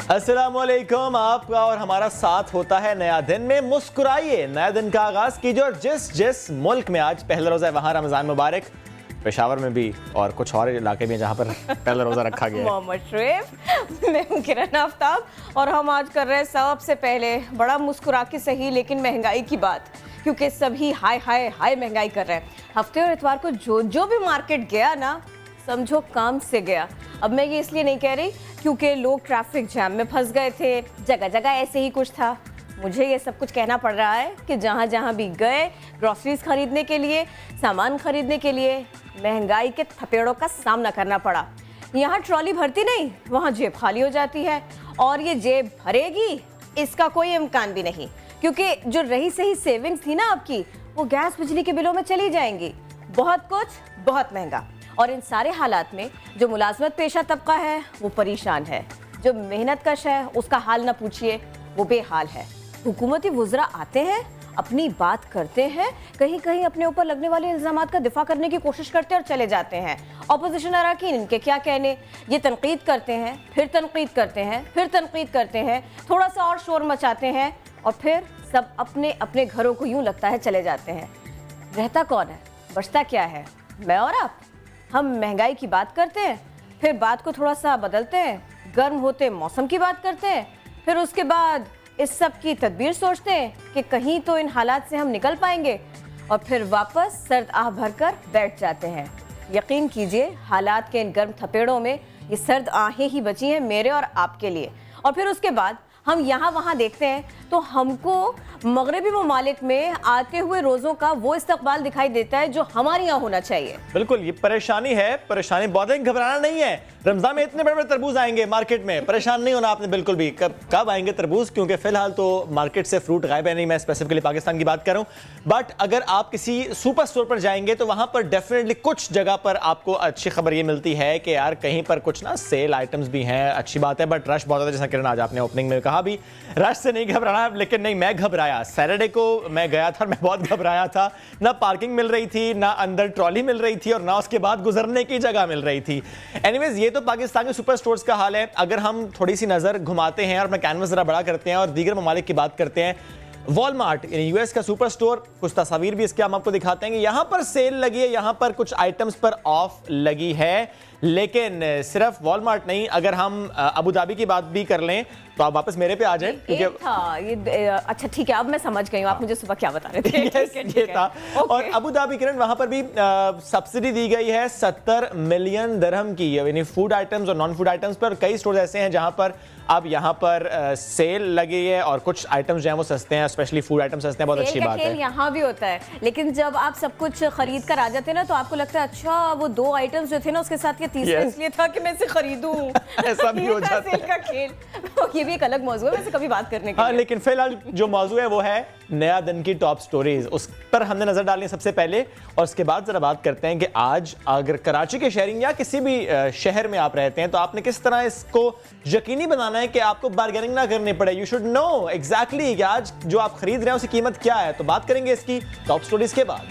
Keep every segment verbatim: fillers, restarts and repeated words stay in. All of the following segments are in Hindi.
अस्सलामुअलैकुम। आपका और हमारा साथ होता है नया दिन में। मुस्कुराइए, नया दिन का आगाज कीजिए। और जिस जिस मुल्क में आज पहला रोजा है वहाँ रमजान मुबारक। पेशावर में भी और कुछ और इलाके भी जहाँ पर पहला रोजा रखा गया है। मोहम्मद शरीफ, मैं हूं किरण आफ्ताब और हम आज कर रहे हैं सबसे पहले बड़ा मुस्कुरा के सही लेकिन महंगाई की बात, क्योंकि सभी हाय हाय हाय महंगाई कर रहे हैं। हफ्ते और इतवार को जो जो भी मार्केट गया ना, समझो काम से गया। अब मैं ये इसलिए नहीं कह रही क्योंकि लोग ट्रैफिक जैम में फंस गए थे, जगह जगह ऐसे ही कुछ था। मुझे ये सब कुछ कहना पड़ रहा है कि जहाँ जहाँ भी गए ग्रॉसरीज खरीदने के लिए, सामान खरीदने के लिए, महंगाई के थपेड़ों का सामना करना पड़ा। यहाँ ट्रॉली भरती नहीं, वहाँ जेब खाली हो जाती है। और ये जेब भरेगी इसका कोई इम्कान भी नहीं, क्योंकि जो रही सही सेविंग्स थी ना आपकी, वो गैस बिजली के बिलों में चली जाएंगी। बहुत कुछ बहुत महंगा। और इन सारे हालात में जो मुलाजमत पेशा तबका है वो परेशान है। जो मेहनत कश है उसका हाल ना पूछिए, वो बेहाल है। हुकूमती वुज़रा आते हैं, अपनी बात करते हैं, कहीं कहीं अपने ऊपर लगने वाले इल्ज़ामात का दिफा करने की कोशिश करते हैं और चले जाते हैं। अपोजिशन अरकान इनके क्या कहने, ये तनकीद करते हैं, फिर तनकीद करते हैं, फिर तनकीद करते हैं, थोड़ा सा और शोर मचाते हैं और फिर सब अपने अपने घरों को यूँ लगता है चले जाते हैं। रहता कौन है, बचता क्या है? मैं और आप। हम महंगाई की बात करते हैं, फिर बात को थोड़ा सा बदलते हैं, गर्म होते मौसम की बात करते हैं, फिर उसके बाद इस सब की तदबीर सोचते हैं कि कहीं तो इन हालात से हम निकल पाएंगे, और फिर वापस सर्द आह भरकर बैठ जाते हैं। यकीन कीजिए, हालात के इन गर्म थपेड़ों में ये सर्द आहें ही बची हैं मेरे और आपके लिए। और फिर उसके बाद हम यहाँ वहाँ देखते हैं तो हमको मगरबी ममालिक में आते हुए रोज़ों का वो इस्तकबाल दिखाई देता है जो हमारे यहाँ होना चाहिए। बिल्कुल, ये परेशानी है। परेशानी बहुत है, घबराना नहीं है। रमजान में इतने बड़े बड़े तरबूज आएंगे मार्केट में, परेशान नहीं होना आपने बिल्कुल भी। कब कब आएंगे तरबूज, क्योंकि फिलहाल तो मार्केट से फ्रूट गायब है। नहीं, मैं स्पेसिफिकली पाकिस्तान की बात कर रहा हूँ। बट अगर आप किसी सुपर स्टोर पर जाएंगे तो वहाँ पर डेफिनेटली कुछ जगह पर आपको अच्छी खबर ये मिलती है कि यार कहीं पर कुछ ना सेल आइटम्स भी हैं, अच्छी बात है। बट रश बहुत ज़्यादा, जैसा किरण आज आपने ओपनिंग में कहा भी, रश से नहीं घबराना। लेकिन नहीं, मैं घबराया। सैटरडे को मैं गया था, मैं बहुत घबराया था। ना पार्किंग मिल रही थी, ना अंदर ट्रॉली मिल रही थी, और ना उसके बाद गुजरने की जगह मिल रही थी। एनीवेज, ये तो पाकिस्तान के सुपर स्टोर्स का हाल है। अगर हम थोड़ी सी नजर घुमाते हैं और अपना कैनवस जरा बड़ा करते हैं और दीगर ममालिक की बात करते हैं, वॉलमार्ट यानी यूएस का सुपर स्टोर, कुछ तस्वीर भी इसके हम आपको दिखाते हैं कि यहाँ पर सेल लगी है, यहाँ पर कुछ आइटम्स पर ऑफ लगी है। लेकिन सिर्फ वॉलमार्ट नहीं, अगर हम अबू धाबी की बात भी कर लें तो आप वापस मेरे पे आ जाए, क्योंकि था ये। अच्छा ठीक है, अब मैं समझ गई हूँ आप मुझे सुबह क्या बता रहे थे। yes, ये था। और अबू धाबी किरण, वहां पर भी सब्सिडी दी गई है सत्तर मिलियन दिरहम की, यानी फूड आइटम्स और नॉन फूड आइटम्स पर। कई स्टोर ऐसे हैं जहां पर अब यहाँ पर आ, सेल लगी है और कुछ आइटम्स जो हैं वो सस्ते हैं, स्पेशली फूड आइटम्स सस्ते हैं। बहुत अच्छी बात है। यहाँ भी होता है, लेकिन जब आप सब कुछ खरीद कर आ जाते हैं ना तो आपको लगता है अच्छा वो दो आइटम्स जो थे ना उसके साथ ये तीसरा yes. इसलिए था कि मैं इसे खरीदूं। ऐसा भी हो जाता है का खेल। ये भी एक अलग मौजूद है, वैसे कभी बात करने के हाँ, लिए। लेकिन फिलहाल जो मौजूद है वो है नया दिन की टॉप स्टोरीज, उस पर हमने नजर डालनी सबसे पहले। और उसके बाद जरा बात करते हैं कि आज अगर कराची के शहरी या किसी भी शहर में आप रहते हैं तो आपने किस तरह इसको यकीनी बनाना है कि आपको बार्गेनिंग ना करनी पड़े। यू शुड नो एग्जैक्टली कि आज जो आप खरीद रहे हैं उसकी कीमत क्या है। तो बात करेंगे इसकी टॉप स्टोरीज के बाद।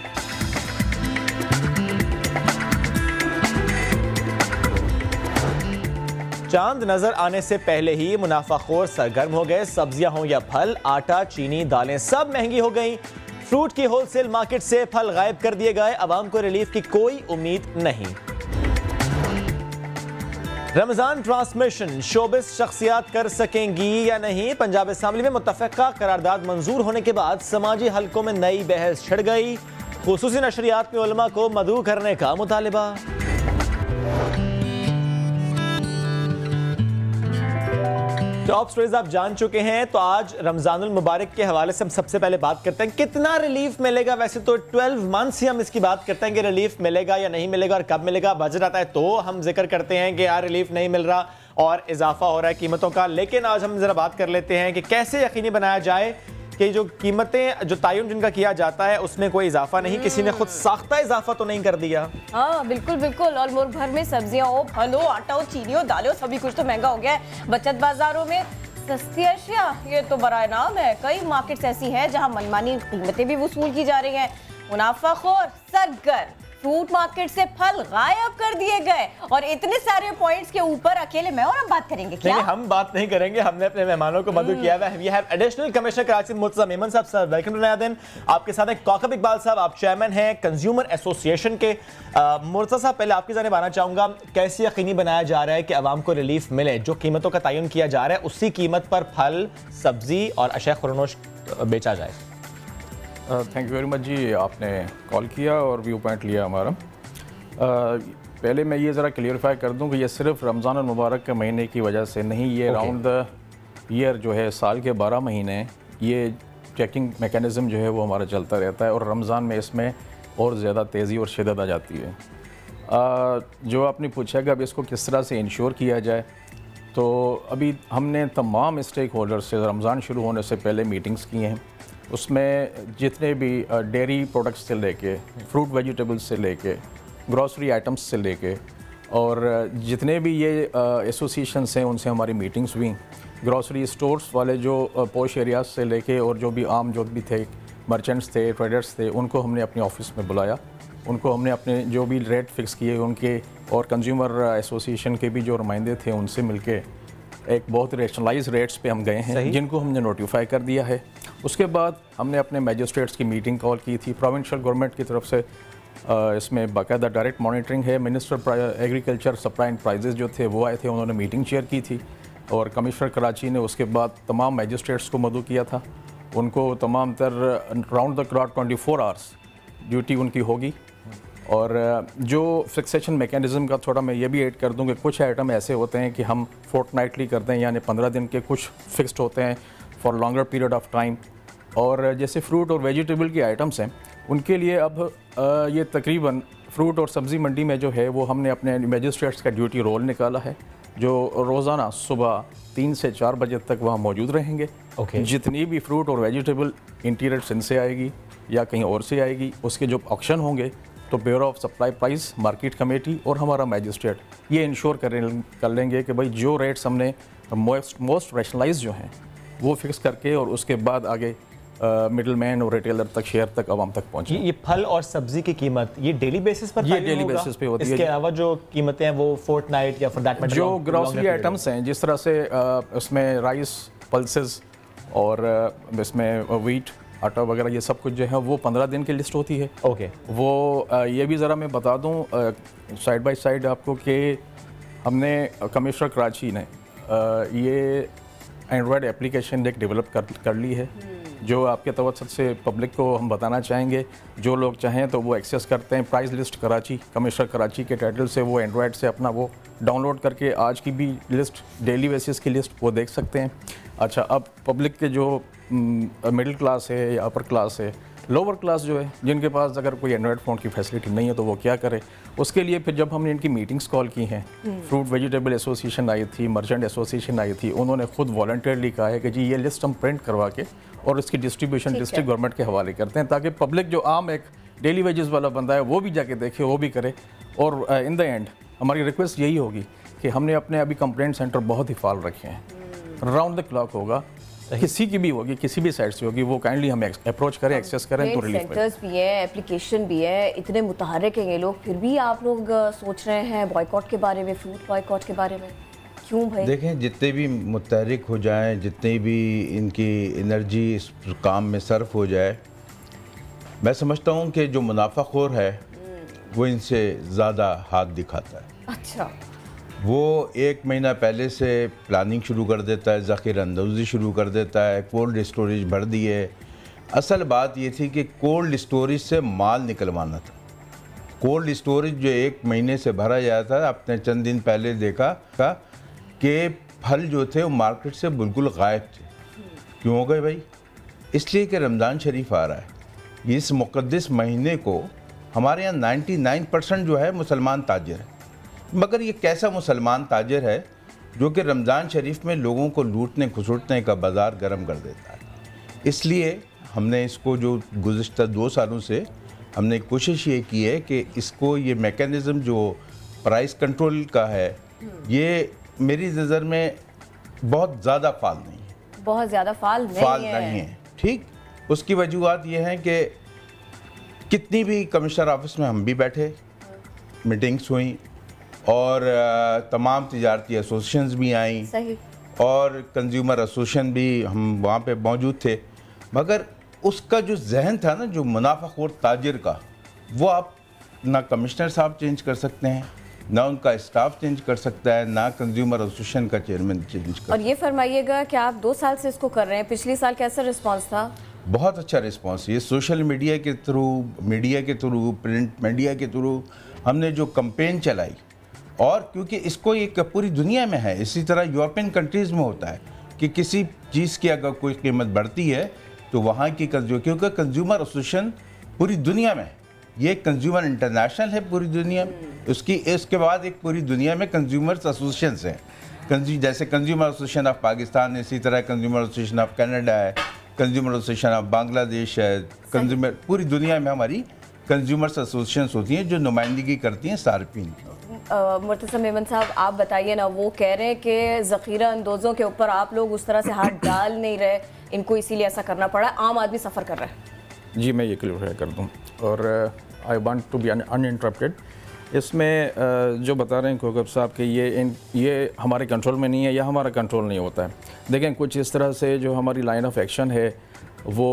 चांद नजर आने से पहले ही मुनाफाखोर सरगर्म हो गए। सब्जियां हो या फल, आटा, चीनी, दालें सब महंगी हो गई। फ्रूट की होलसेल मार्केट से फल गायब कर दिए गए। अवाम को रिलीफ की कोई उम्मीद नहीं। रमजान ट्रांसमिशन शोबिस शख्सियात कर सकेंगी या नहीं? पंजाब असेंबली में मुत्तफ़िका करारदाद मंजूर होने के बाद समाजी हलकों में नई बहस छिड़ गई। खुसूसी नशरियात में उलमा को मदऊ करने का मुतालिबा। टॉप स्टोरीज आप जान चुके हैं, तो आज रमजानुल मुबारक के हवाले से हम सबसे पहले बात करते हैं कितना रिलीफ मिलेगा। वैसे तो ट्वेल्व मंथ्स ही हम इसकी बात करते हैं कि रिलीफ मिलेगा या नहीं मिलेगा और कब मिलेगा। बजट आता है तो हम जिक्र करते हैं कि यार रिलीफ नहीं मिल रहा और इजाफा हो रहा है कीमतों का। लेकिन आज हम जरा बात कर लेते हैं कि कैसे यकीनी बनाया जाए कि जो कीमतें, जो तयन जिनका किया जाता है उसमें कोई इजाफा नहीं, किसी ने खुद साख्ता इजाफा तो नहीं कर दिया। हाँ बिल्कुल बिल्कुल। और मुल्क भर में सब्जियां हो, फल हो, आटा हो, चीनी हो, दालें हो, सभी कुछ तो महंगा हो गया है। बचत बाजारों में सस्ती अशिया, ये तो बड़ा नाम है। कई मार्केट्स ऐसी हैं जहां मनमानी कीमतें भी वसूल की जा रही हैं। मुनाफाखोर सरगर्म, फ्रूट मार्केट से फल गायब कर दिए गए और इतने सारे पॉइंट्स के ऊपर अकेले मैं और हम बात करेंगे क्या? नहीं, हम बात नहीं करेंगे, हमने अपने मेहमानों को मदद किया हुआ है। We have additional commissioner Karachi Murtaza Memon साहब, सर वेलकम टू नया दिन। आपके साथ हैं कौकब इकबाल साहब, आप चेयरमैन हैं कंज्यूमर एसोसिएशन के। मुर्तजा साहब, पहले आपकी जानिब आना चाहूंगा, कैसे यकीनी बनाया जा रहा है कि आवाम को रिलीफ मिले? जो कीमतों का तयन किया जा रहा है उसी कीमत पर फल, सब्जी और अशय खुरनोश बेचा जाए। थैंक यू वेरी मच जी, आपने कॉल किया और व्यू पॉइंट लिया हमारा। uh, पहले मैं ये ज़रा क्लियरिफाई कर दूं कि ये सिर्फ रमज़ान और मुबारक के महीने की वजह से नहीं, ये राउंड द ईयर जो है साल के बारह महीने ये चेकिंग मेकैनिज़म जो है वो हमारा चलता रहता है और रमज़ान में इसमें और ज़्यादा तेज़ी और शिद्दत आ जाती है। uh, जो आपने पूछा कि अब इसको किस तरह से इंश्योर किया जाए, तो अभी हमने तमाम स्टेक होल्डर्स से रमज़ान शुरू होने से पहले मीटिंग्स की हैं। उसमें जितने भी डेयरी प्रोडक्ट्स से लेके, फ्रूट वेजिटेबल्स से लेके, ग्रॉसरी आइटम्स से लेके और जितने भी ये एसोसिएशंस हैं उनसे हमारी मीटिंग्स हुई। ग्रॉसरी स्टोर्स वाले जो पोश एरियाज से लेके और जो भी आम जो भी थे मर्चेंट्स थे, ट्रेडर्स थे, उनको हमने अपने ऑफिस में बुलाया। उनको हमने अपने जो भी रेट फिक्स किए उनके और कंज्यूमर एसोसिएशन के भी जो नुमाइंदे थे उनसे मिलके एक बहुत रेशनलाइज रेट्स पे हम गए हैं, जिनको हमने नोटिफाई कर दिया है। उसके बाद हमने अपने मैजिस्ट्रेट्स की मीटिंग कॉल की थी। प्रोविंशियल गवर्नमेंट की तरफ से आ, इसमें बाकायदा डायरेक्ट मॉनिटरिंग है। Minister agriculture supply and prices जो थे वो आए थे, उन्होंने मीटिंग चेयर की थी और कमिश्नर कराची ने उसके बाद तमाम मैजिस्ट्रेट्स को मदऊ किया था। उनको तमाम तर round the clock twenty four hours duty उनकी होगी। और जो फिक्सेशन मेकैनिज़म का थोड़ा मैं ये भी ऐड कर दूं कि कुछ आइटम ऐसे होते हैं कि हम फोर्टनाइटली करते हैं, यानी पंद्रह दिन के, कुछ फिक्स्ड होते हैं for longer period of time. और जैसे फ्रूट और वेजिटेबल की आइटम्स हैं उनके लिए अब ये तकरीबन फ्रूट और सब्ज़ी मंडी में जो है वो हमने अपने मैजिस्ट्रेट्स का ड्यूटी रोल निकाला है, जो रोज़ाना सुबह तीन से चार बजे तक वहाँ मौजूद रहेंगे। okay. जितनी भी फ्रूट और वेजिटेबल इंटीरियर सिंध से आएगी या कहीं और से आएगी, उसके जो ऑक्शन होंगे तो bureau of supply price, market committee और हमारा मैजिस्ट्रेट ये इंश्योर कर कर लेंगे कि भाई जो रेट्स हमने मोस्ट मोस्ट रैशनलाइज जो हैं वो फिक्स करके और उसके बाद आगे मिडल मैन और रिटेलर तक, शेयर तक, आवाम तक पहुँचे। ये फल और सब्जी की कीमत ये डेली बेसिस पर ये डेली बेसिस पे होती है। इसके अलावा जो कीमतें हैं वो फोर्टनाइट या फॉर दैट मैटर जो ग्रॉसरी आइटम्स हैं, जिस तरह से उसमें राइस, पल्सेस और इसमें वीट, आटा वगैरह, ये सब कुछ जो है वो पंद्रह दिन की लिस्ट होती है। Okay okay. वो ये भी ज़रा मैं बता दूं साइड बाय साइड आपको कि हमने कमिश्नर कराची ने ये एंड्रॉयड एप्लीकेशन एक डेवलप कर कर ली है, जो आपके तवज्जुह से पब्लिक को हम बताना चाहेंगे। जो लोग चाहें तो वो एक्सेस करते हैं। Price list Karachi, commissioner Karachi के टाइटल से वो एंड्रॉयड से अपना वो डाउनलोड करके आज की भी लिस्ट, डेली बेसिस की लिस्ट वो देख सकते हैं। अच्छा, अब पब्लिक के जो मिडिल क्लास है या अपर क्लास है, लोअर क्लास जो है, जिनके पास अगर कोई एंड्रॉयड फ़ोन की फैसिलिटी नहीं है तो वो क्या करे? उसके लिए फिर जब हमने इनकी मीटिंग्स कॉल की हैं, फ्रूट वेजिटेबल एसोसिएशन आई थी, मर्चेंट एसोसिएशन आई थी, उन्होंने खुद वॉलंटियरली कहा है कि जी ये लिस्ट हम प्रिंट करवा के और इसकी डिस्ट्रीब्यूशन डिस्ट्रिक्ट गवर्नमेंट के हवाले करते हैं, ताकि पब्लिक जो आम एक डेली वेजेस वाला बंदा है वो भी जाके देखे, वो भी करे। और इन द एंड हमारी रिक्वेस्ट यही होगी कि हमने अपने अभी कंप्लेंट सेंटर बहुत ही फाल रखे हैं, राउंड द क्लॉक होगा, किसी की भी होगी, किसी भी साइड से होगी, वो काइंडली हमें अप्रोच करें, एक्सेस करें तो रिलीफ मिले। सेंटर्स भी है, एप्लीकेशन भी है, इतने मुतहरक हैं ये लोग, फिर भी आप लोग सोच रहे हैं बॉयकॉट के बारे में, फ्रूट बॉयकॉट के बारे में, क्यों भाई? देखें, जितने भी मुतहरिक हो जाएं, जितनी भी इनकी एनर्जी इस काम में सर्फ हो जाए, मैं समझता हूँ कि जो मुनाफाखोर है वो इनसे ज़्यादा हाथ दिखाता है। अच्छा, वो एक महीना पहले से प्लानिंग शुरू कर देता है, ज़ख़ीरा अंदोज़ी शुरू कर देता है, कोल्ड स्टोरेज भर दिए। असल बात ये थी कि कोल्ड स्टोरेज से माल निकलवाना था। कोल्ड स्टोरेज जो एक महीने से भरा जाता था, आपने चंद दिन पहले देखा था कि फल जो थे वो मार्केट से बिल्कुल गायब थे। क्यों हो गए भाई? इसलिए कि रमज़ान शरीफ आ रहा है। इस मुक़द्दस महीने को हमारे यहाँ निन्यानवे परसेंट जो है मुसलमान ताजिर है, मगर ये कैसा मुसलमान ताजिर है जो कि रमज़ान शरीफ में लोगों को लूटने खसुटने का बाज़ार गर्म कर देता है। इसलिए हमने इसको, जो गुज़िश्ता दो सालों से हमने कोशिश ये की है कि इसको, ये मेकैनिज़म जो प्राइस कंट्रोल का है, ये मेरी नज़र में बहुत ज़्यादा फाल नहीं है, बहुत ज़्यादा फाल नहीं फाल है। नहीं है। ठीक, उसकी वजूहत ये हैं कि कितनी भी कमिश्नर ऑफिस में हम भी बैठे, मीटिंग्स हुई और तमाम तिजारती एसोसिएशंस भी आई सही, और कंज्यूमर एसोसिएशन भी हम वहाँ पे मौजूद थे, मगर उसका जो जहन था ना, जो मुनाफाखोर ताजिर का, वो आप ना कमिश्नर साहब चेंज कर सकते हैं, ना उनका स्टाफ चेंज कर सकता है, ना कंज्यूमर एसोसिएशन का चेयरमैन चेंज कर। और ये फरमाइएगा कि आप दो साल से इसको कर रहे हैं, पिछले साल कैसा रिस्पांस था? बहुत अच्छा रिस्पांस। ये सोशल मीडिया के थ्रू, मीडिया के थ्रू, प्रिंट मीडिया के थ्रू हमने जो कैंपेन चलाई, और क्योंकि इसको एक पूरी दुनिया में है, इसी तरह यूरोपियन कंट्रीज़ में होता है कि किसी चीज़ की अगर कोई कीमत बढ़ती है तो वहाँ की कंज्यूमर, क्योंकि कंज्यूमर एसोसिएशन पूरी दुनिया में, ये कंज्यूमर इंटरनेशनल है पूरी दुनिया में, उसकी इसके बाद एक पूरी दुनिया में कंज्यूमर्स एसोसिएशंस हैं, कंज्यू जैसे कंज्यूमर एसोसिएशन ऑफ पाकिस्तान है, इसी तरह कंज्यूमर एसोसिएशन ऑफ कनाडा है, कंज्यूमर एसोसिएशन ऑफ बांग्लादेश है, कंज्यूमर पूरी दुनिया में हमारी कंज्यूमर्स एसोसिएशंस होती हैं जो नुमाइंदगी करती हैं सार्फिन। मुर्तज़ा मेमन साहब, आप बताइए ना, वो कह रहे हैं कि ज़ख़ीरा अंदोज़ों के ऊपर आप लोग उस तरह से हाथ डाल नहीं रहे, इनको इसीलिए ऐसा करना पड़ा, आम आदमी सफ़र कर रहा है। जी, मैं ये क्लियर कर दूँ, और I want to be uninterrupted. इसमें uh, जो बता रहे हैं कोकब साहब कि ये इन ये हमारे कंट्रोल में नहीं है या हमारा कंट्रोल नहीं होता है। देखें, कुछ इस तरह से जो हमारी लाइन ऑफ एक्शन है वो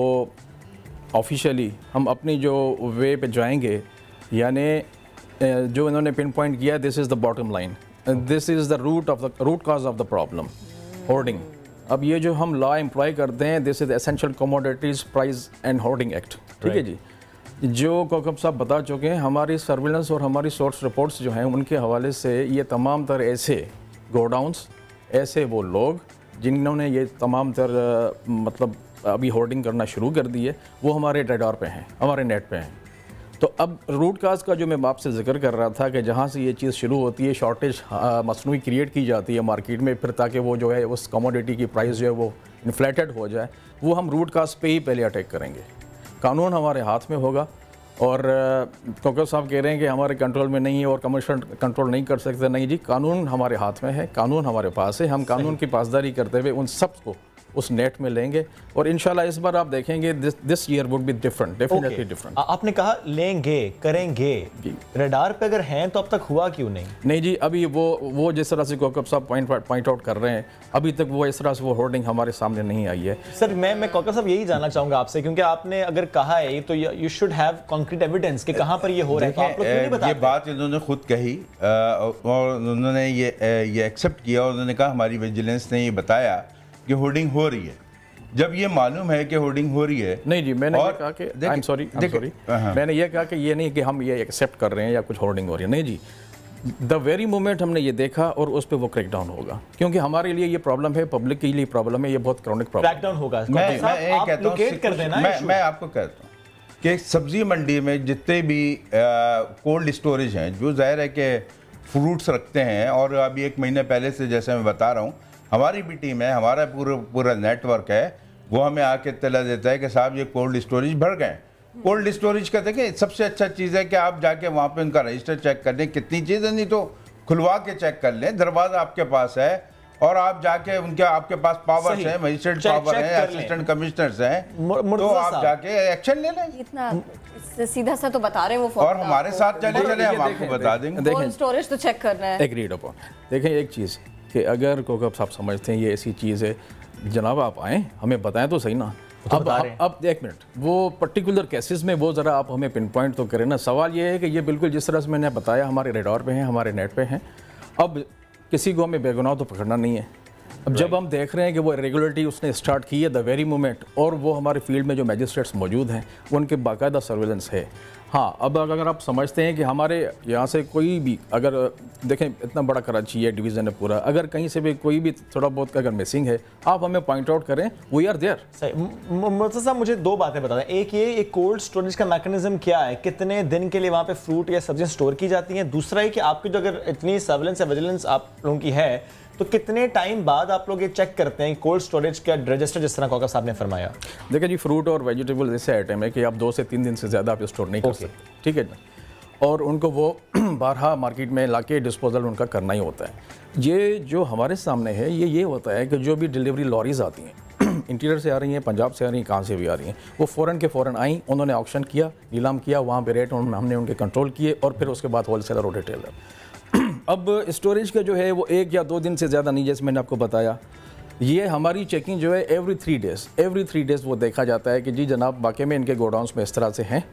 ऑफिशियली हम अपनी जो वे पे जाएंगे, यानी जो इन्होंने पिन पॉइंट किया, this is the bottom line, this is the root of the root cause of the problem, hoarding. अब ये जो हम लॉ एम्प्लॉय करते हैं, this is essential commodities price and hoarding act, ठीक है जी, जो कोकब साहब बता चुके हैं। हमारी सर्विलेंस और हमारी सोर्स रिपोर्ट्स जो हैं उनके हवाले से ये तमाम तर ऐसे गोडाउंस, ऐसे वो लोग जिन्होंने ये तमाम तर मतलब अभी होर्डिंग करना शुरू कर दी है, वो हमारे रेडार पे हैं, हमारे नेट पे हैं। तो अब रूट काज का जो मैं आपसे जिक्र कर रहा था कि जहाँ से ये चीज़ शुरू होती है, शॉर्टेज मसनूई क्रिएट की जाती है मार्केट में, फिर ताकि वो जो है उस कमोडिटी की प्राइस जो है वो इन्फ्लेटेड हो जाए, वो हम रूट काज पे ही पहले अटैक करेंगे। कानून हमारे हाथ में होगा, और कोकब साहब कह रहे हैं कि हमारे कंट्रोल में नहीं है और कमर्शियल कंट्रोल नहीं कर सकते, नहीं जी, कानून हमारे हाथ में है, कानून हमारे पास है, हम कानून की पासदारी करते हुए उन सब को उस नेट में लेंगे, और इंशाल्लाह इस बार आप देखेंगे this this year would be different, definitely different. आपने कहा लेंगे, करेंगे, रडार पे अगर हैं तो अब तक हुआ क्यों नहीं? नहीं जी, अभी वो वो जिस तरह से कोकब साहब पॉइंट पॉइंट आउट कर रहे हैं, अभी तक वो इस तरह से वो होर्डिंग हमारे सामने नहीं आई है। सर, मैं मैं कोकब साहब यही जानना चाहूंगा आपसे, क्योंकि आपने अगर कहा है तो you should have concrete evidence कि कहां पर ये हो रहा है, तो आप लोग क्यों नहीं बताते? ये बात इन्होंने खुद कही और उन्होंने ये ये एक्सेप्ट किया, और उन्होंने कहा हमारी विजिलेंस ने ये बताया कि होर्डिंग हो रही है। जब ये मालूम है कि होर्डिंग हो रही है, नहीं जी, मैंने ये कहा कि I am sorry I am sorry मैंने ये कहा कि ये नहीं कि हम ये एक्सेप्ट कर रहे हैं या कुछ होर्डिंग हो रही है, नहीं जी, द वेरी मोमेंट हमने ये देखा और उस पर वो क्रैक डाउन होगा, क्योंकि हमारे लिए ये प्रॉब्लम है, पब्लिक के लिए प्रॉब्लम है, ये बहुत क्रॉनिक प्रॉब्लम। क्रैक डाउन होगा, मैं मैं कहता हूँ, मैं मैं आपको कहता हूँ कि सब्जी मंडी में जितने भी कोल्ड स्टोरेज हैं, जो जाहिर है कि फ्रूट्स रखते हैं, और अभी एक महीने पहले से जैसे मैं बता रहा हूँ, हमारी भी टीम है, हमारा पूरा पूरा नेटवर्क है, वो हमें आके इत्तला देता है कि साहब ये कोल्ड स्टोरेज भर गए। कोल्ड स्टोरेज का देखें, सबसे अच्छा चीज़ है कि आप जाके वहाँ पे उनका रजिस्टर चेक कर लें, कितनी चीज़ें, नहीं तो खुलवा के चेक कर लें, दरवाज़ा आपके पास है, और आप जाके उनके आपके पास पावर्स हैं, मजिस्ट्रेट पावर हैं, असिस्टेंट कमिश्नर्स हैं, तो आप जाके एक्शन ले लें। इतना सीधा सा तो बता रहे हैं वो, और हमारे साथ चले चले हम आपको बता देंगे। कोल्ड स्टोरेज तो चेक करना है। Agreed upon. देखें एक चीज़ कि अगर कोकब साहब समझते हैं ये ऐसी चीज़ है, जनाब आप आएँ हमें बताएं तो सही ना। तो अब अब एक मिनट, वो पर्टिकुलर केसेस में वो ज़रा आप हमें पिन पॉइंट तो करें ना। सवाल ये है कि ये बिल्कुल जिस तरह से मैंने बताया हमारे रेडार पे हैं, हमारे नेट पे हैं, अब किसी को हमें बेगुनाह तो पकड़ना नहीं है। अब जब हम देख रहे हैं कि वो रेगुलरिटी उसने स्टार्ट की है द वेरी मोमेंट, और वो हमारे फील्ड में जो मैजिस्ट्रेट्स मौजूद हैं उनके बाकायदा सर्वेलेंस है। हाँ, अब अगर आप समझते हैं कि हमारे यहाँ से कोई भी, अगर देखें इतना बड़ा कराची है, डिवीज़न है पूरा, अगर कहीं से भी कोई भी थोड़ा बहुत अगर मिसिंग है, आप हमें पॉइंट आउट करें, वी आर देयर। सही। मुर्तज़ा साहब, मुझे दो बातें बता दें। एक ये, एक कोल्ड स्टोरेज का मैकेनिज्म क्या है, कितने दिन के लिए वहाँ पे फ्रूट या सब्जियाँ स्टोर की जाती हैं? दूसरा है कि आपकी जो अगर इतनी सर्वेलेंस या विजिलेंस आप लोगों की है, तो कितने टाइम बाद आप लोग ये चेक करते हैं कोल्ड स्टोरेज का रजिस्टर, जिस तरह कोकब साहब ने फरमाया? देखिए जी, फ्रूट और वेजिटेबल ऐसे आइटम है कि आप दो से तीन दिन से ज़्यादा आप स्टोर नहीं कर सकते, ठीक है ना, और उनको वो बारहा मार्केट में लाके डिस्पोजल उनका करना ही होता है। ये जो हमारे सामने है, ये ये होता है कि जो भी डिलीवरी लॉरीज आती हैं इंटीरियर से आ रही हैं, पंजाब से आ रही हैं, कहाँ से भी आ रही हैं, वो फ़ौरन के फ़ौरन आई, उन्होंने ऑक्शन किया, नीलाम किया, वहाँ पे रेट हमने उनके कंट्रोल किए और फिर उसके बाद होलसेलर और रिटेलर। अब स्टोरेज का जो है वो एक या दो दिन से ज़्यादा नहीं, जैसे मैंने आपको बताया, ये हमारी चेकिंग जो है every three days every three days वो देखा जाता है कि जी जनाब वाकई में इनके गोडाउंस में इस तरह से हैं।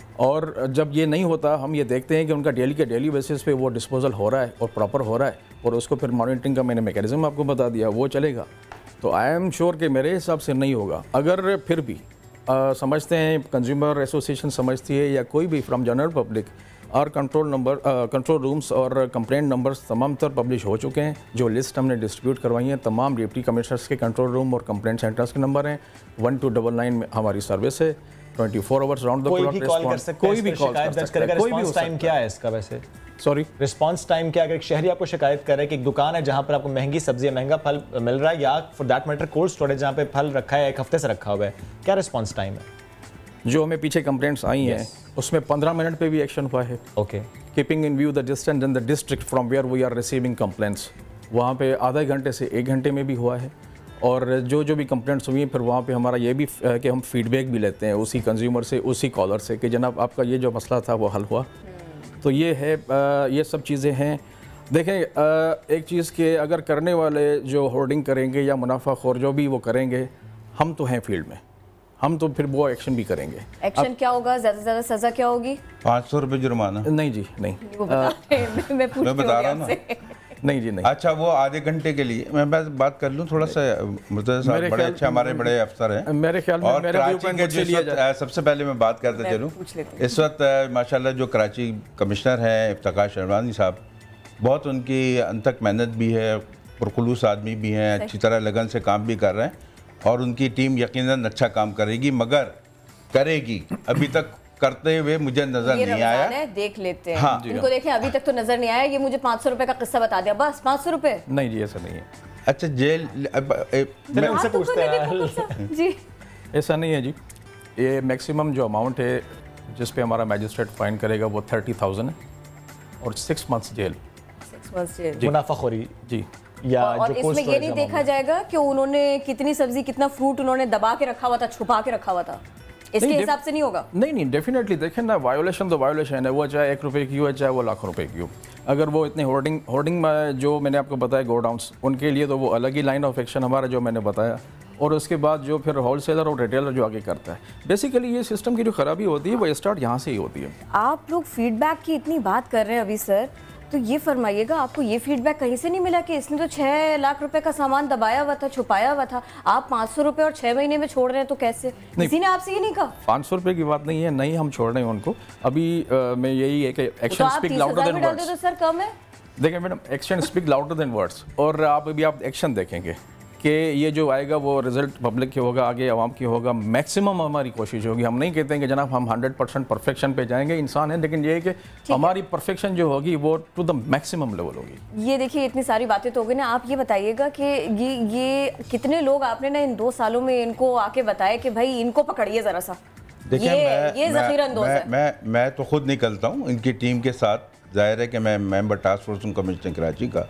और जब ये नहीं होता हम ये देखते हैं कि उनका डेली के डेली बेसिस पे वो डिस्पोजल हो रहा है और प्रॉपर हो रहा है, और उसको फिर मॉनिटरिंग का मैंने मैकेनिज्म आपको बता दिया, वो चलेगा। तो आई एम श्योर कि मेरे हिसाब से नहीं होगा। अगर फिर भी आ, समझते हैं, कंज्यूमर एसोसिएशन समझती है या कोई भी फ्रॉम जनरल पब्लिक, और कंट्रोल नंबर कंट्रोल रूम्स और कंप्लेंट नंबर्स तमाम तर पब्लिश हो चुके हैं। जो लिस्ट हमने डिस्ट्रीब्यूट करवाई है, तमाम डिप्टी कमिश्नर्स के कंट्रोल रूम और कंप्लेंट सेंटर्स के नंबर हैं। वन टू डबल नाइन में हमारी सर्विस है, twenty four hours round the clock response, कोई भी कॉल कर सकता है, कोई भी टाइम क्या है इसका वैसे? सॉरी, रिस्पांस टाइम क्या? अगर एक शहरी आपको शिकायत कर रहा है कि एक दुकान है जहां पर आपको महंगी सब्जी, महंगा फल मिल रहा है, या for that matter cold storage जहां पे फल रखा है एक हफ्ते से रखा हुआ है, क्या रिस्पांस टाइम है? जो हमें पीछे कंप्लेंट्स आई हैं yes. उसमें पंद्रह मिनट पे भी एक्शन हुआ है। Okay, keeping in view the distance in the district from where we are receiving complaints, वहाँ पे आधे घंटे से एक घंटे में भी हुआ है। और जो जो भी कंप्लेंट्स हुई हैं, फिर वहाँ पे हमारा ये भी है कि हम फीडबैक भी लेते हैं उसी कंज्यूमर से, उसी कॉलर से, कि जनाब आपका ये जो मसला था वो हल हुआ। तो ये है, ये सब चीज़ें हैं। देखें, एक चीज़ के अगर करने वाले जो होर्डिंग करेंगे या मुनाफाखोर जो भी वो करेंगे, हम तो हैं फील्ड में, हम तो फिर वो एक्शन भी करेंगे। एक्शन क्या होगा? ज़्यादा से ज़्यादा सज़ा क्या होगी? पाँच सौ रुपये जुर्माना? नहीं जी, नहीं, वो बता रहे हैं, मैं पूछ मैं बता रहा हूँ ना। नहीं जी, नहीं। अच्छा, वो आधे घंटे के लिए मैं बस बात कर लूँ थोड़ा सा। मुर्तज़ा साहब बड़े अच्छे हमारे बड़े अफसर हैं मेरे ख्याल में। और मेरा कराची के जिस वक्त, सबसे पहले मैं बात करते चलूँ, इस वक्त माशाल्लाह जो कराची कमिश्नर हैं इफ्तिखार शहरवानी साहब, बहुत उनकी अंतक मेहनत भी है, पुरखुलूस आदमी भी हैं, अच्छी तरह लगन से काम भी कर रहे हैं, और उनकी टीम यकीनन अच्छा काम करेगी, मगर करेगी। अभी तक करते हुए मुझे नजर नहीं आया है, देख लेते हैं। हाँ, इनको देखें, अभी तक तो नजर नहीं आया। ये मुझे पाँच सौ रुपए का किस्सा बता दिया, बस पाँच सौ रुपए। नहीं जी, ऐसा नहीं है। अच्छा, जेल मैं उनसे पूछते हैं जी, ऐसा नहीं है जी। ये मैक्सिमम जो अमाउंट है जिस पे हमारा मैजिस्ट्रेट फाइन करेगा वो थर्टी थाउजेंड है, और six months jail. Six months jail मुनाफाखोरी जी। या और जो इसमें ये नहीं देखा जाएगा कि उन्होंने कितनी सब्जी, कितना फ्रूट उन्होंने दबा के रखा हुआ था, छुपा के रखा हुआ था, इसके हिसाब से नहीं होगा? नहीं नहीं, डेफिनेटली देखें ना, वायोलेशन तो वायोलेशन है, वो चाहे एक रुपए की हो चाहे वो लाखों रुपए की हो। अगर वो इतने होर्डिंग होर्डिंग में जो मैंने आपको बताया गोडाउंस, उनके लिए तो वो अलग ही लाइन ऑफ एक्शन हमारा जो मैंने बताया। और उसके बाद जो फिर होलसेलर और रिटेलर जो आगे करता है, बेसिकली ये सिस्टम की जो खराबी होती है वो स्टार्ट यहाँ से ही होती है। आप लोग फीडबैक की इतनी बात कर रहे हैं अभी सर, तो ये फरमाइएगा, आपको ये फीडबैक कहीं से नहीं मिला कि इसने तो छः लाख रुपए का सामान दबाया हुआ था, छुपाया हुआ था, आप पाँच सौ रुपये और छः महीने में छोड़ रहे हैं? तो कैसे? किसी ने आपसे ये नहीं कहा? पाँच सौ रुपये की बात नहीं है, नहीं हम छोड़ रहे हैं उनको। अभी आ, मैं यही है कि action speak louder than words. तो सर कम है। देखिए madam, action speak louder than words, और आप अभी आप एक्शन देखेंगे कि ये जो आएगा वो रिजल्ट पब्लिक के होगा, आगे आवाम की होगा। मैक्सिमम हमारी कोशिश होगी, हम नहीं कहते हैं कि जनाब हम हंड्रेड परसेंट परफेक्शन पे जाएंगे, इंसान है, लेकिन ये है कि हमारी परफेक्शन जो होगी वो टू द मैक्सिमम लेवल होगी। ये देखिए, इतनी सारी बातें तो हो गई ना, आप ये बताइएगा कि ये ये कितने लोग आपने ना इन दो सालों में इनको आके बताया कि भाई इनको पकड़िए जरा सा? देखिए, ये, मैं, ये मैं, मैं, मैं, मैं तो खुद निकलता हूँ इनकी टीम के साथ, जाहिर है कि मैं मेंबर टास्क फोर्स हूँ कमिश्नर कराची का,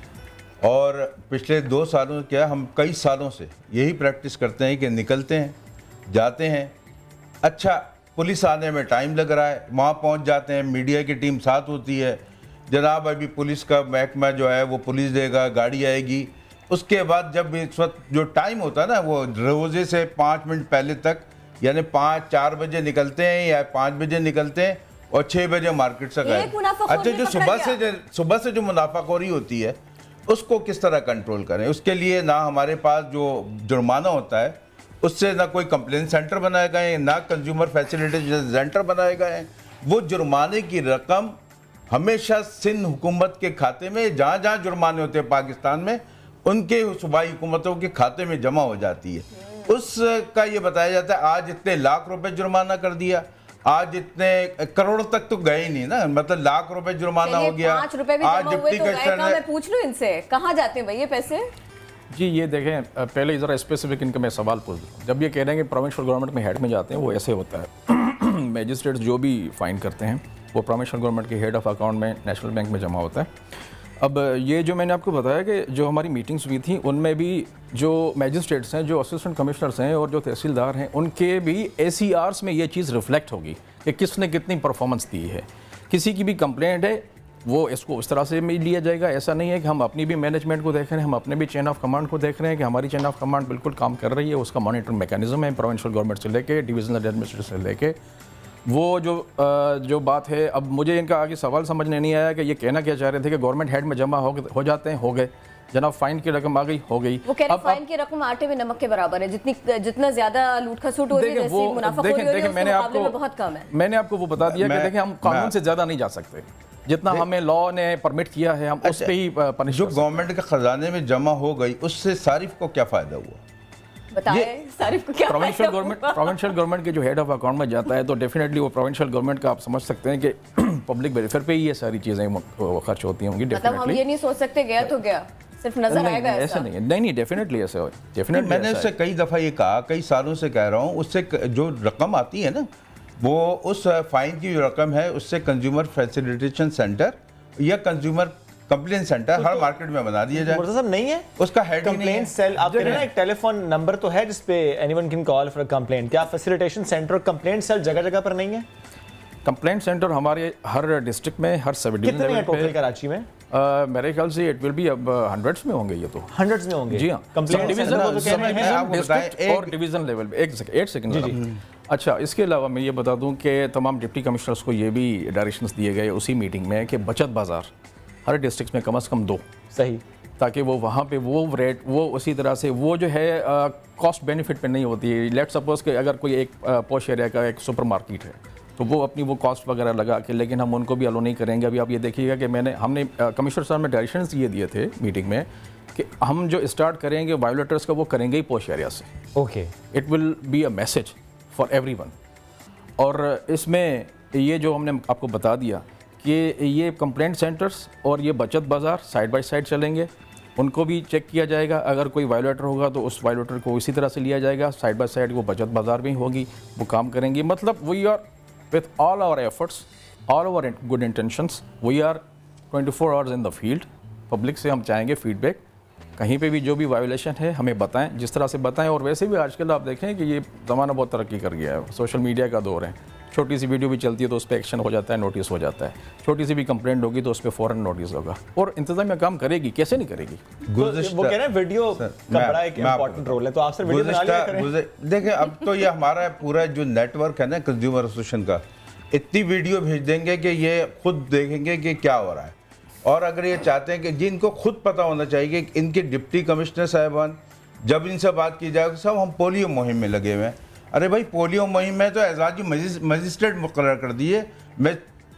और पिछले दो सालों क्या हम कई सालों से यही प्रैक्टिस करते हैं कि निकलते हैं, जाते हैं। अच्छा, पुलिस आने में टाइम लग रहा है, वहाँ पहुँच जाते हैं, मीडिया की टीम साथ होती है, जनाब अभी पुलिस का महकमा जो है वो पुलिस देगा, गाड़ी आएगी। उसके बाद जब इस वक्त जो टाइम होता है ना, वो रोज़े से पाँच मिनट पहले तक, यानी पाँच चार बजे निकलते हैं या पाँच बजे निकलते हैं और छः बजे मार्केट से गए। अच्छा, जो सुबह से सुबह से जो मुनाफाखोरी होती है उसको किस तरह कंट्रोल करें? उसके लिए ना हमारे पास जो जुर्माना होता है उससे ना कोई कंप्लेंट सेंटर बनाए गए, ना कंज्यूमर फैसिलिटी सेंटर बनाए गए हैं। वो जुर्माने की रकम हमेशा सिंध हुकूमत के खाते में, जहाँ जहाँ जुर्माने होते हैं पाकिस्तान में, उनके सूबाई हुकूमतों के खाते में जमा हो जाती है। उसका ये बताया जाता है आज इतने लाख रुपए जुर्माना कर दिया, आज इतने करोड़ तक तो गए ही नहीं ना, मतलब लाख रुपए जुर्माना हो गया। पाँच रुपए भी आज जमा हुए तो गए कहाँ? मैं पूछ लूं इनसे, कहाँ जाते हैं भाई ये पैसे? जी ये देखें, पहले ज़रा स्पेसिफिक इनका मैं सवाल पूछ दूँ। जब ये कह रहे हैं कि प्रोविंशियल गवर्नमेंट में हेड में जाते हैं, वो ऐसे होता है मैजिस्ट्रेट्स जो भी फाइन करते हैं वो प्रोविंशियल गवर्नमेंट के हेड ऑफ अकाउंट में नेशनल बैंक में जमा होता है। अब ये जो मैंने आपको बताया कि जो हमारी मीटिंग्स हुई थी उनमें भी जो मैजिस्ट्रेट्स हैं, जो असिस्टेंट कमिश्नर्स हैं और जो तहसीलदार हैं, उनके भी ए सी आर्स में ये चीज़ रिफ्लेक्ट होगी कि किसने कितनी परफॉर्मेंस दी है। किसी की भी कंप्लेंट है वो इसको उस तरह से भी लिया जाएगा। ऐसा नहीं है कि हम अपनी भी मैनेजमेंट को देख रहे हैं, हम अपने भी चेन ऑफ कमांड को देख रहे हैं कि हमारी चेन ऑफ कमांड बिल्कुल काम कर रही है। उसका मॉनिटरिंग मैकेनिज्म है, प्रोविंशियल गवर्नमेंट से लेके डिविजनल एडमिनिस्ट्रेशन से लेके। वो जो जो बात है, अब मुझे इनका आगे सवाल समझने नहीं आया कि ये कहना क्या चाह रहे थे कि गवर्नमेंट हेड में जमा हो हो जाते हैं, हो गए जनाब, फाइन की रकम आ गई, हो गई। वो कह रहे फाइन की रकम आटे में नमक के बराबर है, जितनी जितना ज्यादा लूट खसूट हो रही है, जैसे मुनाफाखोरी हो रही है, उसके मुकाबले में बहुत कम है। मैंने आपको वो बता दिया कि देखिए हम कानून से ज्यादा नहीं जा सकते, जितना हमें लॉ ने परमिट किया है हम उस पे ही पनिश। जो गवर्नमेंट के खजाने में जमा हो गई उससे सारिफ को क्या फायदा हुआ? बताएं सारिफ को क्या प्रोविंशियल गवर्नमेंट प्रोविंशियल गवर्नमेंट के जो हेड ऑफ अकाउंट में जाता है तो डेफिनेटली वो प्रोविंशियल गवर्नमेंट का आप समझ सकते हैं कि पब्लिक वेलफेयर पे ही ये सारी चीज़ें खर्च होती होंगी। मतलब हम ये नहीं सोच सकते गया तो गया, सिर्फ नजर आएगा ऐसा, ऐसा नहीं है। नहीं नहीं डेफिनेटली ऐसे हो, डेफिनेटली। मैंने उससे कई दफ़ा ये कहा, कई सालों से कह रहा हूँ, उससे जो रकम आती है ना, वो उस फाइन की जो रकम है उससे कंज्यूमर फैसिलिटेशन सेंटर या कंज्यूमर कंप्लेंट सेंटर हर मार्केट में बना दिया जाए। मुर्तज़ा साहब नहीं है उसका हेड ही नहीं है। कंप्लेंट सेल, आप कह रहे हैं ना एक टेलीफोन नंबर तो है जिसपे anyone can call for a complaint, क्या फैसिलिटेशन सेंटर और कंप्लेंट सेल जगह जगह पर नहीं है? कंप्लेंट सेंटर हमारे हर डिस्ट्रिक्ट में, हर सब डिवीजन कितने हैं टोटल कराची में? Uh, मेरे ख्याल से इट विल बी अब हंड्रेड्स में होंगे ये तो। हंड्रेड्स में होंगे? जी हाँ। कंप्लेंट डिवीजन को तो कहना है डिस्ट्रिक्ट और डिवीजन लेवल पे। एक सेकंड, एक सेकंड। अच्छा, इसके अलावा मैं ये बता दूं कि तमाम डिप्टी कमिश्नर्स को ये भी डायरेक्शंस दिए गए उसी मीटिंग में कि बचत बाजार हर डिस्ट्रिक्ट में कम से कम दो, सही, ताकि वो वहाँ पे वो रेट वो उसी तरह से वो जो है कॉस्ट बेनिफिट पे नहीं होती है। लेट सपोज कि अगर कोई एक पॉश एरिया का एक सुपर मार्केट है तो वो अपनी वो कॉस्ट वगैरह लगा के, लेकिन हम उनको भी अलो नहीं करेंगे। अभी आप ये देखिएगा कि मैंने हमने कमिश्नर साहब ने डायरेक्शंस ये दिए थे मीटिंग में कि हम जो स्टार्ट करेंगे वायोलेटर्स का वो करेंगे ही पॉश एरिया से। Okay, it will be a message for everyone. और इसमें ये जो हमने आपको बता दिया कि ये कंप्लेंट सेंटर्स और ये बचत बाज़ार साइड बाय साइड चलेंगे, उनको भी चेक किया जाएगा। अगर कोई वायोलेटर होगा तो उस वायोलेटर को इसी तरह से लिया जाएगा, साइड बाय साइड वो बचत बाज़ार में होगी, वो काम करेंगी। मतलब we are with all our efforts, all our good intentions, we are twenty-four hours in the field। Public से हम चाहेंगे फीडबैक, कहीं पे भी जो भी वायोलेशन है हमें बताएं, जिस तरह से बताएं। और वैसे भी आजकल आप देखें कि ये ज़माना बहुत तरक्की कर गया है, सोशल मीडिया का दौर है। छोटी सी वीडियो भी चलती है तो उस पर एक्शन हो जाता है, नोटिस हो जाता है। छोटी सी भी कंप्लेंट होगी तो उस पर फ़ौरन नोटिस होगा। और इंतजामिया काम करेगी, कैसे नहीं करेगी? वो कह रहे हैं वीडियो का बड़ा एक इम्पोर्टेंट रोल है, तो आप सर वीडियो बना लिया करें। देखिए, अब तो ये हमारा पूरा जो नेटवर्क है ना कंज्यूमर एसोसिएशन का, इतनी वीडियो भेज देंगे कि ये खुद देखेंगे कि क्या हो रहा है। और अगर ये चाहते हैं कि जिनको खुद पता होना चाहिए कि इनके डिप्टी कमिश्नर साहिबान जब इनसे बात की जाए, सब हम पोलियो मुहिम में लगे हुए हैं। अरे भाई, पोलियो मुहिम में तो एजाजी मजिस्ट्रेट मुकर्रर कर दिए। मैं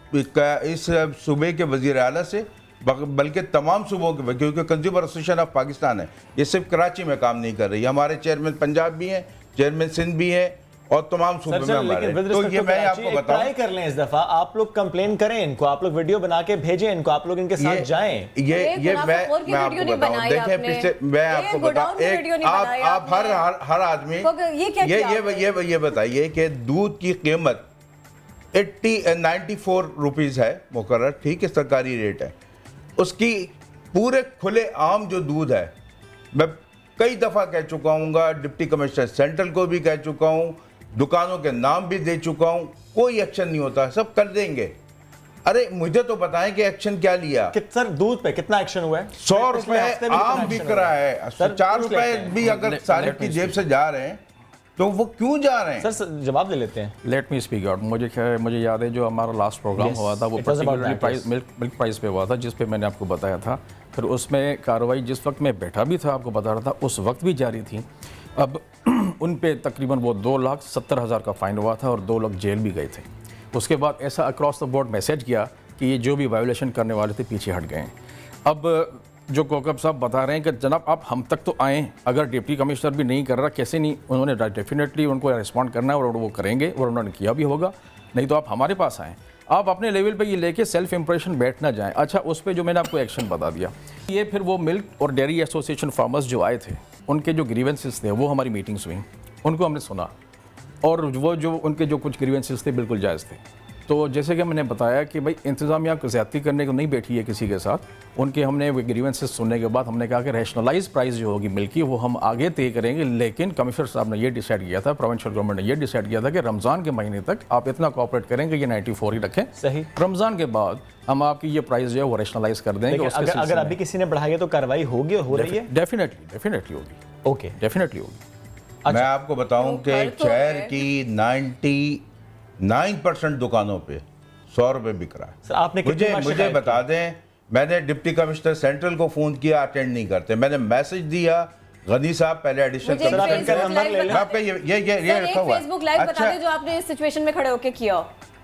इस सूबे के वज़ीर आला से, बल्कि तमाम सूबों के, क्योंकि कंज्यूमर एसोसिएशन ऑफ पाकिस्तान है, ये सिर्फ कराची में काम नहीं कर रही। हमारे चेयरमैन पंजाब भी हैं, चेयरमैन सिंध भी है और तमाम सूबे में हमारे। तो ये मैं आपको बताऊं, ट्राई कर लें इस दफा, आप लोग कंप्लेन करें इनको, आप लोग वीडियो बना के भेजें इनको, आप लोग इनके साथ जाएं। ये ये मैं मैं आपको बताऊं, देखिए पिछले मैं आपको बताऊं, एक आप आप हर हर हर आदमी ये ये ये ये बताइए कि दूध की कीमत एट्टी नाइन्टी फोर रुपीज़ है मुकर्रर, ठीक है, सरकारी रेट है उसकी। पूरे खुले आम जो दूध है, मैं कई दफ़ा कह चुका हूँ, डिप्टी कमिश्नर सेंट्रल को भी कह चुका हूँ, दुकानों के नाम भी दे चुका हूँ, कोई एक्शन नहीं होता। सब कर देंगे। अरे मुझे तो बताएं कि एक्शन क्या लिया। कि सर दूध पे कितना एक्शन हुआ है? सौ रुपए आम बिक रहा है, चार रुपए भी अगर सारिफ की जेब से जा रहे हैं तो वो क्यों जा रहे हैं? सर जवाब दे लेते हैं। Let me speak out. मुझे मुझे याद है जो हमारा लास्ट प्रोग्राम yes, हुआ था वो particularly price milk milk price पे हुआ था, जिस पे मैंने आपको बताया था। फिर उसमें कार्रवाई जिस वक्त मैं बैठा भी था आपको बता रहा था उस वक्त भी जारी थी। अब उन पे तकरीबन वो दो लाख सत्तर हज़ार का फ़ाइन हुआ था और दो लोग जेल भी गए थे। उसके बाद ऐसा अक्रॉस द बोर्ड मैसेज किया कि ये जो भी वायोलेशन करने वाले थे पीछे हट गए। अब जो कोकब साहब बता रहे हैं कि जनाब आप हम तक तो आएँ, अगर डिप्टी कमिश्नर भी नहीं कर रहा कैसे नहीं, उन्होंने डेफिनेटली उनको रिस्पॉन्ड करना है और वो करेंगे और उन्होंने किया भी होगा। नहीं तो आप हमारे पास आएँ, आप अपने लेवल पे ये लेके सेल्फ इम्प्रेशन बैठ ना जाएं। अच्छा, उस पर जो मैंने आपको एक्शन बता दिया, ये फिर वो मिल्क और डेयरी एसोसिएशन फार्मर्स जो आए थे उनके जो ग्रीवेंसेस थे वो हमारी मीटिंग्स हुई, उनको हमने सुना और वो जो उनके जो कुछ ग्रीवेंसेस थे बिल्कुल जायज़ थे। तो जैसे कि मैंने बताया कि भाई इंतज़ामिया को ज़्यादती करने को नहीं बैठी है किसी के साथ, उनके हमने ग्रीवेंसेस सुनने के बाद हमने कहा कि रैशनलाइज प्राइस जो होगी मिल्क की वो हम आगे तय करेंगे, लेकिन कमिश्नर साहब ने ये डिसाइड किया था, प्रोविंशियल गवर्नमेंट ने ये डिसाइड किया था कि रमज़ान के महीने तक आप इतना कोऑपरेट करेंगे, ये नाइन्टी फोर ही रखें, सही। रमज़ान के बाद हम आपकी ये प्राइस जो है वो रैशनलाइज कर देंगे। अगर अगर अभी किसी ने बढ़ाई है तो कार्रवाई होगी और हो रही है, डेफिनेटली डेफिनेटली होगी। ओके, डेफिनेटली होगी। मैं आपको बताऊं कि शहर की निन्यानवे परसेंट दुकानों पे सौ रुपए बिक रहा है। सर आपने मुझे मुझे बता दें, मैंने डिप्टी कमिश्नर सेंट्रल को फोन किया, अटेंड नहीं करते। मैंने मैसेज दिया गनी साहब पहले एडिशनल कमिश्नर नंबर ले लें। आपका ये ये ये ये रखा हुआ है। फेसबुक लाइव बता दें जो आपने इस सिचुएशन में खड़े होके किया।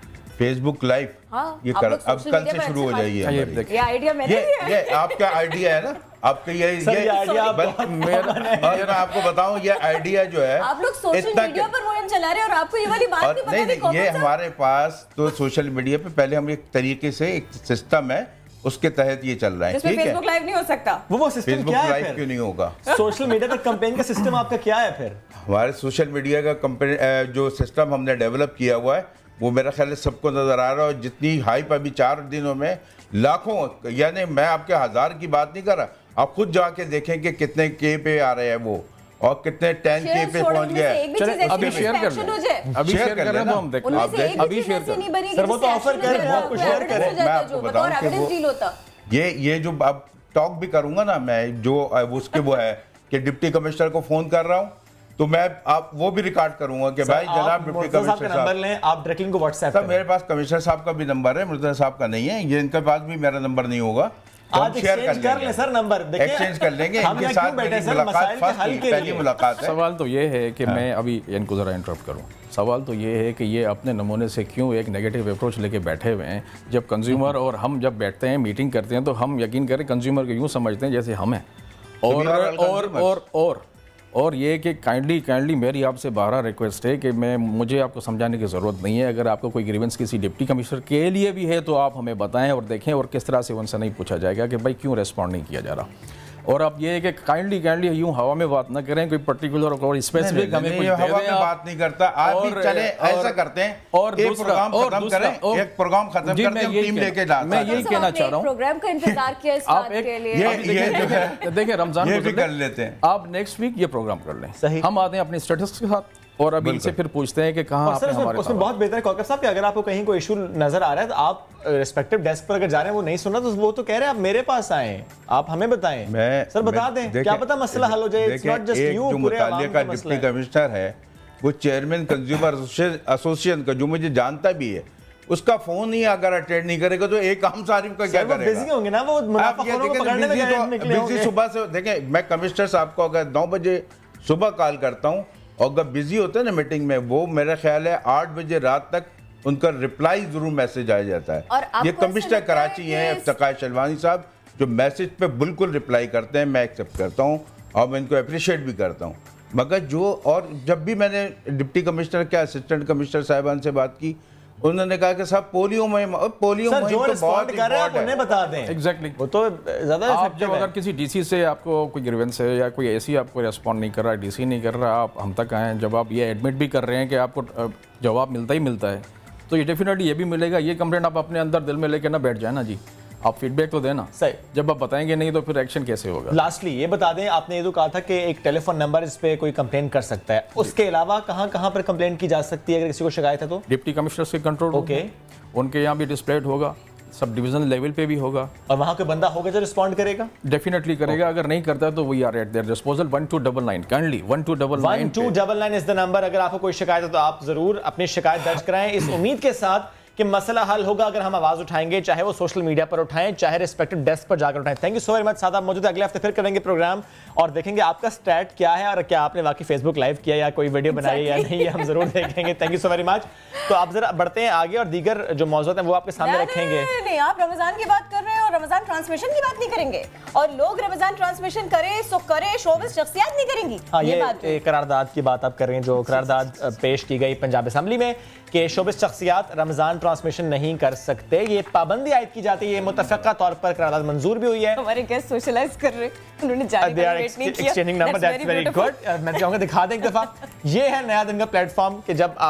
फेसबुक लाइव हाँ, ये कर, अब कल से शुरू हो जाइए। ये आइडिया मैंने ये दिया है। ये आपका आइडिया है ना, आपका ये सर, ये आइडिया आप बल- मेरा और मैं आपको बताऊं ये आइडिया जो है आप लोग सोशल इतना मीडिया पर मुहिम चला रहे हैं और आपको ये वाली बात और नहीं पता नहीं थी। नहीं ये हमारे पास तो सोशल मीडिया पे पहले हम एक तरीके से एक सिस्टम है उसके तहत ये चल रहा है, जिसमें ठीक है। फेसबुक लाइव नहीं हो सकता। वो वो सिस्टम फेसबुक क्या है लाइव फिर? क्यों नहीं होगा? सोशल मीडिया तक कैंपेन का सिस्टम आपका क्या है फिर? हमारे सोशल मीडिया का कंपनी जो सिस्टम हमने डेवलप किया हुआ है वो मेरा ख्याल है सबको नजर आ रहा है। और जितनी हाइप अभी चार दिनों में लाखों, यानी मैं आपके हजार की बात नहीं कर रहा, आप खुद जाके देखें कि कितने के पे आ रहे हैं वो और कितने टेन के पे पहुंच गए। चले अभी शेयर कर लें, अभी शेयर कर लें तो हम देख लें। अभी शेयर कर लें सर, वो तो ऑफर कर रहे हैं, आपको शेयर करें। मैं आपको बताऊं कि वो ये ये जो अब टॉक भी करूंगा ना मैं, जो उसके वो है कि डिप्टी कमिश्नर को फोन कर रहा हूं तो मैं आप वो भी रिकॉर्ड करूंगा कि भाई जनाब डिप्टी कमिश्नर साहब नंबर लें, आप डायरेक्टली इनको व्हाट्सएप करें। मेरे पास कमिश्नर साहब का भी नंबर है, मुर्तजा साहब का नहीं है, ये इनके पास भी मेरा नंबर नहीं होगा। आज एक्सचेंज कर लें सर नंबर, देखिए एक्सचेंज कर लेंगे। हम इनके यहाँ साथ क्यों बैठे मेरी सर, मुलाकात मसाइल के फर्स्ट हल के पहली लिए। मुलाकात है। सवाल तो ये है कि मैं अभी इनको ज़रा इंटरप्ट करूं। सवाल तो ये है कि ये अपने नमूने से क्यों एक नेगेटिव अप्रोच लेके बैठे हुए हैं। जब कंज्यूमर और हम जब बैठते हैं मीटिंग करते हैं तो हम यकीन करें कंज्यूमर को यूँ समझते हैं जैसे हम हैं। और और और और और ये कि काइंडली काइंडली मेरी आपसे बारह रिक्वेस्ट है कि मैं मुझे आपको समझाने की ज़रूरत नहीं है। अगर आपको कोई ग्रीवेंस किसी डिप्टी कमिश्नर के लिए भी है तो आप हमें बताएं और देखें और किस तरह से उनसे नहीं पूछा जाएगा कि भाई क्यों रिस्पॉन्ड नहीं किया जा रहा। और आप ये है कि काइंडली काइंडली यूं हवा में बात ना करें, कोई पर्टिकुलर और स्पेसिफिक हमें कुछ हवा में बात नहीं करता। आज भी चले ऐसा करते हैं और एक दूसरा प्रोग्राम और खत्म दूसरा करें, एक प्रोग्राम खत्म जी, करते मैं हैं, यही टीम कह- लेके जाते मैं हैं। यही कहना चाह रहा हूँ। प्रोग्राम का इंतजार किया इस आप बात एक के लिए। ये अभी ये देखिए- जो है देखिए रमजान ये गुजर भी ले, कर लेते हैं। आप नेक्स्ट वीक ये प्रोग्राम कर लें। सही। हम आते हैं अपनी स्टेटस के साथ और अभी इनसे फिर पूछते हैं कि कहाँ और सर आपने उसमें, हमारे उसमें साथ बहुत बेहतर है कॉकर साहब कि अगर आपको कहीं कोई इशू नजर आ रहा है तो आप रिस्पेक्टिव डेस्क पर अगर जा रहे हैं वो नहीं सुन रहा तो वो तो कह रहे हैं आप मेरे पास आए, आप हमें बताएं। मैं सर बता मैं- दें, देखें- क्या पता मसला हल हो जाए। इट्स नॉट जस्ट एक यू, जो पूरे मुतालिया आवाम का का मसला डिप्टी है। कमिश्नर है वो चेयरमैन कंज्यूमर एसोसिएशन का, जो मुझे जानता भी है, उसका फोन ही अगर अटेंड नहीं करेगा तो एक आम सारिफ का क्या सर वो करेगा? बिजी होंगे ना, वो आप मुनाफाखोरों ये को देखें पकड़ने में बिजी गए तो निकले बिजी होंगे। सुबह से देखें, मैं कमिश्नर साहब को अगर नौ बजे सुबह कॉल करता हूँ और अगर बिजी होते हैं ना मीटिंग में, वो मेरा ख्याल है आठ बजे रात तक उनका रिप्लाई जरूर मैसेज आ जाता और है। आपको ये ऐसा कमिश्नर लगता है कराची कि हैं इस- इफ्तिखार शलवानी साहब, जो मैसेज पे बिल्कुल रिप्लाई करते हैं, मैं एक्सेप्ट करता हूँ और मैं इनको अप्रिशिएट भी करता हूँ। मगर जो और जब भी मैंने डिप्टी कमिश्नर के असिस्टेंट कमिश्नर साहिबान से बात की, उन्होंने कहा कि साहब पोलियो मुहिम, पोलियो सर मुहिम जो तो बहुत रिस्पॉन्ड कर रहे हैं आप इम्पोर्टेंट उन्हें है। बता दें। एग्जैक्टली वो तो ज्यादा आप effective जब है। अगर किसी डीसी से आपको कोई ग्रीवेंस है या कोई ऐसी आपको रिस्पॉन्ड नहीं कर रहा है, डीसी नहीं कर रहा, आप हम तक आए, जब आप ये एडमिट भी कर रहे हैं कि आपको अ, जवाब मिलता ही मिलता है, तो ये डेफिनेटली ये भी मिलेगा। ये कंप्लेंट आप अपने अंदर दिल में लेके ना बैठ जाए ना जी, आप फीडबैक तो देना। सही। जब आप बताएंगे नहीं तो फिर एक्शन कैसे होगा? लास्टली ये बता दें, आपने ये तो कहा था कि एक टेलीफोन नंबर इस पे कोई कंप्लेन कर सकता है, उसके अलावा कहां कहां पर कंप्लेन की जा सकती है अगर किसी को शिकायत है तो? डिप्टी कमिश्नर के कंट्रोल ओके। उनके यहाँ भी डिस्प्लेड होगा, सब डिवीजन लेवल पे भी होगा, और वहां कोई बंदा होगा जो रिस्पॉन्ड करेगा? डेफिनेटली करेगा। अगर नहीं करता तो we are at their disposal. One two double nine kindly one two double one nine two double nine is the number. अगर आपको कोई शिकायत है तो आप जरूर अपनी शिकायत दर्ज कराएं, इस उम्मीद के साथ कि मसला हल होगा अगर हम आवाज उठाएंगे, चाहे वो सोशल मीडिया पर उठाएं, चाहे रिस्पेक्टिव डेस्क पर जाकर उठाएं। Thank you so very much. साथ आप मौजूद अगले हफ्ते फिर करेंगे प्रोग्राम और देखेंगे आपका स्टैट क्या है और क्या आपने वाकई फेसबुक लाइव किया या कोई वीडियो बनाई या नहीं, ये हम जरूर देखेंगे। Thank you so very much. तो आप जरा बढ़ते हैं आगे और दीगर जो मौजूद हैं वो आपके सामने नहीं, रखेंगे। नहीं, नहीं, आप रमजान की बात कर रहे हैं और रमजान ट्रांसमिशन की बात नहीं करेंगे, और लोग रमजान ट्रांसमिशन करें सो करे, शोबिस शख्सियत नहीं करेंगी। हाँ, ये ये बात है। एक करारदाद की बात आप कर रहे हैं, जो करारदाद पेश की गई पंजाब असेंबली में कि शोबिस शख्सियात रमजान ट्रांसमिशन नहीं कर सकते, ये पाबंदी आयद की जाती है। ये मुतफ़क़ा तौर पर करारदाद मंजूर भी हुई है। हमारे गेस्ट सोशलाइज कर रहे हैं, उन्होंने जाने They का are वेट नहीं किया। exchanging number, That's that's very very beautiful. good. मैं चाहूंगा दिखा दें एक दफा। ये है नया दिन का प्लेटफॉर्म कि जब आप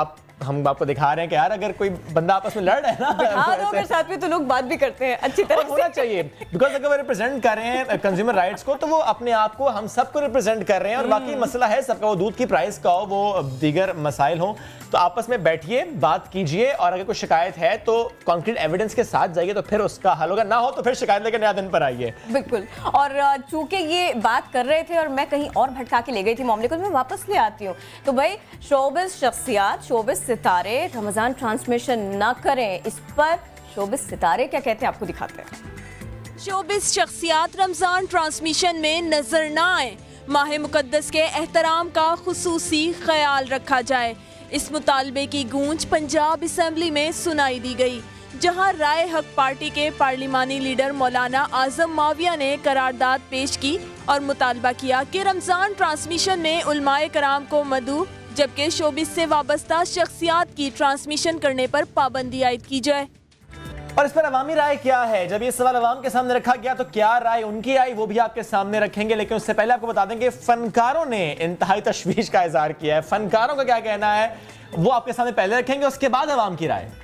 हम आपको दिखा रहे हैं कि यार अगर कोई बंदा आपस में लड़ रहा है ना, हाँ तो अगर साथ में तो लोग बात भी करते हैं अच्छी तरह होना चाहिए, बिकॉज अगर वो रिप्रेजेंट कर रहे हैं कंज्यूमर राइट्स को तो वो अपने आप को हम सबको रिप्रेजेंट कर रहे हैं। और बाकी मसला है सबका, वो दूध की प्राइस का हो, वो दीगर मसाइल हो, तो आपस में बैठिए, बात कीजिए, और अगर कोई शिकायत है तो कॉन्क्रीट एविडेंस के साथ जाइए, तो फिर उसका हल होगा। ना हो तो फिर शिकायत लेकर नया दिन पर आइए। बिल्कुल। और चूंकि ये बात कर रहे थे और मैं कहीं और भटका के ले गई थी मामले को, तो मैं वापस ले आती हूँ। तो भाई शोबिज़ शख्सियात, शोबिज़ सितारे रमजान ट्रांसमिशन ना करें, इस पर शोबिज़ सितारे क्या कहते हैं आपको दिखाते हैं। शोबिज़ शख्सियात रमजान ट्रांसमिशन में नजर ना आए, माह मुकद्दस के एहतराम का खुसूसी ख्याल रखा जाए। इस मुतालबे की गूंज पंजाब असेंबली में सुनाई दी गई, जहां राय हक पार्टी के पार्लिमानी लीडर मौलाना आजम माविया ने करारदाद पेश की और मुतालबा किया कि रमजान ट्रांसमिशन में उलमाए कराम को मदू, जबकि शोबिस से वाबस्ता शख्सियात की ट्रांसमिशन करने पर पाबंदी आयद की जाए। और इस पर अवामी राय क्या है? जब ये सवाल अवाम के सामने रखा गया तो क्या राय उनकी आई, वो भी आपके सामने रखेंगे। लेकिन उससे पहले आपको बता दें कि फनकारों ने इंतहाई तशवीश का इजहार किया है। फनकारों का क्या कहना है वो आपके सामने पहले रखेंगे, उसके बाद अवाम की राय।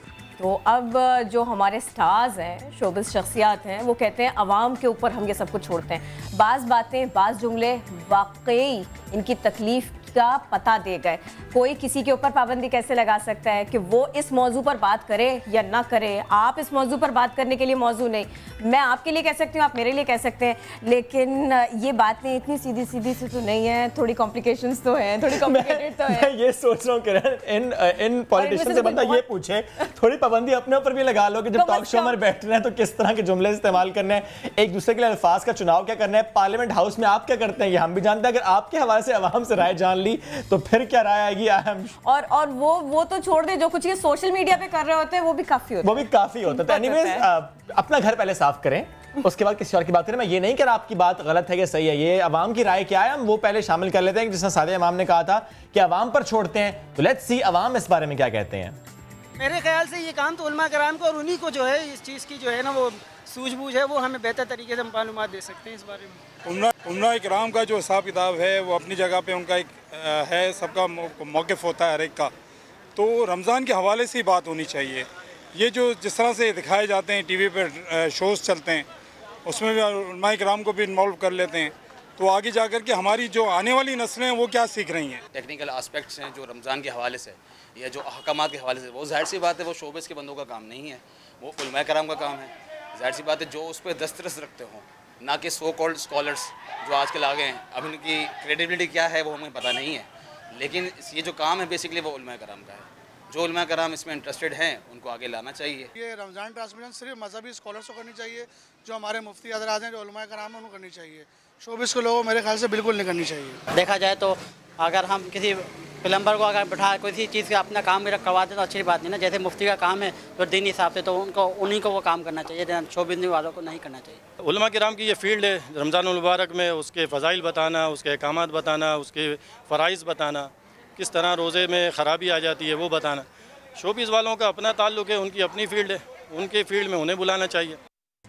तो अब जो हमारे स्टार्स हैं, शोबिज़ शख्सियात हैं, वो कहते हैं अवाम के ऊपर हम ये सब कुछ छोड़ते हैं। बाज़ बातें, बाज़ जुमले वाकई इनकी तकलीफ का पता दे गए। कोई किसी के ऊपर पाबंदी कैसे लगा सकता है कि वो इस मौजू पर बात करे या ना करे? आप इस मौजू पर बात करने के लिए मौजू नहीं, मैं आपके लिए कह सकती हूँ, आप मेरे लिए कह सकते हैं, लेकिन ये बातें इतनी सीधी सीधी से तो नहीं है, थोड़ी कॉम्प्लिकेशंस तो हैं, थोड़ी कॉम्प्लिकेटेड तो है। मैं ये सोच रहा हूँ किरण, इन इन पॉलिटिशियन से बंदा ये पूछे, थोड़ी पाबंदी अपने ऊपर भी लगा लो कि जब टॉक शो में बैठना है तो किस तरह के जुमले इस्तेमाल करने हैं, एक दूसरे के लिए अल्फाज का चुनाव क्या करना है, पार्लियामेंट हाउस में आप क्या करते हैं ये हम भी जानते हैं। अगर आपके हवाले से अवाम से राय जान ली तो फिर क्या राय आएगी? और और वो वो तो छोड़ दे, जो कुछ ये सोशल मीडिया पे कर रहे होते हैं वो भी काफी होता है, वो भी काफी होता है। तो एनीवेज अपना घर पहले साफ करें, उसके बाद किसी और की बात करें। मैं ये नहीं कह रहा आपकी बात गलत है कि सही है, ये अवाम की राय क्या है हम वो पहले शामिल कर लेते हैं। जिसने सादे इमाम ने कहा था कि अवाम पर छोड़ते हैं, तो लेट्स सी अवाम इस बारे में क्या कहते हैं। मेरे ख्याल से ये काम तो उलमा कराम को और उन्हीं को जो है इस चीज़ की जो है ना वो सूझबूझ है, वो हमें बेहतर तरीके से मालूमात दे सकते हैं इस बारे में। उलमा कराम का जो हिसाब किताब है वो अपनी जगह पे उनका एक है, सबका मौक़िफ़ होता है हर एक का। तो रमज़ान के हवाले से ही बात होनी चाहिए। ये जो जिस तरह से दिखाए जाते हैं टीवी पर शोज़ चलते हैं, उसमें भी उलमा कराम को भी इन्वॉल्व कर लेते हैं, तो आगे जा कर के हमारी जो आने वाली नस्लें हैं वो क्या सीख रही हैं। टेक्निकल आस्पेक्ट्स हैं जो रमज़ान के हवाले से या जो अहकामात के हवाले से, वो जाहिर सी बात है वो शोबिस के बंदों का काम नहीं है, वो उलमा कराम का काम है। जाहिर सी बात है जो उस पर दस्तरस रखते हों, ना कि सो कॉल्ड स्कॉलर्स जो आजकल आ गए हैं। अब उनकी क्रेडिबिलिटी क्या है वो हमें पता नहीं है, लेकिन ये जो काम है बेसिकली वो उलमा कराम का है। जो उलमा कराम इसमें इंटरेस्टेड हैं उनको आगे लाना चाहिए। ये रमज़ान ट्रांसमिशन सिर्फ मजहबी स्कॉलर्स को करनी चाहिए, जो हमारे मुफ्ती हज़रात हैं, जो उलमा कराम है उनको करनी चाहिए। शोबिस को लोगों मेरे ख्याल से बिल्कुल नहीं करनी चाहिए। देखा जाए तो अगर हम किसी प्लम्बर को अगर बैठा किसी चीज़ का अपना काम मेरा करवा दें तो अच्छी बात नहीं ना। जैसे मुफ्ती का काम है तो दीन हिसाब से तो उनको उन्हीं को वो काम करना चाहिए, शोबिस वालों को नहीं करना चाहिए। उलमा किराम की ये फील्ड है रमज़ान मुबारक में, उसके फ़ज़ाइल बताना, उसके अहकामात बताना, उसके फ़राइज़ बताना, किस तरह रोज़े में ख़राबी आ जाती है वो बताना। शोबिस वालों का अपना ताल्लुक़ है, उनकी अपनी फील्ड है, उनके फील्ड में उन्हें बुलाना चाहिए।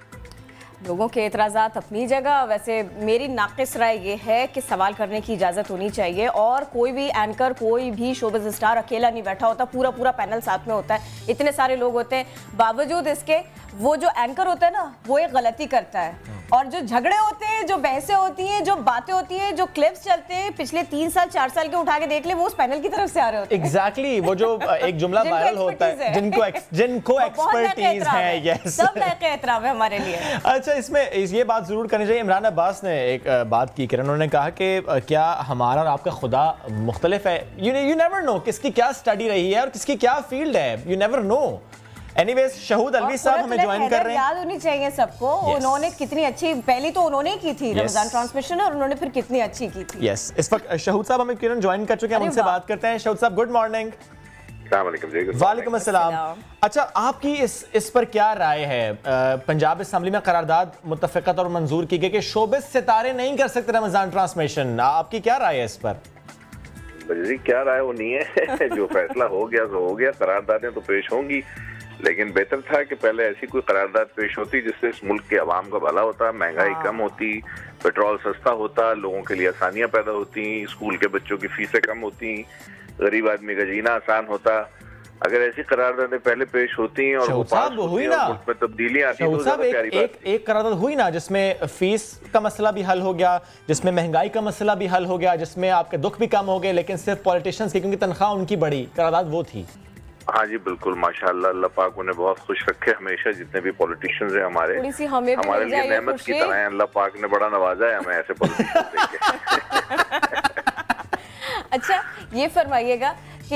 लोगों के एतराज़ात अपनी जगह। वैसे मेरी नाक़िस राय ये है कि सवाल करने की इजाज़त होनी चाहिए, और कोई भी एंकर, कोई भी शोबिज़ स्टार अकेला नहीं बैठा होता, पूरा पूरा पैनल साथ में होता है, इतने सारे लोग होते हैं। बावजूद इसके वो जो एंकर होता है ना वो एक गलती करता है, और जो झगड़े होते हैं, जो बहसें होती हैं, जो बातें होती हैं, जो क्लिप्स चलते हैं पिछले तीन साल चार साल के उठा के देख ले, वो उस पैनल की तरफ से आ रहे होते हैं। एग्जैक्टली exactly, वो जो एक जुमला वायरल होता है, जिनको जिनको एक्सपर्टीज है, यस, सब लायक एहतराम है हमारे लिए। अच्छा, इसमें ये बात जरूर करनी चाहिए। इमरान अब्बास ने एक बात की किरण, उन्होंने कहा कि क्या हमारा और आपका खुदा मुख्तलिफ है? यू यू नेवर नो किसकी क्या स्टडी रही है और किसकी क्या फील्ड है, you never know. Anyways, Shahood Alvi साहब हमें ज्वाइन कर रहे हैं। याद होनी चाहिए सबको, yes. उन्होंने कितनी अच्छी, पहली तो उन्होंने की थी yes. रमजान ट्रांसमिशन, और उन्होंने फिर कितनी अच्छी की थी। Yes yes. इस वक्त शहूद साहब हमें किरण ज्वाइन कर चुके हैं, हम उनसे बात करते हैं। शहूद साहब, गुड मॉर्निंग। वालेकुम अस्सलाम। अच्छा, आपकी इस इस पर क्या राय है? पंजाब असेंबली में करारदाद मुत्तफ़िक़त और मंजूर की गई कि शोबिस सितारे नहीं कर सकते रमजान ट्रांसमिशन, आपकी क्या राय है इस पर? जी क्या राय वो नहीं है जो फैसला हो गया तो हो गया, करारदादें तो पेश होंगी, लेकिन बेहतर था कि पहले ऐसी कोई करारदाद पेश होती जिससे इस मुल्क के अवाम का भला होता, महंगाई कम होती, पेट्रोल सस्ता होता, लोगों के लिए आसानियां पैदा होती, स्कूल के बच्चों की फीसें कम होती, गरीब आदमी का जीना आसान होता। अगर ऐसी करारदादें पहले पेश होती और वो पास होती और मुल्क में तब्दीली आती तो ज़्यादा प्यारी बात एक, एक करारदाद हुई ना जिसमें फीस का मसला भी हल हो गया, जिसमें महंगाई का मसला भी हल हो गया, जिसमें आपके दुख भी कम हो गए, लेकिन सिर्फ पॉलिटिशियंस की क्योंकि तनख्वाह उनकी बढ़ी, करारदाद वो थी। हाँ जी बिल्कुल, माशाल्लाह, अल्लाह पाक उन्हें बहुत खुश रखे हमेशा, जितने भी पॉलिटिशियंस हैं हमारे, हमें हमारे लिए नेमत की तरह हैं। अल्लाह पाक ने बड़ा नवाजा है हमें ऐसे पॉलिटिशियंस देके। अच्छा ये फरमाइएगा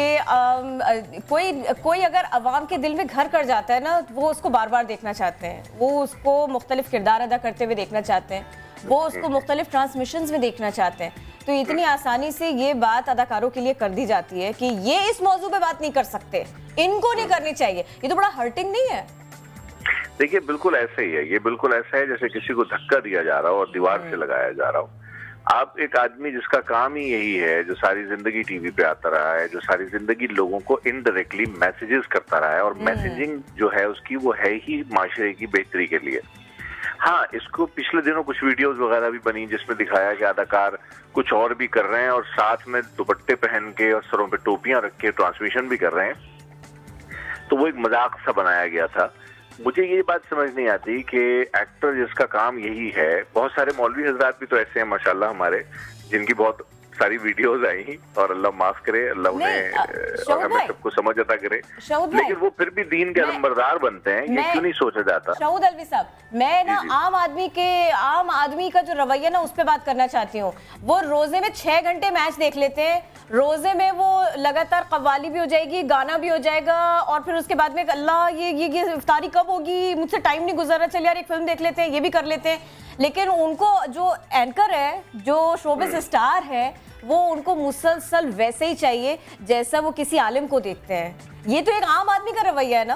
कि कोई कोई अगर अवाम के दिल में घर कर जाता है ना, वो उसको बार बार देखना चाहते हैं, वो उसको मुख्तलिफ किरदार अदा करते हुए देखना चाहते हैं, वो उसको मुख्तलिफ ट्रांसमिशंस में देखना चाहते हैं। तो इतनी आसानी से ये बात अदाकारों के लिए कर दी जाती है कि ये इस मौजू पे बात नहीं कर सकते, इनको नहीं करनी चाहिए, ये तो बड़ा हर्टिंग नहीं है? देखिए बिल्कुल ऐसा ही है, ये बिल्कुल ऐसा है जैसे किसी को धक्का दिया जा रहा हो और दीवार से लगाया जा रहा हो। आप एक आदमी जिसका काम ही यही है, जो सारी जिंदगी टीवी पे आता रहा है, जो सारी जिंदगी लोगों को इनडायरेक्टली मैसेजेस करता रहा है, और मैसेजिंग जो है उसकी वो है ही माशरे की बेहतरी के लिए। हाँ, इसको पिछले दिनों कुछ वीडियोस वगैरह भी बनी जिसमें दिखाया कि अदाकार कुछ और भी कर रहे हैं और साथ में दुपट्टे पहन के और सरों पे टोपियां रख के ट्रांसमिशन भी कर रहे हैं, तो वो एक मजाक सा बनाया गया था। मुझे ये बात समझ नहीं आती कि एक्टर जिसका काम यही है, बहुत सारे मौलवी हजरात भी तो ऐसे हैं माशाल्लाह हमारे, जिनकी बहुत सारी वीडियोस आई, और अल्लाह माफ करे, अल्लाह उन्हें और हमें सबको समझ अता करे, लेकिन वो फिर भी दीन के नंबरदार बनते हैं, ये क्यों नहीं सोचा जाता? शहीद अलवी साहब, मैं ना आम आदमी के आम आदमी का जो रवैया ना उस पर बात करना चाहती हूँ। वो रोजे में छह घंटे मैच देख लेते हैं, रोजे में वो लगातार कव्वाली भी हो जाएगी, गाना भी हो जाएगा, और फिर उसके बाद में अल्लाह ये ये ये इफ्तारी कब होगी, मुझसे टाइम नहीं गुजर रहा, चल यार एक फिल्म देख लेते हैं, ये भी कर लेते हैं। लेकिन उनको जो एंकर है, जो शोबिस स्टार है, वो उनको मुसलसल वैसे ही चाहिए जैसा वो किसी आलिम को देखते हैं। ये तो एक आम आदमी का रवैया है ना?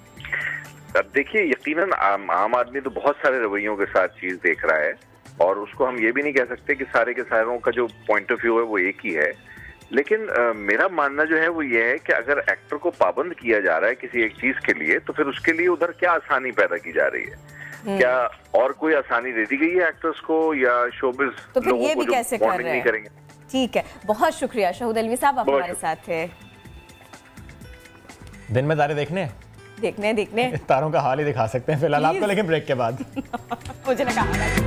अब देखिए, यकीनन आम, आम आदमी तो बहुत सारे रवैयों के साथ चीज देख रहा है, और उसको हम ये भी नहीं कह सकते कि सारे के सारों का जो पॉइंट ऑफ व्यू है वो एक ही है। लेकिन आ, मेरा मानना जो है वो ये है कि अगर एक्टर को पाबंद किया जा रहा है किसी एक चीज के लिए, तो फिर उसके लिए उधर क्या आसानी पैदा की जा रही है? क्या और कोई आसानी दे दी गई है एक्टर्स को, या शोबिज तो फिर ये भी कैसे कर रहे हैं? करेंगे? ठीक है, बहुत शुक्रिया शहीद अलवी साहब, आप हमारे साथ थे। दिन में तारे देखने देखने देखने तारों का हाल ही दिखा सकते हैं फिलहाल आपको, लेकिन ब्रेक के बाद मुझे लगा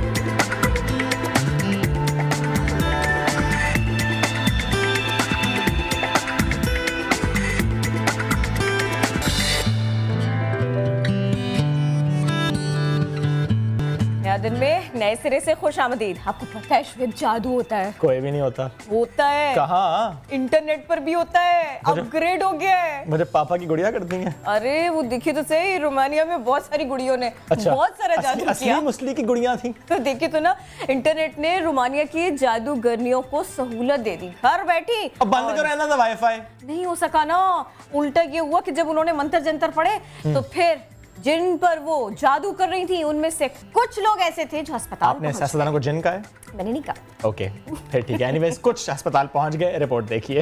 दिन में नए सिरे से खुश आमदीद। आपको पता है शुएब, जादू होता है? कोई भी नहीं होता। होता है। कहाँ? इंटरनेट पर भी होता है, अपग्रेड हो गया है। मुझे पापा की गुड़िया करती हैं। अरे वो देखिए तो सही, रोमानिया में बहुत सारी गुड़ियों ने अच्छा, बहुत सारा जादू असली, किया। असली मुस्लिम की गुड़िया थी। तो देखिए तो ना, इंटरनेट ने रोमानिया की जादूगरनियों को सहूलत दे दी, घर बैठी। अब बंद कर रहना था वाईफाई। नहीं हो सका ना, उल्टा ये हुआ कि जब उन्होंने मंत्र जंतर पढ़े तो फिर जिन पर वो जादू कर रही थी उनमें से कुछ लोग ऐसे थे जो अस्पताल आपने सियासतदानों को जिन कहा है? मैंने नहीं कहा। ओके फिर ठीक है। एनीवेज कुछ अस्पताल पहुंच गए, रिपोर्ट देखिए।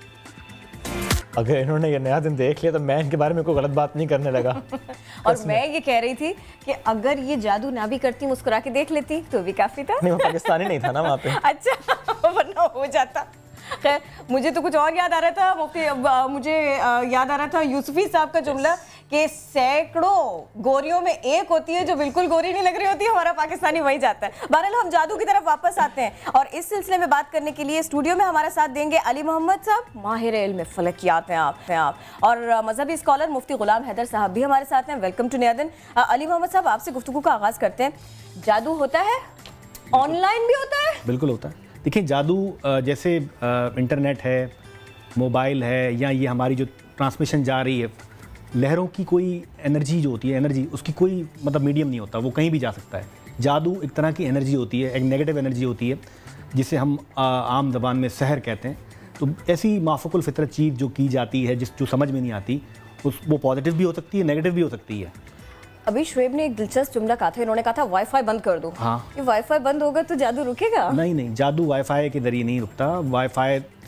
अगर इन्होंने ये नया दिन देख लिया तो मैं इनके बारे में कोई गलत बात नहीं करने लगा। और मैं ये कह रही थी कि अगर ये जादू ना भी करती, मुस्कुरा के देख लेती तो भी काफी था। नहीं, वो पाकिस्तानी नहीं था ना वहाँ पे। अच्छा, वरना हो जाता। खैर, मुझे तो कुछ और याद आ रहा था मुफ्ती, मुझे याद आ रहा था यूसुफी साहब का जुमला कि सैकड़ों गोरियों में एक होती है जो बिल्कुल गोरी नहीं लग रही होती, हमारा पाकिस्तानी वही जाता है। बहरहाल हम जादू की तरफ वापस आते हैं, और इस सिलसिले में बात करने के लिए स्टूडियो में हमारा साथ देंगे अली मोहम्मद साहब, माहिर इल्म फलकियात हैं आप हैं आप और मजहबी स्कॉलर मुफ्ती गुलाम हैदर साहब भी हमारे साथ हैं। वेलकम टू नया दिन। अली मोहम्मद साहब, आपसे गुफ्तगू का आगाज करते हैं। जादू होता है, ऑनलाइन भी होता है? बिल्कुल होता है। देखिए, जादू जैसे इंटरनेट है, मोबाइल है, या ये हमारी जो ट्रांसमिशन जा रही है, लहरों की कोई एनर्जी जो होती है, एनर्जी उसकी कोई मतलब मीडियम नहीं होता, वो कहीं भी जा सकता है। जादू एक तरह की एनर्जी होती है, एक नेगेटिव एनर्जी होती है, जिसे हम आ, आम ज़बान में सहर कहते हैं। तो ऐसी माफ़ुकुल फितरत चीज़ जो की जाती है, जिस जो समझ में नहीं आती, उस वो पॉजिटिव भी हो सकती है, नेगेटिव भी हो सकती है। अभी शुएब ने एक दिलचस्प जुमला कहा था, इन्होंने कहा था वाईफाई बंद कर दो। हाँ, ये वाईफाई बंद होगा तो जादू रुकेगा? नहीं नहीं, जादू वाईफाई के जरिए नहीं रुकता। वाईफाई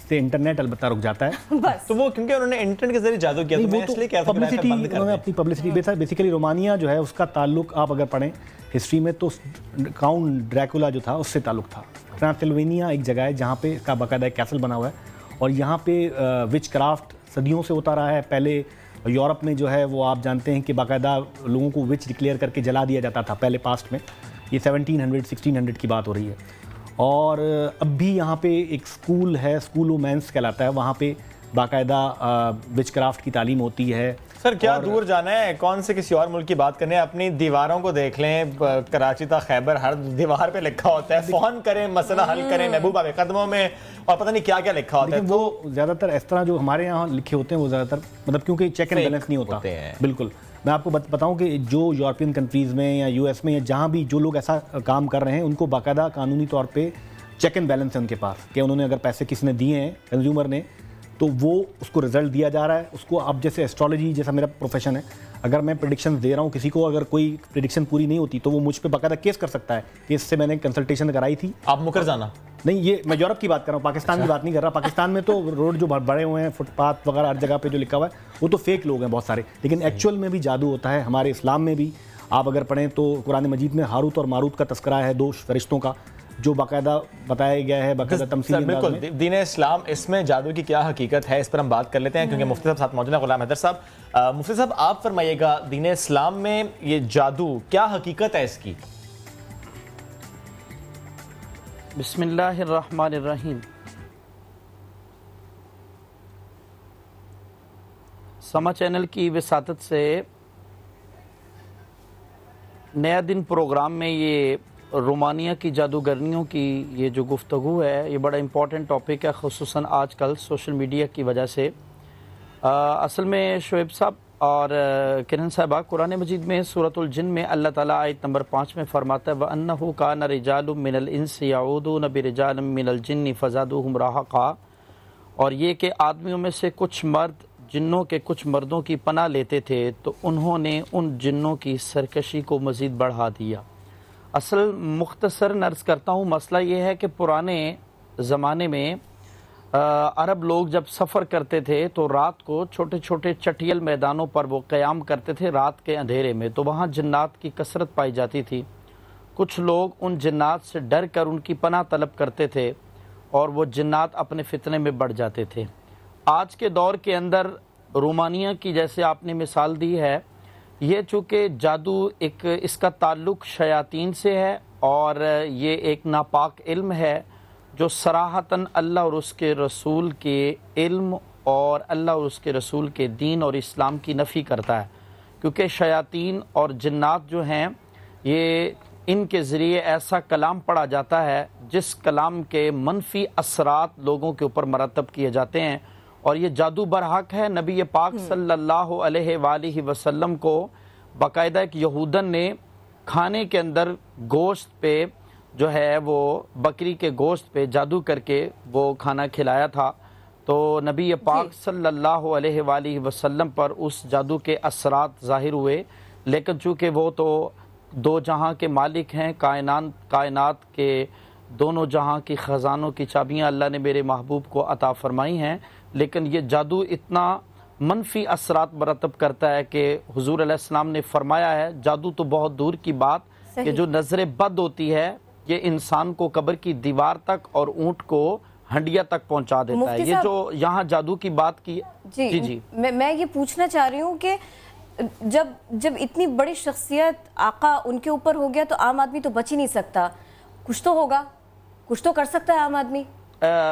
इससे इंटरनेट अलबत्ता रुक जाता है। बस तो वो क्योंकि उन्होंने इंटरनेट के जरिए जादू किया, तो मैं इसलिए कह रहा था कि पब्लिसिटी बंद कर उन्होंने दें। अपनी पब्लिसिटी बेसिकली रोमानिया जो है उसका ताल्लुक आप अगर पढ़ें हिस्ट्री में तो काउंट ड्रैकुला जो था उससे ताल्लुक था। ट्रांसिल्वेनिया एक जगह है जहाँ पे इसका बाकायदा एक कैसल बना हुआ है और यहाँ पे विच क्राफ्ट सदियों से होता रहा है। पहले यूरोप में जो है वो आप जानते हैं कि बाकायदा लोगों को विच डिक्लेयर करके जला दिया जाता था पहले पास्ट में। ये सेवनटीन हंड्रेड सिक्सटीन हंड्रेड की बात हो रही है। और अब भी यहाँ पे एक स्कूल है, स्कूल ऑफ मेंस कहलाता है, वहाँ पे बाकायदा विच क्राफ्ट की तालीम होती है। सर क्या दूर जाना है, कौन से किसी और मुल्क की बात करने, अपनी दीवारों को देख लें, कराची तक खैबर हर दीवार पे लिखा होता है फोन करें, मसला हल करें, महबूबा के कदमों में, और पता नहीं क्या क्या लिखा होता है। वो ज़्यादातर इस तरह जो हमारे यहाँ लिखे होते हैं वो ज़्यादातर मतलब क्योंकि चेक एंड बैलेंस नहीं होता है। बिल्कुल, मैं आपको बताऊं कि जो यूरोपियन कंट्रीज़ में या यूएस में या जहाँ भी जो लोग ऐसा काम कर रहे हैं उनको बाकायदा कानूनी तौर पर चेक एंड बैलेंस है उनके पास कि उन्होंने अगर पैसे किसी ने दिए हैं कंज्यूमर ने तो वो उसको रिजल्ट दिया जा रहा है उसको। अब जैसे एस्ट्रोलॉजी जैसा मेरा प्रोफेशन है, अगर मैं प्रेडिक्शन दे रहा हूँ किसी को, अगर कोई प्रेडिक्शन पूरी नहीं होती तो वो मुझ पे बाकायदा केस कर सकता है कि इससे मैंने कंसल्टेशन कराई थी, आप मुकर जाना। नहीं, ये मैं यूरोप की बात कर रहा हूँ, पाकिस्तान की बात नहीं कर रहा। पाकिस्तान में तो रोड जो बड़े हुए हैं, फुटपाथ वगैरह हर जगह पे जो लिखा हुआ है वो तो फेक लोग हैं बहुत सारे, लेकिन एक्चुअल में भी जादू होता है। हमारे इस्लाम में भी आप अगर पढ़ें तो कुरान मजीद में हारूत और मारूत का तस्करा है, दो फरिश्तों का, जो बाकायदा बताया गया है बाकायदा तमसीली अंदाज में। बिल्कुल, दीन इस्लाम इसमें जादू की क्या हकीकत है इस पर हम बात कर लेते हैं, क्योंकि मुफ्ती साहब साथ मौजूद हैं, गुलाम हैदर साहब। मुफ्ती साहब आप फरमाइएगा, दीन इस्लाम में ये जादू क्या हकीकत है इसकी? बिस्मिल्लाहिर्रहमानिर्रहीम। समा चैनल की विसातत से नया दिन प्रोग्राम में ये रोमानिया की जादूगरनियों की ये जो गुफ्तगू है ये बड़ा इम्पॉर्टेंट टॉपिक है, ख़ुसूसन आजकल सोशल मीडिया की वजह से। आ, असल में शोएब साहब और किरण साहबा, कुरान मजीद में सूरतुल जिन में अल्लाह ताला आयत नंबर पाँच में फरमाता है व अन्नहु कान रिजालुम मिनल इंसी यऊदून बिरिजालिम मिनल जिन्नि फज़ादूहुम रहाक़ा, और ये कि आदमियों में से कुछ मर्द जिन्नों के कुछ मर्दों की पनाह लेते थे तो उन्होंने उन जिन्नों की सरकशी को मज़ीद बढ़ा दिया। असल मुख्तसर नर्स करता हूँ, मसला ये है कि पुराने ज़माने में आ, अरब लोग जब सफ़र करते थे तो रात को छोटे छोटे चटियल मैदानों पर वो क़याम करते थे रात के अंधेरे में, तो वहाँ जिन्नात की कसरत पाई जाती थी। कुछ लोग उन जिन्नात से डर कर उनकी पनाह तलब करते थे और वो जिन्नात अपने फितने में बढ़ जाते थे। आज के दौर के अंदर रोमानिया की जैसे आपने मिसाल दी है, ये चूँकि जादू एक इसका ताल्लुक़ शयातीन से है और ये एक नापाक इल्म है जो सराहतन अल्लाह और उसके रसूल के इल्म और अल्लाह और उसके रसूल के दीन और इस्लाम की नफ़ी करता है, क्योंकि शयातीन और जिन्नात जो हैं ये इनके ज़रिए ऐसा कलाम पढ़ा जाता है जिस कलाम के मनफी असरात लोगों के ऊपर मरतब किए जाते हैं, और ये जादू बरहक है। नबी पाक सल्लल्लाहु अलैहि वसल्लम को बाकायदा एक यहूदन ने खाने के अंदर गोश्त पे जो है वो बकरी के गोश्त पे जादू करके वो खाना खिलाया था, तो नबी पाक सल्लल्लाहु अलैहि वसल्लम पर उस जादू के असरात ज़ाहिर हुए। लेकिन चूँकि वो तो दो जहां के मालिक हैं, कायनात कायनात के दोनों जहां की ख़जानों की चाबियां अल्लाह ने मेरे महबूब को अता फरमाई हैं, लेकिन ये जादू इतना मनफी असरात मरतब करता है कि हुजूर अलैहिस्सलाम ने फरमाया है, जादू तो बहुत दूर की बात कि जो नज़र बद होती है ये इंसान को कब्र की दीवार तक और ऊँट को हंडिया तक पहुंचा देता है। ये जो यहाँ जादू की बात की जी जी, जी। मैं, मैं ये पूछना चाह रही हूँ कि जब जब इतनी बड़ी शख्सियत आका उनके ऊपर हो गया तो आम आदमी तो बच ही नहीं सकता, कुछ तो होगा, कुछ तो कर सकता है आम आदमी। आ,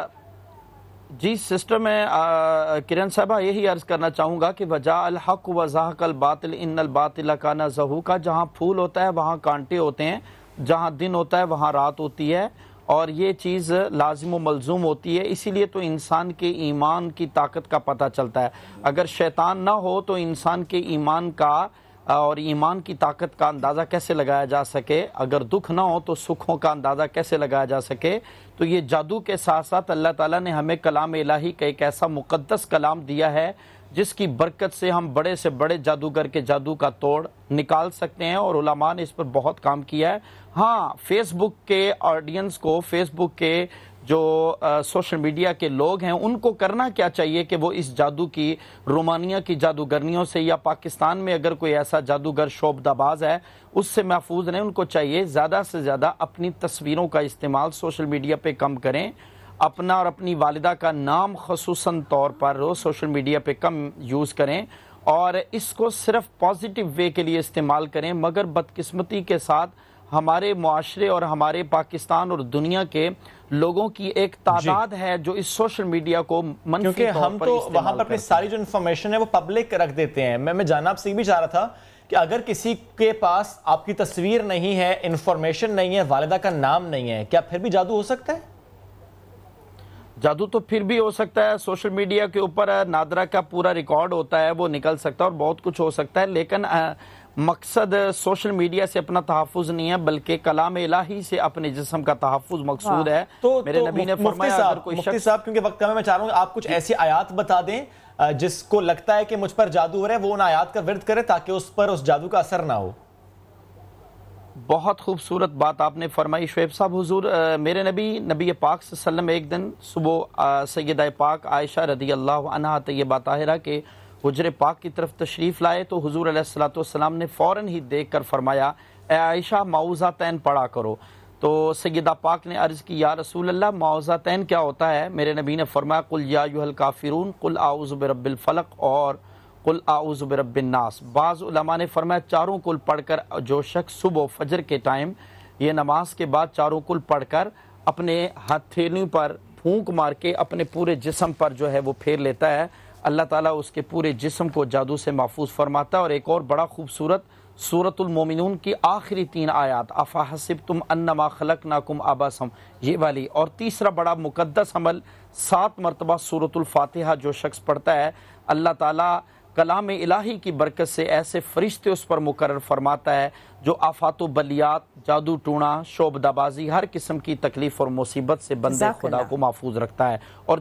जी सिस्टर, मैं किरण साहबा यही अर्ज़ करना चाहूँगा कि वजा अल हक़ व ज़हक़ल बातिल इन्नल बातिल काना ज़हूक़ा, जहाँ फूल होता है वहाँ कांटे होते हैं, जहाँ दिन होता है वहाँ रात होती है, और ये चीज़ लाजिम व मलजूम होती है। इसीलिए तो इंसान के ईमान की ताकत का पता चलता है। अगर शैतान ना हो तो इंसान के ईमान का और ईमान की ताकत का अंदाज़ा कैसे लगाया जा सके, अगर दुख ना हो तो सुखों का अंदाज़ा कैसे लगाया जा सके। तो ये जादू के साथ साथ अल्लाह ताला ने हमें कलाम इलाही का एक ऐसा मुक़द्दस कलाम दिया है जिसकी बरकत से हम बड़े से बड़े जादूगर के जादू का तोड़ निकाल सकते हैं, और उलमा ने इस पर बहुत काम किया है। हाँ, फेसबुक के ऑडियंस को, फेसबुक के जो आ, सोशल मीडिया के लोग हैं उनको करना क्या चाहिए कि वो इस जादू की, रोमानिया की जादूगरनियों से, या पाकिस्तान में अगर कोई ऐसा जादूगर शोबदाबाज है उससे महफूज रहें। उनको चाहिए ज़्यादा से ज़्यादा अपनी तस्वीरों का इस्तेमाल सोशल मीडिया पे कम करें, अपना और अपनी वालिदा का नाम खसूसन तौर पर वो सोशल मीडिया पे कम यूज़ करें और इसको सिर्फ पॉजिटिव वे के लिए इस्तेमाल करें। मगर बदकिस्मती के साथ हमारे मुआशरे और हमारे पाकिस्तान और दुनिया के लोगों की एक तादाद है जो इस सोशल मीडिया को मनफी क्योंकि तौर हम पर तो इस्तेमाल वहां पर अपनी करते सारी जो इन्फॉर्मेशन है वो पब्लिक रख देते हैं। मैं मैं जानना आपसे ये भी चाह रहा था कि अगर किसी के पास आपकी तस्वीर नहीं है, इन्फॉर्मेशन नहीं है, वालिदा का नाम नहीं है, क्या फिर भी जादू हो सकता है? जादू तो फिर भी हो सकता है। सोशल मीडिया के ऊपर नादरा का पूरा रिकॉर्ड होता है, वो निकल सकता है और बहुत कुछ हो सकता है, लेकिन आ, मकसद सोशल मीडिया से अपना तहफ़्फ़ुज़ नहीं है बल्कि कलाम इलाही से अपने जिस्म का तहफ़्फ़ुज़ मकसूद है। तो मेरे तो नबी ने मुफ्ती फरमाया साहब, अगर कोई मुफ्ती शख्स साहब क्योंकि वक्त कम है, मैं चाह रहा हूँ आप कुछ ऐसी आयात बता दें जिसको लगता है कि मुझ पर जादू हो रहा है, वो उन आयात का विर्द करे ताकि उस पर उस जादू का असर ना हो। बहुत खूबसूरत बात आपने फरमाई शुएब साहब। हुजूर मेरे नबी नबी पाक सल्लल्लाहु अलैहि वसल्लम एक दिन सुबह सैयदा पाक आयशा रदी अल्लाह अन्हा तय्यबा ताहिरा के हुजरे पाक की तरफ तशरीफ़ लाए तो हुजूर अलैहिस्सलातु वस्सलाम ने फ़ौरन ही देख कर फरमाया, ए आयशा माऊज़ातैन पढ़ा करो। तो सैयदा पाक ने अर्ज़ की, या रसूल अल्लाह माऊज़ातैन क्या होता है? मेरे नबी ने फरमाया, कुल या अय्युहल काफ़िरून, कुल आऊज़ु बिरब्बिल फ़लक़ और कुल आऊज़ु बिरब्बिन नास। बाज़ उलमा ने फरमाया चारों कुल पढ़कर जो शख्स सुबह फजर के टाइम ये नमाज के बाद चारों कुल पढ़कर अपने हथेलियों पर फूंक मार के अपने पूरे जिस्म पर जो है वो फेर लेता है, अल्लाह ताला उसके पूरे जिस्म को जादू से महफूज फरमाता है। और एक और बड़ा खूबसूरत सूरतुल मोमिनून की आखिरी तीन आयात, अफ़ा हसिबतुम अन्नमा खलक़नाकुम अबसम, ये वाली। और तीसरा बड़ा मुक़द्दस अमल, सात मरतबा सूरतुल फातिहा जो शख्स पढ़ता है, अल्लाह ताला कलाम इलाही की बरकत से ऐसे फरिश्ते उस पर मुकर्रर फरमाता है जो आफातो बलियात, जादू टूणा, शोबदाबाजी, हर किस्म की तकलीफ़ और मुसीबत से बंदे खुदा को महफूज रखता है। और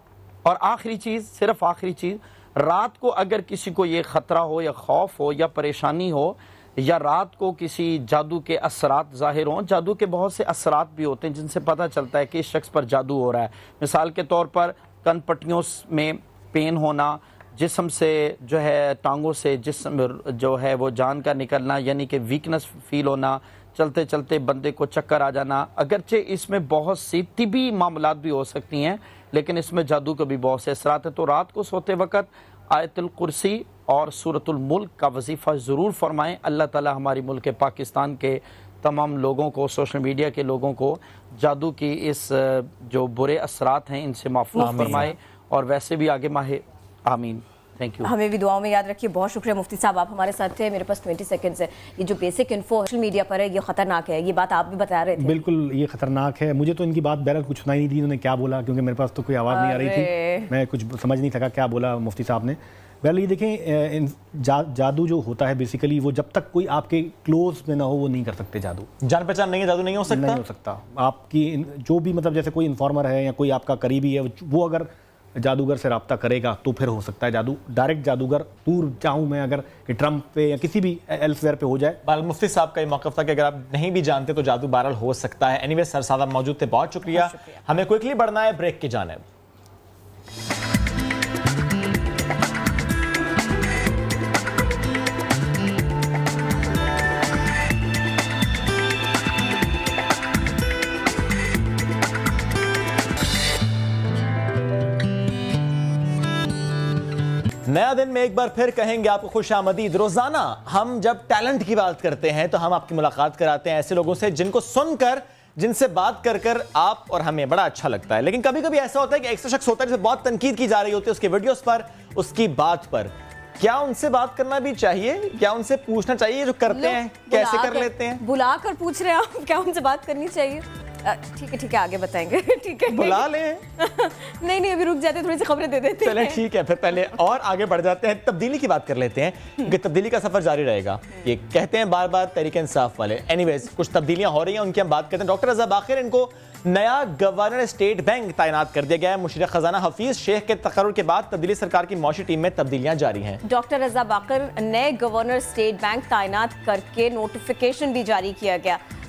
और आखिरी चीज़, सिर्फ आखिरी चीज़, रात को अगर किसी को ये ख़तरा हो या खौफ हो या परेशानी हो या रात को किसी जादू के असरात ज़ाहिर हों, जादू के बहुत से असरात भी होते हैं जिनसे पता चलता है कि इस शख्स पर जादू हो रहा है। मिसाल के तौर पर कन पट्टियों में पेन होना, जिस्म से जो है टांगों से जिस्म जो है वो जान का निकलना, यानी कि वीकनेस फील होना, चलते चलते बंदे को चक्कर आ जाना। अगरचे इसमें बहुत सी तिबी मामलात भी हो सकती हैं, लेकिन इसमें जादू के भी बहुत से असरात हैं। तो रात को सोते वक्त आयतुल कुर्सी और सूरतुल मुल्क का वजीफ़ा ज़रूर फरमाएं। अल्लाह ताला हमारी मुल्क पाकिस्तान के तमाम लोगों को, सोशल मीडिया के लोगों को जादू की इस जो बुरे असरात हैं इनसे महफूज फरमाए और वैसे भी आगे माहे आमीन। Thank you. हमें भी दुआओं में याद रखिए। बहुत शुक्रिया मुफ्ती साहब, आप हमारे साथ थे। मेरे पास बीस सेकंड्स है। ये जो बेसिक इन्फो सोशल मीडिया पर है ये खतरनाक है, ये बात आप भी बता रहे थे। बिल्कुल ये खतरनाक है। मुझे तो इनकी बात बहरहाल कुछ सुनाई नहीं दी, उन्होंने क्या बोला, क्योंकि मेरे पास तो कोई आवाज़ नहीं आ रही थी, मैं कुछ समझ नहीं सका क्या बोला मुफ्ती साहब ने। बहरहाल ये देखें, जा, जादू जो होता है बेसिकली वो जब तक कोई आपके क्लोज में ना हो वो नहीं कर सकते जादू। जान पहचान नहीं है, जादू नहीं हो सकता। नहीं हो सकता। आपकी जो भी मतलब जैसे कोई इन्फॉर्मर है या कोई आपका करीबी है, वो अगर जादूगर से रब्ता करेगा तो फिर हो सकता है जादू। डायरेक्ट जादूगर दूर चाहूँ मैं अगर कि ट्रम्प पे या किसी भी एल्सवेयर पे हो जाए। बाल मुफ्ती साहब का ये मौक़िफ़ था कि अगर आप नहीं भी जानते तो जादू बहरहाल हो सकता है। एनीवे सर साहब मौजूद थे, बहुत शुक्रिया। हमें क्विकली बढ़ना है ब्रेक की जानिब। नया दिन में एक बार फिर कहेंगे आपको खुशामदीद। रोजाना हम जब टैलेंट की बात करते हैं तो हम आपकी मुलाकात कराते हैं ऐसे लोगों से जिनको सुनकर, जिनसे बात कर कर आप और हमें बड़ा अच्छा लगता है। लेकिन कभी कभी ऐसा होता है कि एक शख्स होता है जिसे बहुत तनकीद की जा रही होती है उसके वीडियोस पर, उसकी बात पर। क्या उनसे बात करना भी चाहिए? क्या उनसे पूछना चाहिए जो करते हैं कैसे कर लेते हैं? बुला कर पूछ रहे हैं आप, क्या उनसे बात करनी चाहिए? ठीक है ठीक है आगे बताएंगे। ठीक है बुला ले। नहीं नहीं अभी रुक जाते, थोड़ी सी खबरें दे देते हैं। चलें ठीक है, फिर पहले और आगे बढ़ जाते हैं, तब्दीली की बात कर लेते हैं क्योंकि तब्दीली का सफर जारी रहेगा। ये कहते हैं बार बार तहरीक इंसाफ वाले। एनीवेज कुछ तब्दीलियां हो रही हैं, उनकी हम बात करते हैं। डॉक्टर रज़ा बाक़िर, इनको नया गवर्नर स्टेट बैंक तैनात कर दिया गया है। मुशीर खजाना हफीज शेख के तकर्रुर के बाद तब्दीली सरकार की मौशी टीम में तब्दीलियां जारी हैं। डॉक्टर रज़ा बाक़िर नए गवर्नर स्टेट बैंक तैनात करके नोटिफिकेशन भी जारी किया गया।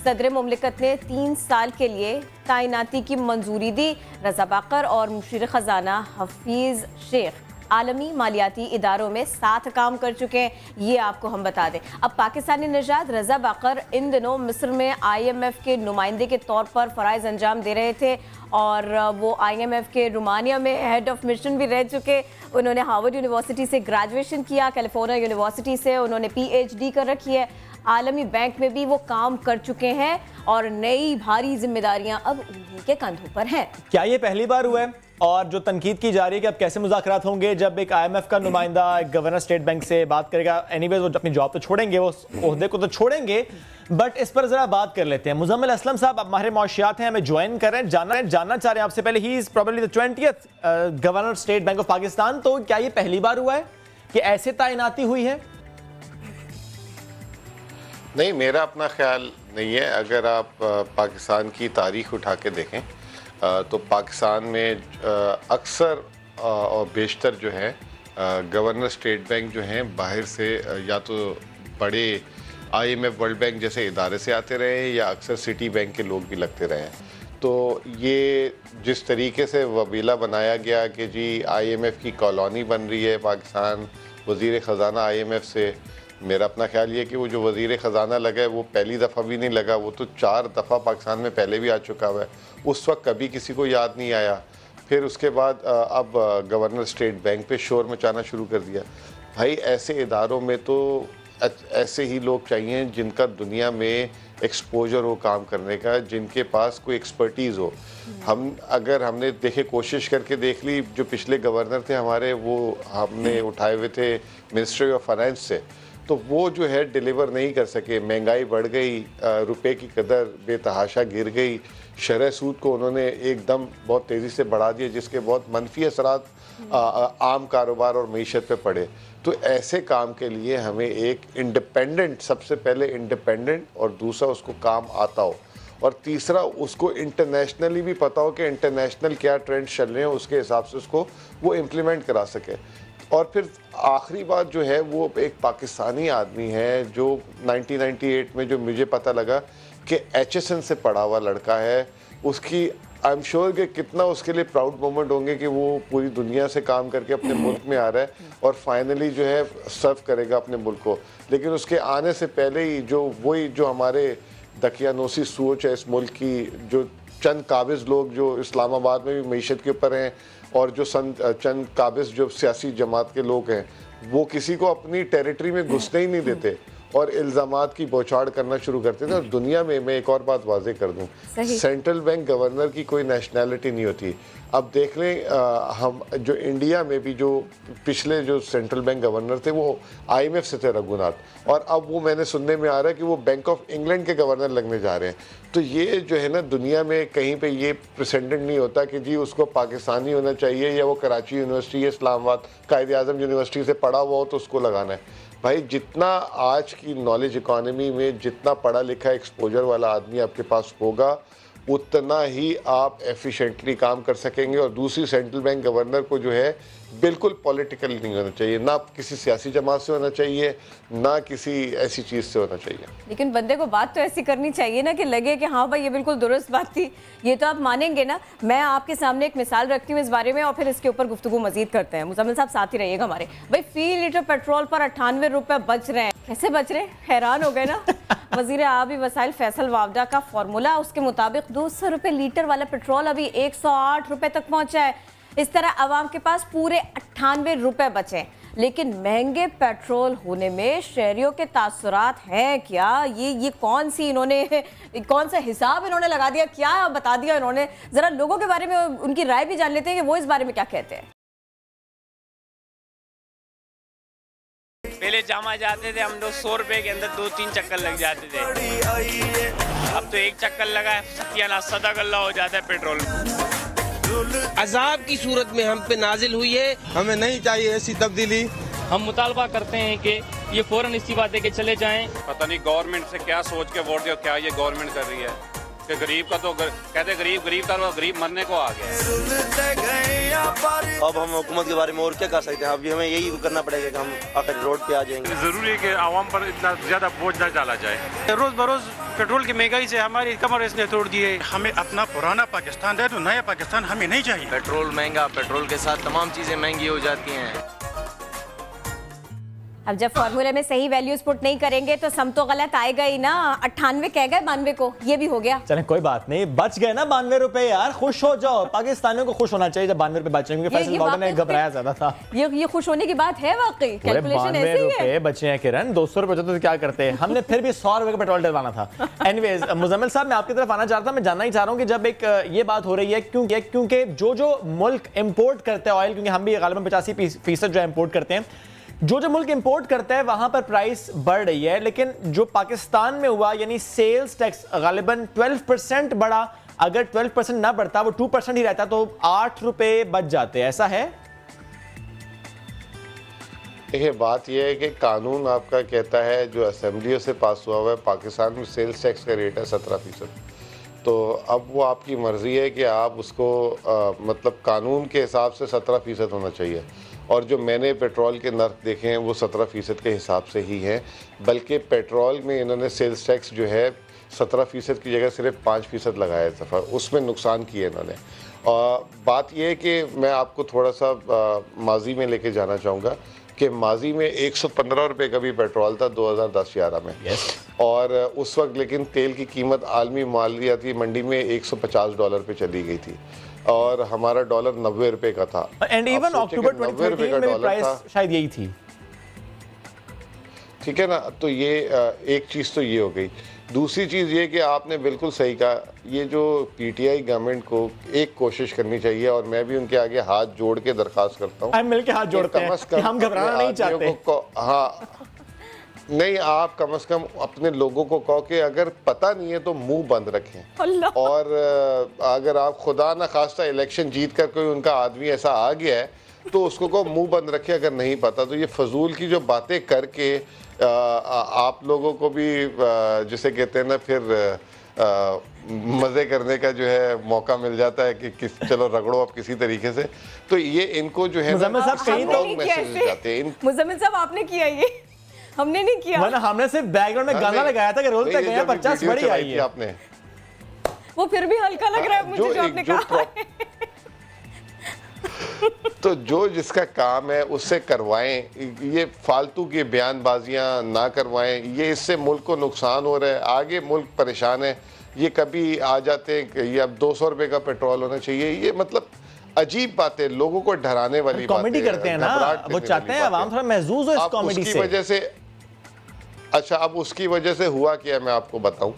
सदर मुमलिकत ने तीन साल के लिए तैनाती की मंजूरी दी। रजा बाकर और मुशीर खजाना हफीज शेख आलमी मालियाती इदारों में साथ काम कर चुके हैं, ये आपको हम बता दें। अब पाकिस्तानी निजात रजा बाकर इन दिनों मिस्र में आईएमएफ के नुमाइंदे के तौर पर फ़राइज़ अंजाम दे रहे थे और वो आईएमएफ के रोमानिया में हेड ऑफ मिशन भी रह चुके। उन्होंने हार्वर्ड यूनिवर्सिटी से ग्रेजुएशन किया, कैलिफोर्निया यूनिवर्सिटी से उन्होंने पीएचडी कर रखी है, आलमी बैंक में भी वो काम कर चुके हैं और नई भारी जिम्मेदारियां अब उन्हीं के कंधों पर हैं। क्या ये पहली बार हुआ है? और जो तनकीद की जा रही है कि अब कैसे मुज़ाकरात होंगे जब एक आईएमएफ का नुमाइंदा एक गवर्नर स्टेट बैंक से बात करेगा। एनीवेज वो अपनी जॉब तो छोड़ेंगे, वो ओहदे को तो छोड़ेंगे, बट इस पर जरा बात कर लेते हैं। मुजम्मिल असलम साहब अब माहिर मौशियात हैं, हमें ज्वाइन कर रहे हैं, जानना जानना चाह रहे हैं आपसे। पहले ही is probably the twentieth governor state bank of Pakistan, तो क्या ये पहली बार हुआ है कि ऐसे तैनाती हुई है? नहीं, मेरा अपना ख्याल नहीं है। अगर आप पाकिस्तान की तारीख उठा के देखें तो पाकिस्तान में अक्सर और बेशतर जो है गवर्नर स्टेट बैंक जो हैं बाहर से या तो बड़े आईएमएफ वर्ल्ड बैंक जैसे इदारे से आते रहे या अक्सर सिटी बैंक के लोग भी लगते रहे। तो ये जिस तरीके से वबीला बनाया गया कि जी आईएमएफ की कॉलोनी बन रही है पाकिस्तान, वज़ीर ख़जाना आईएमएफ से, मेरा अपना ख्याल ये कि वो जो वज़ीर ख़जाना लगा है वो पहली दफ़ा भी नहीं लगा, वो तो चार दफ़ा पाकिस्तान में पहले भी आ चुका हुआ है। उस वक्त कभी किसी को याद नहीं आया। फिर उसके बाद अब गवर्नर स्टेट बैंक पे शोर मचाना शुरू कर दिया। भाई ऐसे इदारों में तो ऐसे ही लोग चाहिए जिनका दुनिया में एक्सपोजर हो काम करने का, जिनके पास कोई एक्सपर्टीज़ हो। हम अगर हमने देखे कोशिश करके देख ली, जो पिछले गवर्नर थे हमारे वो हमने उठाए हुए थे मिनिस्ट्री ऑफ फाइनेंस से, तो वो जो है डिलीवर नहीं कर सके। महंगाई बढ़ गई, रुपए की कदर बेतहाशा गिर गई, शरह सूद को उन्होंने एकदम बहुत तेज़ी से बढ़ा दिया, जिसके बहुत मनफी असरात आम कारोबार और मीशत पे पड़े। तो ऐसे काम के लिए हमें एक इंडिपेंडेंट, सबसे पहले इंडिपेंडेंट, और दूसरा उसको काम आता हो, और तीसरा उसको इंटरनेशनली भी पता हो कि इंटरनेशनल क्या ट्रेंड चल रहे हैं, उसके हिसाब से उसको वो इम्प्लीमेंट करा सके। और फिर आखिरी बात जो है वो एक पाकिस्तानी आदमी है जो नाइनटीन नाइंटी एट में जो मुझे पता लगा कि एचएसएन से पढ़ा हुआ लड़का है, उसकी आई एम श्योर कि कितना उसके लिए प्राउड मोमेंट होंगे कि वो पूरी दुनिया से काम करके अपने मुल्क में आ रहा है और फाइनली जो है सर्व करेगा अपने मुल्क को। लेकिन उसके आने से पहले ही जो वही जो हमारे दकियानूसी सोच है इस मुल्क की, जो चंद काबिज लोग जो इस्लामाबाद में भी मईशत के ऊपर हैं और जो चंद काबिज जो सियासी जमात के लोग हैं, वो किसी को अपनी टेरिटरी में घुसने ही नहीं देते और इल्ज़ामात की बौछाड़ करना शुरू करते थे। और दुनिया में मैं एक और बात वाजे कर दूं, सेंट्रल बैंक गवर्नर की कोई नेशनैलिटी नहीं होती। अब देख लें आ, हम जो इंडिया में भी जो पिछले जो सेंट्रल बैंक गवर्नर थे वो आईएमएफ से थे रघुनाथ, और अब वो मैंने सुनने में आ रहा है कि वो बैंक ऑफ इंग्लैंड के गवर्नर लगने जा रहे हैं। तो ये जो है ना दुनिया में कहीं पे ये प्रेसिडेंट नहीं होता कि जी उसको पाकिस्तानी होना चाहिए या वो कराची यूनिवर्सिटी या इस्लामाबाद कायदे आज़म यूनिवर्सिटी से पढ़ा हुआ हो तो उसको लगाना है। भाई जितना आज की नॉलेज इकॉनमी में जितना पढ़ा लिखा एक्सपोजर वाला आदमी आपके पास होगा उतना ही आप एफिशिएंटली काम कर सकेंगे। और दूसरी सेंट्रल बैंक गवर्नर को जो है बिल्कुल पॉलिटिकल नहीं होना चाहिए, ना किसी सियासी जमात से होना चाहिए, ना किसी ऐसी चीज़ से होना चाहिए। लेकिन बंदे को बात तो ऐसी करनी चाहिए ना कि लगे कि हाँ भाई ये बिल्कुल दुरुस्त बात थी। ये तो आप मानेंगे ना। मैं आपके सामने एक मिसाल रखती हूँ इस बारे में और फिर इसके ऊपर गुफ्तगू मजीद करते हैं। मुजम्मिल साहब साथ ही रहिएगा हमारे। भाई फी लीटर पेट्रोल पर अट्ठानवे रुपये बच रहे हैं। कैसे बच रहे हैं? हैरान हो गए ना। वजीर आबी वसाइल फैसल वावडा का फॉर्मूला, उसके मुताबिक दो सौ रुपये लीटर वाला पेट्रोल अभी एक सौ आठ रुपये तक पहुँचा है। इस तरह आवाम के पास पूरे अट्ठानवे रुपए बचे। लेकिन महंगे पेट्रोल होने में शहरियों के तासुरात हैं क्या? ये ये कौन सी इन्होंने कौन सा हिसाब इन्होंने लगा दिया, क्या बता दिया इन्होंने? जरा लोगों के बारे में उनकी राय भी जान लेते हैं कि वो इस बारे में क्या कहते हैं। पहले जामा जाते थे हम लोग सौ रुपए के अंदर दो तीन चक्कर लग जाते थे, अब तो एक चक्कर लगा सत्याना सदा गल्ला हो जाता है पेट्रोल। अजाब की सूरत में हम पे नाजिल हुई है। हमें नहीं चाहिए ऐसी तब्दीली। हम मुतालबा करते हैं कि ये फौरन इस्तीफा दे के चले जाएं। पता नहीं गवर्नमेंट से क्या सोच के वोट दिया, क्या ये गवर्नमेंट कर रही है। कि गरीब का तो गर, कहते गरीब गरीब था, गरीब मरने को आ गया। अब हम हुकूमत के बारे में और क्या कर सकते हैं? अब हमें यही करना पड़ेगा कि हम आखिर रोड पे आ जाएंगे। जरूरी है कि आवाम पर इतना ज्यादा बोझ न डाला जाए। रोज बरोज पेट्रोल की महंगाई से हमारी कमर इसने तोड़ दी है। हमें अपना पुराना पाकिस्तान है तो नया पाकिस्तान हमें नहीं चाहिए। पेट्रोल महंगा, पेट्रोल के साथ तमाम चीजें महंगी हो जाती हैं। अब जब फॉर्मूले में सही वैल्यूज पुट नहीं करेंगे तो सम तो गलत आएगा ही ना। अट्ठानवे कह गए बानवे को, ये भी हो गया। चलें कोई बात नहीं, बच गए ना बानवे रुपए यार, खुश हो जाओ। पाकिस्तानियों को खुश होना चाहिए जब बानवे रुपए बचेंगे। फैसल बॉर्डर ने घबराया ज्यादा था। ये ये खुश होने की बात है वाकई। कैलकुलेशन ऐसे ही है। रुपए बचे हैं किरण, दो सौ रुपए तो क्या करते हैं, हमने फिर भी सौ रुपए का पेट्रोल डलवाना था। एनीवेज मुजम्मिल साहब, मैं आपकी तरफ आना चाहता हूं। मैं जानना ही चाह रहा हूं कि जब एक ये बात हो रही है क्योंकि क्योंकि जो जो मुल्क इंपोर्ट करते हैं ऑयल, क्योंकि हम भी गालिबन पचासी फीसद जो इंपोर्ट करते हैं, जो जो मुल्क इंपोर्ट करता है वहां पर प्राइस बढ़ रही है, लेकिन जो पाकिस्तान में हुआ यानी सेल्स टैक्स गालिबन बारह परसेंट बढ़ा। अगर बारह परसेंट ना बढ़ता, वो दो परसेंट ही रहता, तो आठ रुपए बच जाते। ऐसा है? देखिए, बात यह है कि कानून आपका कहता है, जो असेंबलियों से पास हुआ हुआ है, पाकिस्तान में सेल्स टैक्स का रेट है सत्रह फीसद। तो अब वो आपकी मर्जी है कि आप उसको आ, मतलब कानून के हिसाब से सत्रह फीसद होना चाहिए। और जो मैंने पेट्रोल के नर्क देखे हैं वो सत्रह फीसद के हिसाब से ही हैं, बल्कि पेट्रोल में इन्होंने सेल्स टैक्स जो है सत्रह फीसद की जगह सिर्फ पाँच फीसद लगाया इस दफ़ा, उसमें नुकसान किए इन्होंने। और बात यह है कि मैं आपको थोड़ा सा माजी में लेके जाना चाहूँगा कि माजी में एक सौ पंद्रह रुपये का भी पेट्रोल था दो हज़ार दस ग्यारह में। yes. और उस वक्त लेकिन तेल की कीमत आलमी मालियाती मंडी में एक सौ पचास डॉलर पे चली गई थी और हमारा डॉलर नब्बे रुपए का था। एंड इवन अक्टूबर नब्बे रुपए का डॉलर था, शायद यही थी। ठीक है ना, तो ये एक चीज़ तो ये हो गई। दूसरी चीज़ ये कि आपने बिल्कुल सही कहा, ये जो पीटीआई गवर्नमेंट को एक कोशिश करनी चाहिए और मैं भी उनके आगे हाथ जोड़ के दरख्वास्त करता हूँ, हम मिलके हाथ जोड़ते हैं कि हम घबराना नहीं चाहते। हाँ नहीं, आप कम से कम अपने लोगों को कहो कि अगर पता नहीं है तो मुंह बंद रखें। और अगर आप खुदा न खास्ता इलेक्शन जीत कर कोई उनका आदमी ऐसा आ गया है तो उसको कहो मुंह बंद रखे। अगर नहीं पता तो ये फजूल की जो बातें करके आ, आप लोगों को भी जिसे कहते हैं ना फिर मज़े करने का जो है मौका मिल जाता है कि किस चलो रगड़ो अब किसी तरीके से। तो ये इनको जो है मुजम्मिल साहब कहीं तो मैसेज जाते हैं। मुजम्मिल साहब आपने किया ये, हमने नहीं किया। वरना हमने सिर्फ बैकग्राउंड में गाना लगाया था कि रोलते गए पचास बड़ी आई है आपने। वो फिर भी हल्का लग रहा है मुझे जो आपने कहा। तो जो जिसका काम है उससे करवाएं, ये फालतू की बयानबाजियां ना करवाएं। ये इससे मुल्क को नुकसान हो रहा है, आगे मुल्क परेशान है। ये कभी आ जाते हैं कि ये अब दो सौ रुपये का पेट्रोल होना चाहिए, ये मतलब अजीब बात है, लोगों को डराने वाली बात है। कॉमेडी करते हैं ना, वो चाहते हैं आवाम थोड़ा महसूस हो इस कॉमेडी से। वजह से अच्छा, अब उसकी वजह से हुआ क्या मैं आपको बताऊं।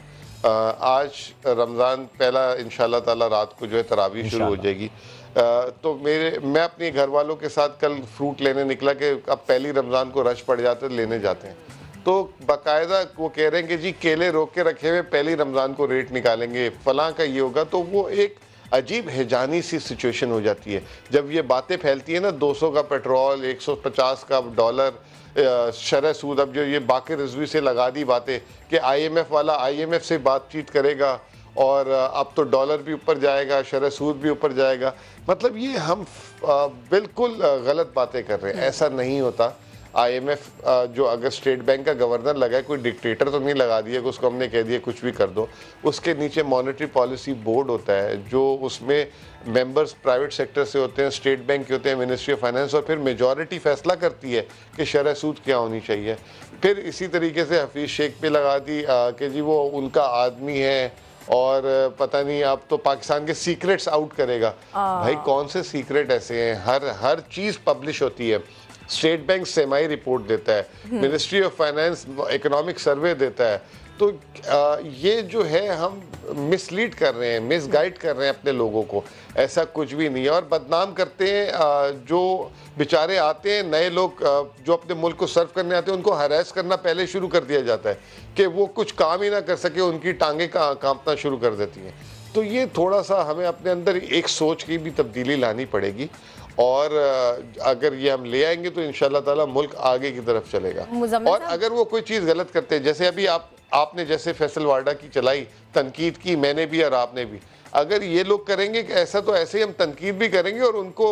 आज रमज़ान पहला इंशाल्लाह ताला रात को जो है तरावी शुरू हो जाएगी। आ, तो मेरे मैं अपने घर वालों के साथ कल फ्रूट लेने निकला कि अब पहली रमज़ान को रश पड़ जाते लेने जाते हैं, तो बाकायदा वो कह रहे हैं कि जी केले रोक के रखे हुए पहली रमज़ान को रेट निकालेंगे, फलां का ये होगा। तो वो एक अजीब हैजानी सी सिचुएशन हो जाती है जब ये बातें फैलती है ना। दो सौ का पेट्रोल, एक सौ पचास का डॉलर, शरह सूद, अब जो ये बाकी रिजवी से लगा दी बातें कि आईएमएफ वाला आईएमएफ से बातचीत करेगा और अब तो डॉलर भी ऊपर जाएगा, शरह सूद भी ऊपर जाएगा। मतलब ये हम बिल्कुल गलत बातें कर रहे हैं, ऐसा नहीं होता। आईएमएफ जो अगर स्टेट बैंक का गवर्नर लगा है, कोई डिक्टेटर तो नहीं लगा दिया कि उसको हमने कह दिया कुछ भी कर दो। उसके नीचे मॉनेटरी पॉलिसी बोर्ड होता है जो उसमें मेंबर्स प्राइवेट सेक्टर से होते हैं, स्टेट बैंक के होते हैं, मिनिस्ट्री ऑफ फाइनेंस, और फिर मेजॉरिटी फैसला करती है कि शरह सूद क्या होनी चाहिए। फिर इसी तरीके से हफीज़ शेख पे लगा दी कि जी वो उनका आदमी है और पता नहीं अब तो पाकिस्तान के सीक्रेट्स आउट करेगा। भाई कौन से सीक्रेट ऐसे हैं? हर हर चीज़ पब्लिश होती है। स्टेट बैंक सेमाई रिपोर्ट देता है, ministry of finance economic survey देता है। तो आ, ये जो है हम मिसलीड कर रहे हैं, मिसगाइड कर रहे हैं अपने लोगों को। ऐसा कुछ भी नहीं है और बदनाम करते हैं। आ, जो बेचारे आते हैं नए लोग आ, जो अपने मुल्क को सर्व करने आते हैं, उनको हरास करना पहले शुरू कर दिया जाता है कि वो कुछ काम ही ना कर सके, उनकी टांगें का, कांपना शुरू कर देती हैं। तो ये थोड़ा सा हमें अपने अंदर एक सोच की भी तब्दीली लानी पड़ेगी और अगर ये हम ले आएंगे तो इंशाल्लाह ताला मुल्क आगे की तरफ चलेगा। और अगर वो कोई चीज़ गलत करते हैं, जैसे अभी आप आपने जैसे फैसल वार्डा की चलाई, तनकीद की मैंने भी और आपने भी, अगर ये लोग करेंगे कि ऐसा तो ऐसे ही हम तनकीद भी करेंगे और उनको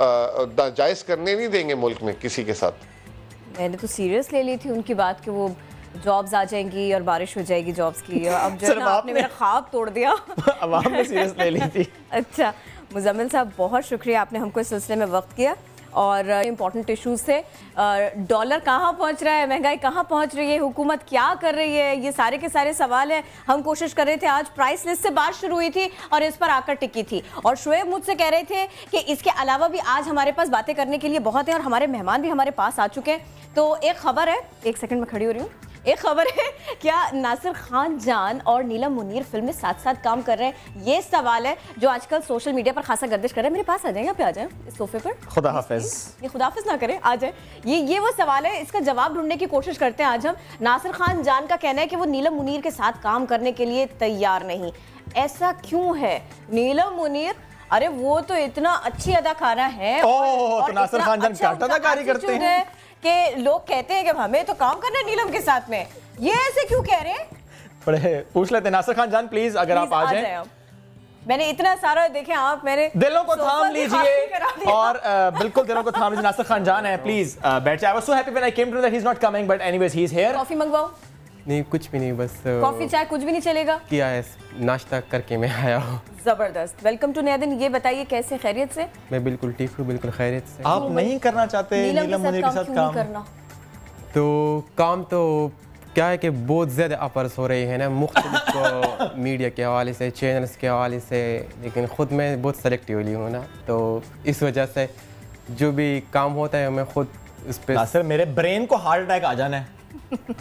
जायज़ करने नहीं देंगे मुल्क में किसी के साथ। मैंने तो सीरियस ले ली थी उनकी बात कि वो जॉब्स आ जाएंगी और बारिश हो जाएगी जॉब्स की, अब जो है ना आपने मेरा ख्वाब तोड़ दिया। अब आपने सीरियस ले ली थी। अच्छा मुजम्मिल साहब, बहुत शुक्रिया, आपने हमको इस सिलसिले में वक्त किया और इम्पॉर्टेंट इश्यूज से डॉलर कहाँ पहुँच रहा है, महंगाई कहाँ पहुँच रही है, हुकूमत क्या कर रही है, ये सारे के सारे सवाल हैं। हम कोशिश कर रहे थे, आज प्राइस लिस्ट से बात शुरू हुई थी और इस पर आकर टिकी थी और शुएब मुझसे कह रहे थे कि इसके अलावा भी आज हमारे पास बातें करने के लिए बहुत है और हमारे मेहमान भी हमारे पास आ चुके हैं। तो एक खबर है, एक सेकंड में खड़ी हो रही हूँ, एक खबर है, क्या नासिर खान जान और नीलम मुनीर फिल्म में साथ साथ काम कर रहे हैं? ये सवाल है जो आजकल सोशल मीडिया पर खासा गर्दिश कर रहा है। मेरे पास आ जाए, यहाँ पे आ जाए इस सोफे पर, खुदा हाफिज। ये खुदा हाफिज ना करे, आ जाए। ये ये वो सवाल है, इसका जवाब ढूंढने की कोशिश करते हैं आज हम। नासिर खान जान का कहना है कि वो नीलम मुनीर के साथ काम करने के लिए तैयार नहीं। ऐसा क्यों है? नीलम मुनीर, अरे वो तो इतना अच्छी अदाकारा है और, और नासिर खान जान क्या अदाकारी करते हैं कि लोग कहते हैं कि हमें तो काम करना है नीलम के साथ में। ये ऐसे क्यों कह रहे हैं? बड़े पूछ लेते हैं। नासिर खान जान प्लीज अगर आप आ जाएं। मैंने इतना सारा देखे आप, मेरे दिलों को थाम लीजिए और uh, बिल्कुल दिलों को थाम लीजिए। नासिर खान जान है, प्लीज uh, बैठ जाए। I was so happy when I came to know that he is not coming, but anyways he is here. Coffee मंगवाओ? नहीं कुछ भी नहीं, बस कॉफी चाय कुछ भी नहीं चलेगा? किया है, नाश्ता करके मैं आया हूँ। जबरदस्त, वेलकम टू नया दिन। ये बताइए कैसे, खैरियत से? मैं बिल्कुल ठीक हूँ, बिल्कुल खैरियत से। आप नहीं करना चाहते नीलम मुनीर के साथ काम? करना तो काम तो क्या है कि बहुत ज़्यादा ऑफर्स हो रही है ना मुख्तलिफ मीडिया के हवाले से, चैनल्स के हवाले से, लेकिन ख़ुद मैं बहुत सेलेक्टिवली हूँ ना, तो इस वजह से जो भी काम होता है मैं खुद उस पर। सर मेरे ब्रेन को हार्ट अटैक आ जाना है।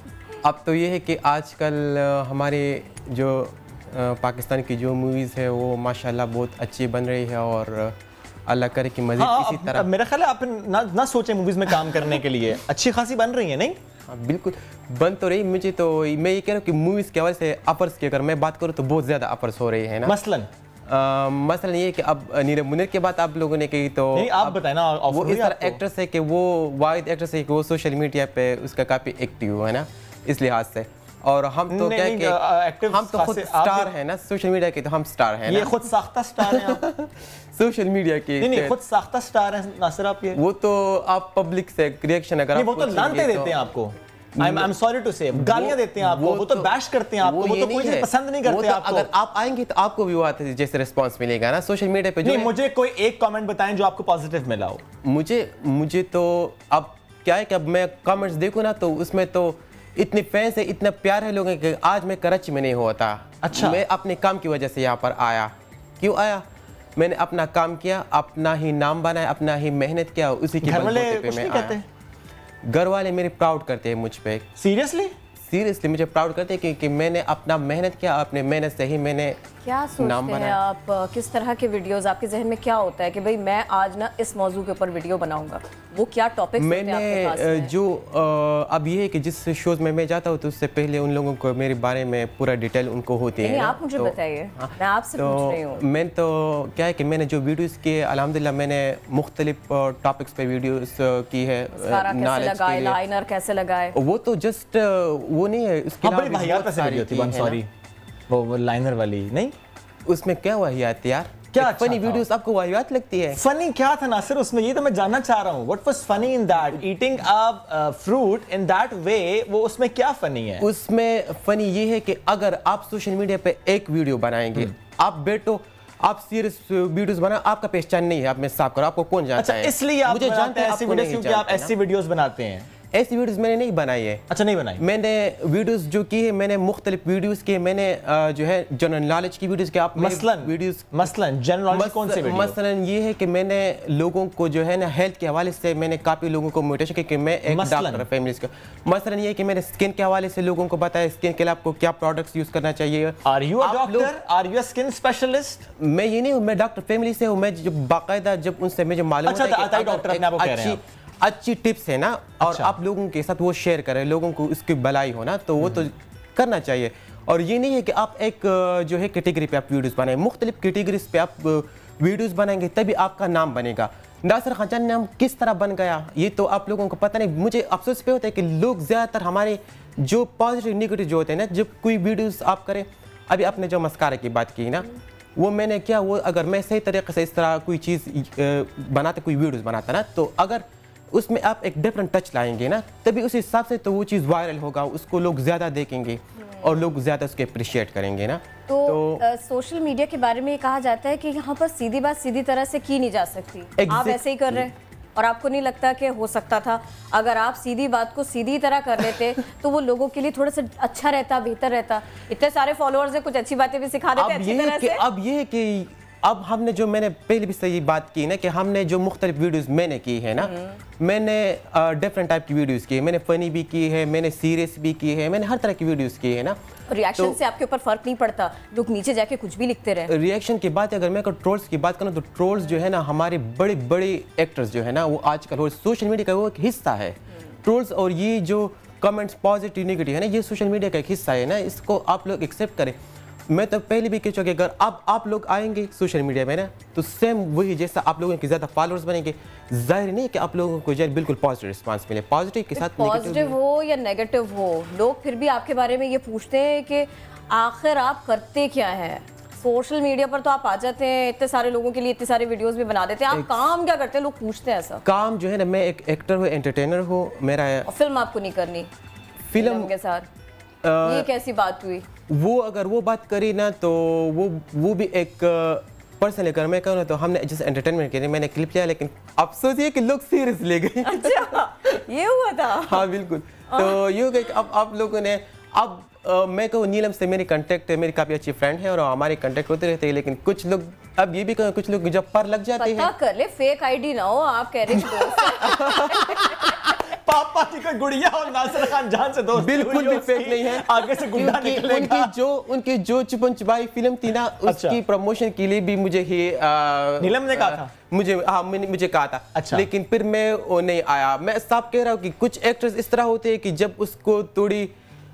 अब तो ये है कि आजकल हमारे जो पाकिस्तान की जो मूवीज़ है वो माशाल्लाह बहुत अच्छी बन रही है और अल्लाह करे कि मज़ीद हाँ, इसी तरह। मेरा ख्याल है आप ना, ना सोचें मूवीज़ में काम करने के लिए, अच्छी खासी बन रही है। नहीं हाँ बिल्कुल बन तो रही, मुझे तो मैं ये कह रहा हूँ कि मूवीज़ के हवाले से ऑफर्स की अगर मैं बात करूँ तो बहुत ज़्यादा ऑफर्स हो रही है ना। मसलन आ, मसलन ये कि अब नीलम मुनीर की बात आप लोगों ने कही तो नहीं, आप बताएं ना। वो इस तरह एक्ट्रेस है कि वो वाहिद एक्ट्रेस है कि वो सोशल मीडिया पे उसका काफ़ी एक्टिव है ना, इस लिहाज से। और हम तो क्या कि हम तो खुद स्टार है ना सोशल मीडिया के, तो हम स्टार हैं ना। ये खुद साख्ता स्टार हैं सोशल मीडिया के। नहीं नहीं, खुद साख्ता स्टार है नासिर आप। ये वो तो आप पब्लिक से रिएक्शन अगर आप वो तो लानते देते हैं आपको, आई एम सॉरी टू से, गालियां देते हैं आपको, वो तो बैश करते हैं आपको, वो तो कोई पसंद नहीं करते आपको। अगर आप आएंगे तो आपको भी वो जैसे रिस्पांस मिलेगा ना सोशल मीडिया पे। नहीं, मुझे कोई एक कमेंट बताएं जो आपको पॉजिटिव मिला हो। मुझे मुझे तो अब क्या है कि अब मैं कमेंट्स देखूँ ना तो उसमें तो इतने फैंस है, इतना प्यार है लोगों के। आज मैं कराची में नहीं होता। अच्छा। मैं अपने काम की वजह से यहाँ पर आया। क्यों आया? मैंने अपना काम किया, अपना ही नाम बनाया, अपना ही मेहनत किया, उसी की बलबूते पे मैं आया। घर वाले मेरे प्राउड करते हैं मुझ पे। सीरियसली सीरियसली मुझे प्राउड करते हैं क्योंकि मैंने अपना मेहनत किया, अपने मेहनत से ही मैंने क्या सोचते हैं आप? किस तरह के वीडियोस आपके जहन में क्या होता है कि भाई मैं आज ना इस मौजू के ऊपर वीडियो बनाऊंगा? वो क्या टॉपिक्स होते हैं आपके पास में? जो आ, अब ये है कि जिस शोज में मैं जाता हूँ तो उससे पहले उन लोगों को मेरे बारे में पूरा डिटेल उनको होती है। आप मुझे बताइए, मैं आपसे पूछ रही हूँ। मैं तो क्या है कि मैंने जो वीडियोस किए अल्हम्दुलिल्लाह मैंने मुख्तलिफ टॉपिक्स पे वीडियोस की है। कैसे लगाए, लाइनर कैसे लगाए? वो तो जस्ट वो नहीं है, उसके हाँ, बड़ी वाहियात से वीडियो थी, सॉरी वो लाइनर वाली नहीं। उसमें क्या वाहियात यार? क्या फनी वीडियोस आपको वाहियात लगती है? फनी क्या था नासिर उसमें? ये तो मैं जानना चाह रहा हूँ। What was funny in that? Eating a fruit in that way, वो उसमें क्या फनी है? उसमें फनी ये है कि अगर आप सोशल मीडिया पे एक वीडियो बनाएंगे, आप बैठो आप सीरियस वीडियोस बना, आपका पहचान नहीं है, आप मैं साफ करो, आपको कौन जानता है? इसलिए आप जानते हैं ऐसी वीडियोस क्योंकि आप ऐसी वीडियोस बनाते हैं। ऐसी वीडियोस मैंने नहीं बनाई है। अच्छा, नहीं बनाई? मैंने वीडियोस जो की है मैंने मुख्तलिफ वीडियोस की, मैंने जो है जनरल नॉलेज की वीडियोस की। आप मसलन वीडियोस मसलन जनरल नॉलेज कौन से वीडियो? मसलन ये है कि मैंने लोगों को जो है ना हेल्थ के हवाले से मैंने काफ़ी लोगों को मोटिवेशन की कि मैं एक डॉक्टर फैमिली का। मसलन ये है कि मैंने स्किन के हवाले से लोगों को बताया स्किन के लिए आपको क्या प्रोडक्ट्स यूज़ करना चाहिए। Are you a doctor? Are you a skin specialist? मैं ये नहीं हूँ, मैं डॉक्टर फैमिली से हूँ। मैं जो बाकायदा जब उनसे मुझे मालूम होता है कि डॉक्टर अपने आप को कह रहे हैं अच्छी टिप्स है ना और अच्छा। आप लोगों के साथ वो शेयर करें, लोगों को उसकी भलाई हो ना, तो वो तो करना चाहिए। और ये नहीं है कि आप एक जो है कैटेगरी पे आप वीडियोस बनाएं, मुख्तलिफ कैटेगरीज पे आप वीडियोस बनाएंगे तभी आपका नाम बनेगा। नासिर खान नाम किस तरह बन गया ये तो आप लोगों को पता नहीं। मुझे अफसोस पे होता है कि लोग ज़्यादातर हमारे जो पॉजिटिव नेगेटिव जो होते हैं ना, जब कोई वीडियोस आप करें, अभी आपने जो मस्कारा की बात की ना, वो मैंने क्या वो अगर मैं सही तरीके से इस तरह कोई चीज़ बनाता, कोई वीडियोस बनाता ना, तो अगर उसमें आप एक डिफरेंट टच लाएंगे ना, तभी उस हिसाब से तो वो चीज़ वायरल होगा, उसको लोग ज़्यादा देखेंगे और लोग ज़्यादा उसके अप्रिशिएट करेंगे ना। तो, तो सोशल मीडिया के बारे में ये कहा जाता है कि यहाँ पर सीधी बात सीधी तरह से की नहीं जा सकती। exactly. आप ऐसे ही कर रहे हैं और आपको नहीं लगता कि हो सकता था अगर आप सीधी बात को सीधी तरह कर लेते तो वो लोगों के लिए थोड़ा सा अच्छा रहता, बेहतर रहता? इतने सारे फॉलोअर्स हैं, कुछ अच्छी बातें भी सिखा देते अच्छी तरह से। अब ये है कि अब हमने जो मैंने पहले भी सही बात की ना कि हमने जो मुख्तलिफ वीडियोस मैंने की है ना, मैंने डिफरेंट टाइप की वीडियोस की है, मैंने फनी भी की है, मैंने सीरियस भी की है, मैंने हर तरह की वीडियोस की है ना। रिएक्शन तो, से आपके ऊपर फर्क नहीं पड़ता? लोग नीचे जाके कुछ भी लिखते रहे। रिएक्शन की बात अगर मैं ट्रोल्स की बात करूँ तो ट्रोल्स जो है ना, हमारे बड़े बड़े एक्टर्स जो है ना, वो आजकल वो सोशल मीडिया का वो एक हिस्सा है। ट्रोल्स और ये जो कमेंट्स पॉजिटिव नेगेटिव है ना, ये सोशल मीडिया का एक हिस्सा है ना, इसको आप लोग एक्सेप्ट करें। मैं तो पहले भी कह चुका कि अगर आप आप लोग आएंगे सोशल मीडिया में ना, तो सेम वही जैसा आप लोगों के ज़्यादा फॉलोअर्स बनेंगे, जाहिर नहीं कि आप लोगों को जो बिल्कुल पॉजिटिव रिस्पांस मिले। पॉजिटिव के साथ पॉजिटिव हो या नेगेटिव हो, लोग फिर भी आपके बारे में ये पूछते हैं कि आखिर आप करते क्या हैं। सोशल मीडिया पर तो आप आ जाते हैं, इतने सारे लोगों के लिए इतने सारे वीडियोस भी बना देते हैं, आप काम क्या करते हैं? लोग पूछते हैं ऐसा। काम जो है ना, मैं एक एक्टर हूँ, एंटरटेनर हूँ, मेरा फिल्म आपको नहीं करनी? फिल्म के साथ ये कैसी बात हुई? वो अगर वो बात करी ना, तो वो वो भी एक पर्सन लेकर मैं कहूँ ना, तो हमने जैसे एंटरटेनमेंट के लिए मैंने क्लिप लिया, लेकिन अफसोस ये कि लोग सीरियस ले गए। अच्छा, ये हुआ था? हाँ बिल्कुल। तो ये हो गया कि अब आप लोगों ने अब आ, मैं कहूँ नीलम से मेरी कांटेक्ट है, मेरी काफ़ी अच्छी फ्रेंड है और हमारे कांटेक्ट होते रहते हैं, लेकिन कुछ लोग अब ये भी कहूँ, कुछ लोग जब पर लग जाते हैं। पता कर ले, फेक आईडी ना हो, आप कह रहे पापा की कोई गुड़िया और नासिर खान जान से दोस्त बिल्कुल भी फेक नहीं है। आगे से गुंडा निकलेगा। उनकी जो उनकी जो चुपन चुपाई फिल्म थी ना, उसकी प्रमोशन के लिए भी मुझे ही नीलम ने कहा था, मुझे हाँ मुझे कहा था। अच्छा। लेकिन फिर मैं वो नहीं आया। मैं साफ कह रहा हूँ कि कुछ एक्टर्स इस तरह होते हैं कि जब उसको थोड़ी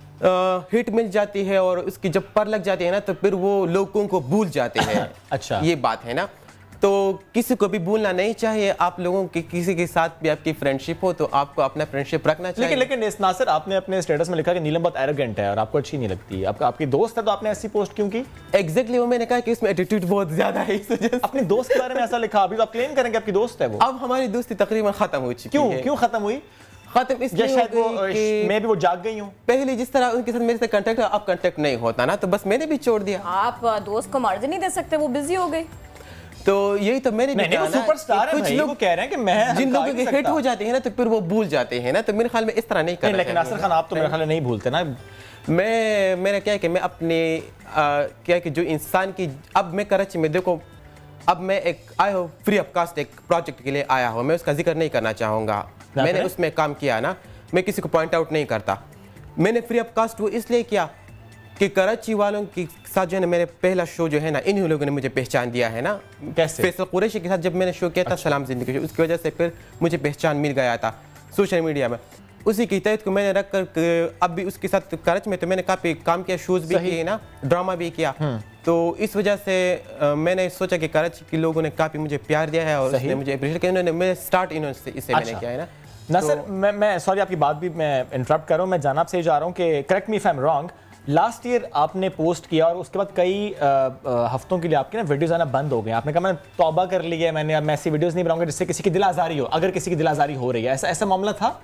हिट मिल जाती है और उसकी जब पर लग जाती है ना, तो फिर वो लोगों को भूल जाते हैं। अच्छा, ये बात है ना। तो किसी को भी भूलना नहीं चाहिए। आप लोगों की किसी के साथ भी आपकी फ्रेंडशिप हो तो आपको अपना फ्रेंडशिप रखना चाहिए। लेकिन लेकिन इस नासिर, आपने अपने स्टेटस में लिखा कि नीलम बहुत एरोगेंट है और आपको अच्छी नहीं लगती। आपका आपकी दोस्त है तो आपने ऐसी पोस्ट क्यों की? एग्जैक्टली, वो मैंने कहा कि इसमें एटीट्यूड बहुत ज्यादा है, इस वजह से। अपने दोस्त के बारे में ऐसा लिखा, अभी तो आप क्लेम करेंगे आपकी दोस्त है वो। अब हमारी दोस्ती तकरीबन खत्म हो चुकी क्यों है। क्यों खत्म हुई? खत्म इसलिए शायद वो मैं भी वो जाग गई हूँ। पहले जिस तरह उनके साथ मेरे से कांटेक्ट अब कांटेक्ट नहीं होता ना, तो बस मैंने भी छोड़ दिया। आप दोस्त को मार्जिन नहीं दे सकते, वो बिजी हो गई। तो यही तो मैंने भी कहा ना, सुपरस्टार है, कुछ लोग कह रहे हैं कि मैं जिन लोगों के हिट हो जाते हैं ना, तो फिर वो भूल जाते हैं ना। तो मेरे ख्याल में इस तरह नहीं करना। लेकिन नासिर खान, आप तो मेरे ख्याल में नहीं भूलते ना। मैं मेरा क्या है कि मैं अपने क्या है कि जो इंसान की, अब मैं कराची में देखो, अब मैं एक आया हूँ फ्री ऑफ कास्ट एक प्रोजेक्ट के लिए आया हूँ, मैं उसका जिक्र नहीं करना चाहूँगा। मैंने उसमें काम किया ना, मैं किसी को पॉइंट आउट नहीं करता। मैंने फ्री ऑफ कास्ट वो इसलिए किया कि कराची वालों के साथ जो है ना, मेरे पहला शो जो है ना, इन्हीं लोगों ने मुझे पहचान दिया है ना। कैसे? फैसल कुरैशी के साथ जब मैंने शो किया था, अच्छा। सलाम जिंदगी शो, उसकी वजह से फिर मुझे पहचान मिल गया था सोशल मीडिया में। उसी की तहत को मैंने रख कर अब भी उसके साथ कराची में तो मैंने काफ़ी काम किया, शोज़ भी किए ना, ड्रामा भी किया। तो इस वजह से आ, मैंने सोचा कि कराची के लोगों ने काफ़ी मुझे प्यार दिया है और उसने मुझे अप्रिशिएट किया। उन्होंने मैं स्टार्ट इन्होंने इससे मैंने किया है ना। नासिर, तो, मैं मैं सॉरी आपकी बात भी मैं इंटरप्ट कर रहा हूँ, मैं जानब से जा रहा हूँ कि correct me if I am wrong, last year आपने पोस्ट किया और उसके बाद कई हफ्तों के लिए आपकी ना वीडियोस आना बंद हो गए। आपने कहा मैंने तौबा कर ली है, मैंने अब मैं ऐसी वीडियोस नहीं बनाऊंगा जिससे किसी की दिल आज़ारी हो, अगर किसी की दिल आज़ारी हो रही है। ऐसा ऐसा मामला था?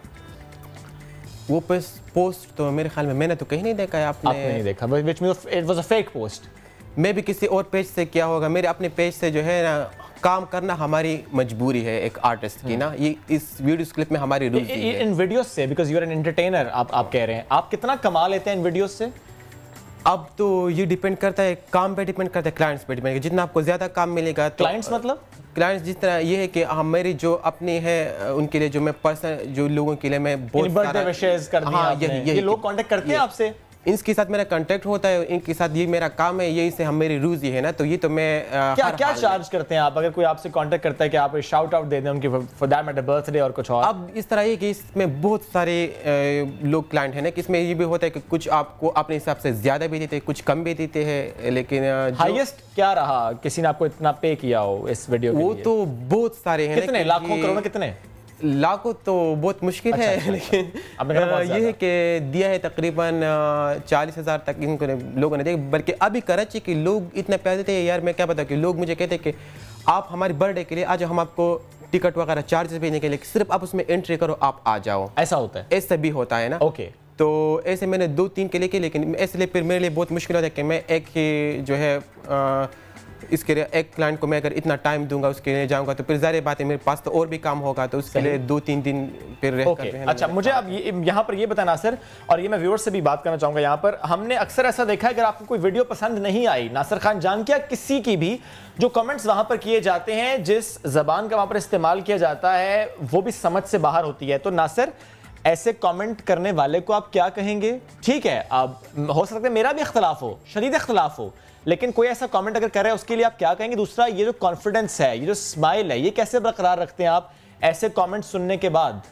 वो पोस्ट तो मेरे ख्याल में मैंने तो कहीं नहीं देखा है। आपने, आपने नहीं देखा? Which means it was a fake post. मैं भी किसी और पेज से क्या होगा, मेरे अपने पेज से जो है ना काम करना हमारी मजबूरी है एक आर्टिस्ट की ना। ये इस वीडियो क्लिप में हमारी रुचि है इन वीडियोस से, because you are an entertainer. आप आप कह रहे हैं आप कितना कमा लेते हैं इन वीडियोस से? अब तो ये डिपेंड करता है, काम पे डिपेंड करता है, क्लाइंट्स पे डिपेंड। जितना आपको ज्यादा काम मिलेगा तो क्लाइंट्स मतलब क्लाइंट्स जिस तरह ये है कि हमारी जो अपनी है उनके लिए जो मैं पर्सनल जो लोगों के लिए मैं बहुत बर्थडे विशेस कर दिया आपने, ये लोग कांटेक्ट करते हैं आपसे? इनके साथ मेरा कांटेक्ट होता है, इनके साथ ये मेरा काम है, यही से हम मेरी रोजी है ना। तो ये तो मैं आ, क्या क्या चार्ज करते हैं आप अगर कोई आपसे कांटेक्ट करता है कि आप शाउट आउट दे दें उनकी फॉर दैट मैटर बर्थडे और कुछ और? अब इस तरह ये कि इसमें बहुत सारे लोग क्लाइंट हैं ना कि इसमें ये भी होता है कि कुछ आपको अपने हिसाब से ज्यादा भी देते हैं, कुछ कम भी देते हैं। लेकिन हाईएस्ट क्या रहा, किसी ने आपको इतना पे किया हो इस वीडियो के वो लिए? तो बहुत सारे हैं। कितने? लाखों करोड़ों? कितने? लाखों तो बहुत मुश्किल अच्छा, है अच्छा, लेकिन आपने कहा बहुत ये है कि दिया है तकरीबन चालीस हज़ार तक इनको लोगों ने देखा। बल्कि अभी कराची के लोग इतने प्यार देते हैं यार, मैं क्या बताऊँ कि लोग मुझे कहते हैं कि आप हमारी बर्थडे के लिए आज हम आपको टिकट वगैरह चार्जेस भेजने के लिए सिर्फ आप उसमें एंट्री करो, आप आ जाओ। ऐसा होता है? ऐसा भी होता है ना। ओके। तो ऐसे मैंने दो तीन के लिए किए, लेकिन इसलिए फिर मेरे लिए बहुत मुश्किल होता है कि मैं एक ही जो है आ, इसके लिए एक क्लाइंट को मैं अगर इतना टाइम दूंगा उसके लिए जाऊंगा तो फिर ज़ाहिर बात है मेरे पास तो और भी काम होगा, तो उसके लिए दो तीन दिन फिर रह okay. कर अच्छा, मुझे अब यहाँ पर ये बताना नासिर, और ये मैं व्यूअर्स से भी बात करना चाहूँगा। यहाँ पर हमने अक्सर ऐसा देखा है, अगर आपको कोई वीडियो पसंद नहीं आई नासिर खान जान के, किसी की भी, जो कमेंट्स वहाँ पर किए जाते हैं, जिस जबान का वहाँ पर इस्तेमाल किया जाता है वो भी समझ से बाहर होती है। तो नासिर, ऐसे कमेंट करने वाले को आप क्या कहेंगे? ठीक है, अब हो सकता है मेरा भी इख्तलाफ हो, शदीद इख्तलाफ हो, लेकिन कोई ऐसा कमेंट अगर करे उसके लिए आप क्या कहेंगे? दूसरा, ये जो कॉन्फिडेंस है, ये जो स्माइल है, ये कैसे बरकरार रखते हैं आप ऐसे कमेंट सुनने के बाद?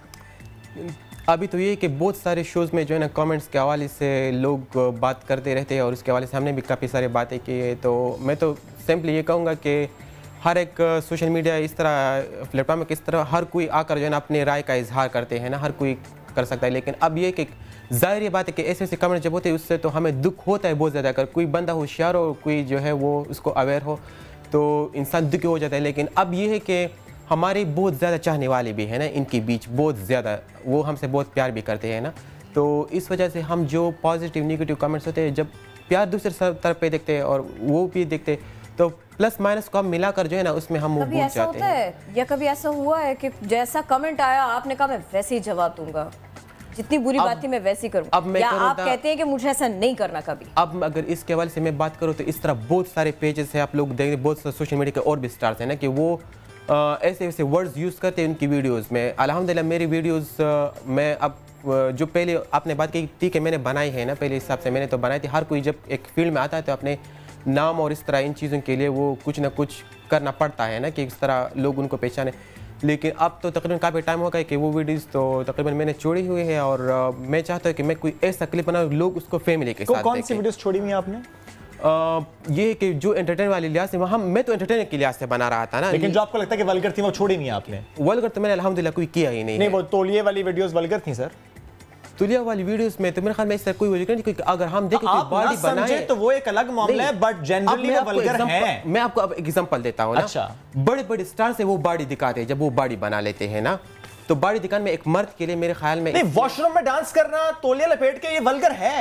अभी तो ये कि बहुत सारे शोज़ में जो है ना कमेंट्स के हवाले से लोग बात करते रहते हैं और उसके हवाले से हमने भी काफ़ी सारी बातें की है। तो मैं तो सिंपली ये कहूँगा कि हर एक सोशल मीडिया इस तरह प्लेटफॉर्म में किस तरह हर कोई आकर जो है ना अपनी राय का इजहार करते हैं ना, हर कोई कर सकता है। लेकिन अब ये कि जाहिर ये बात है कि ऐसे ऐसे कमेंट जब होते हैं उससे तो हमें दुख होता है बहुत ज़्यादा। अगर कोई बंदा होशियार हो, कोई जो है वो उसको अवेयर हो तो इंसान दुखी हो जाता है। लेकिन अब ये है कि हमारे बहुत ज़्यादा चाहने वाले भी हैं ना इनके बीच, बहुत ज़्यादा, वो हमसे बहुत प्यार भी करते हैं ना। तो इस वजह से हम जो पॉजिटिव नेगेटिव कमेंट्स होते हैं, जब प्यार दूसरे तरफ पे देखते हैं और वो भी देखते हैं, तो प्लस माइनस को हम मिलाकर जो है ना उसमें हम कभी ऐसा होता है या कभी ऐसा हुआ है कि जैसा कमेंट आया आपने कहा मैं वैसे ही जवाब दूंगा, जितनी बुरी बात थी मैं वैसी करूं, अब मैं या आप कहते हैं कि मुझे ऐसा नहीं करना कभी? अब अगर इसके हवाले से मैं बात करूं तो इस तरह बहुत सारे पेजेस हैं, आप लोग देख रहे, बहुत सारे सोशल मीडिया के और भी स्टार्स हैं ना कि वो आ, ऐसे ऐसे वर्ड्स यूज़ करते हैं उनकी वीडियोस में। अल्हम्दुलिल्लाह मेरी वीडियोस मैं अब जो पहले आपने बात की थी कि मैंने बनाई है ना, पहले हिसाब से मैंने तो बनाई थी। हर कोई जब एक फील्ड में आता है तो अपने नाम और इस तरह इन चीज़ों के लिए वो कुछ ना कुछ करना पड़ता है ना कि इस तरह लोग उनको पहचाने। लेकिन अब तो तकरीबन काफ़ी टाइम हो गया कि वो वीडियोस तो तकरीबन मैंने छोड़ी हुई है और मैं चाहता हूँ कि मैं कोई ऐसा क्लिप बनाऊँ लोग उसको फैमिली के साथ। कौन सी वीडियोस छोड़ी हुई है आपने? आ, ये कि जो एंटरटेन वाली लिहाज से हम मैं तो एंटरटेन के लिहाज से बना रहा था ना, लेकिन जो आपको लगता है कि वल्गर थी वो छोड़ी नहीं आपने? वल्गर तो मैंने अल्हम्दुलिल्लाह कोई किया ही नहीं। नहीं, वो तौलिए वाली वीडियोस वल्गर थी सर? तुलिया वाली वीडियोस में तो मेरे ख्याल में इससे कोई वजह नहीं, क्योंकि अगर हम देखें आप बॉडी बनाए तो वो एक अलग मामला है, बट जनरली वो वल्गर है। मैं आपको अब एग्जांपल देता हूं ना। अच्छा, बड़े बड़े स्टार से वो बॉडी दिखाते हैं, जब वो बॉडी बना लेते हैं ना तो बॉडी दिखाने में एक मर्द के लिए मेरे ख्याल में नहीं, वॉशरूम में डांस करना तौलिया लपेट के ये वल्गर है।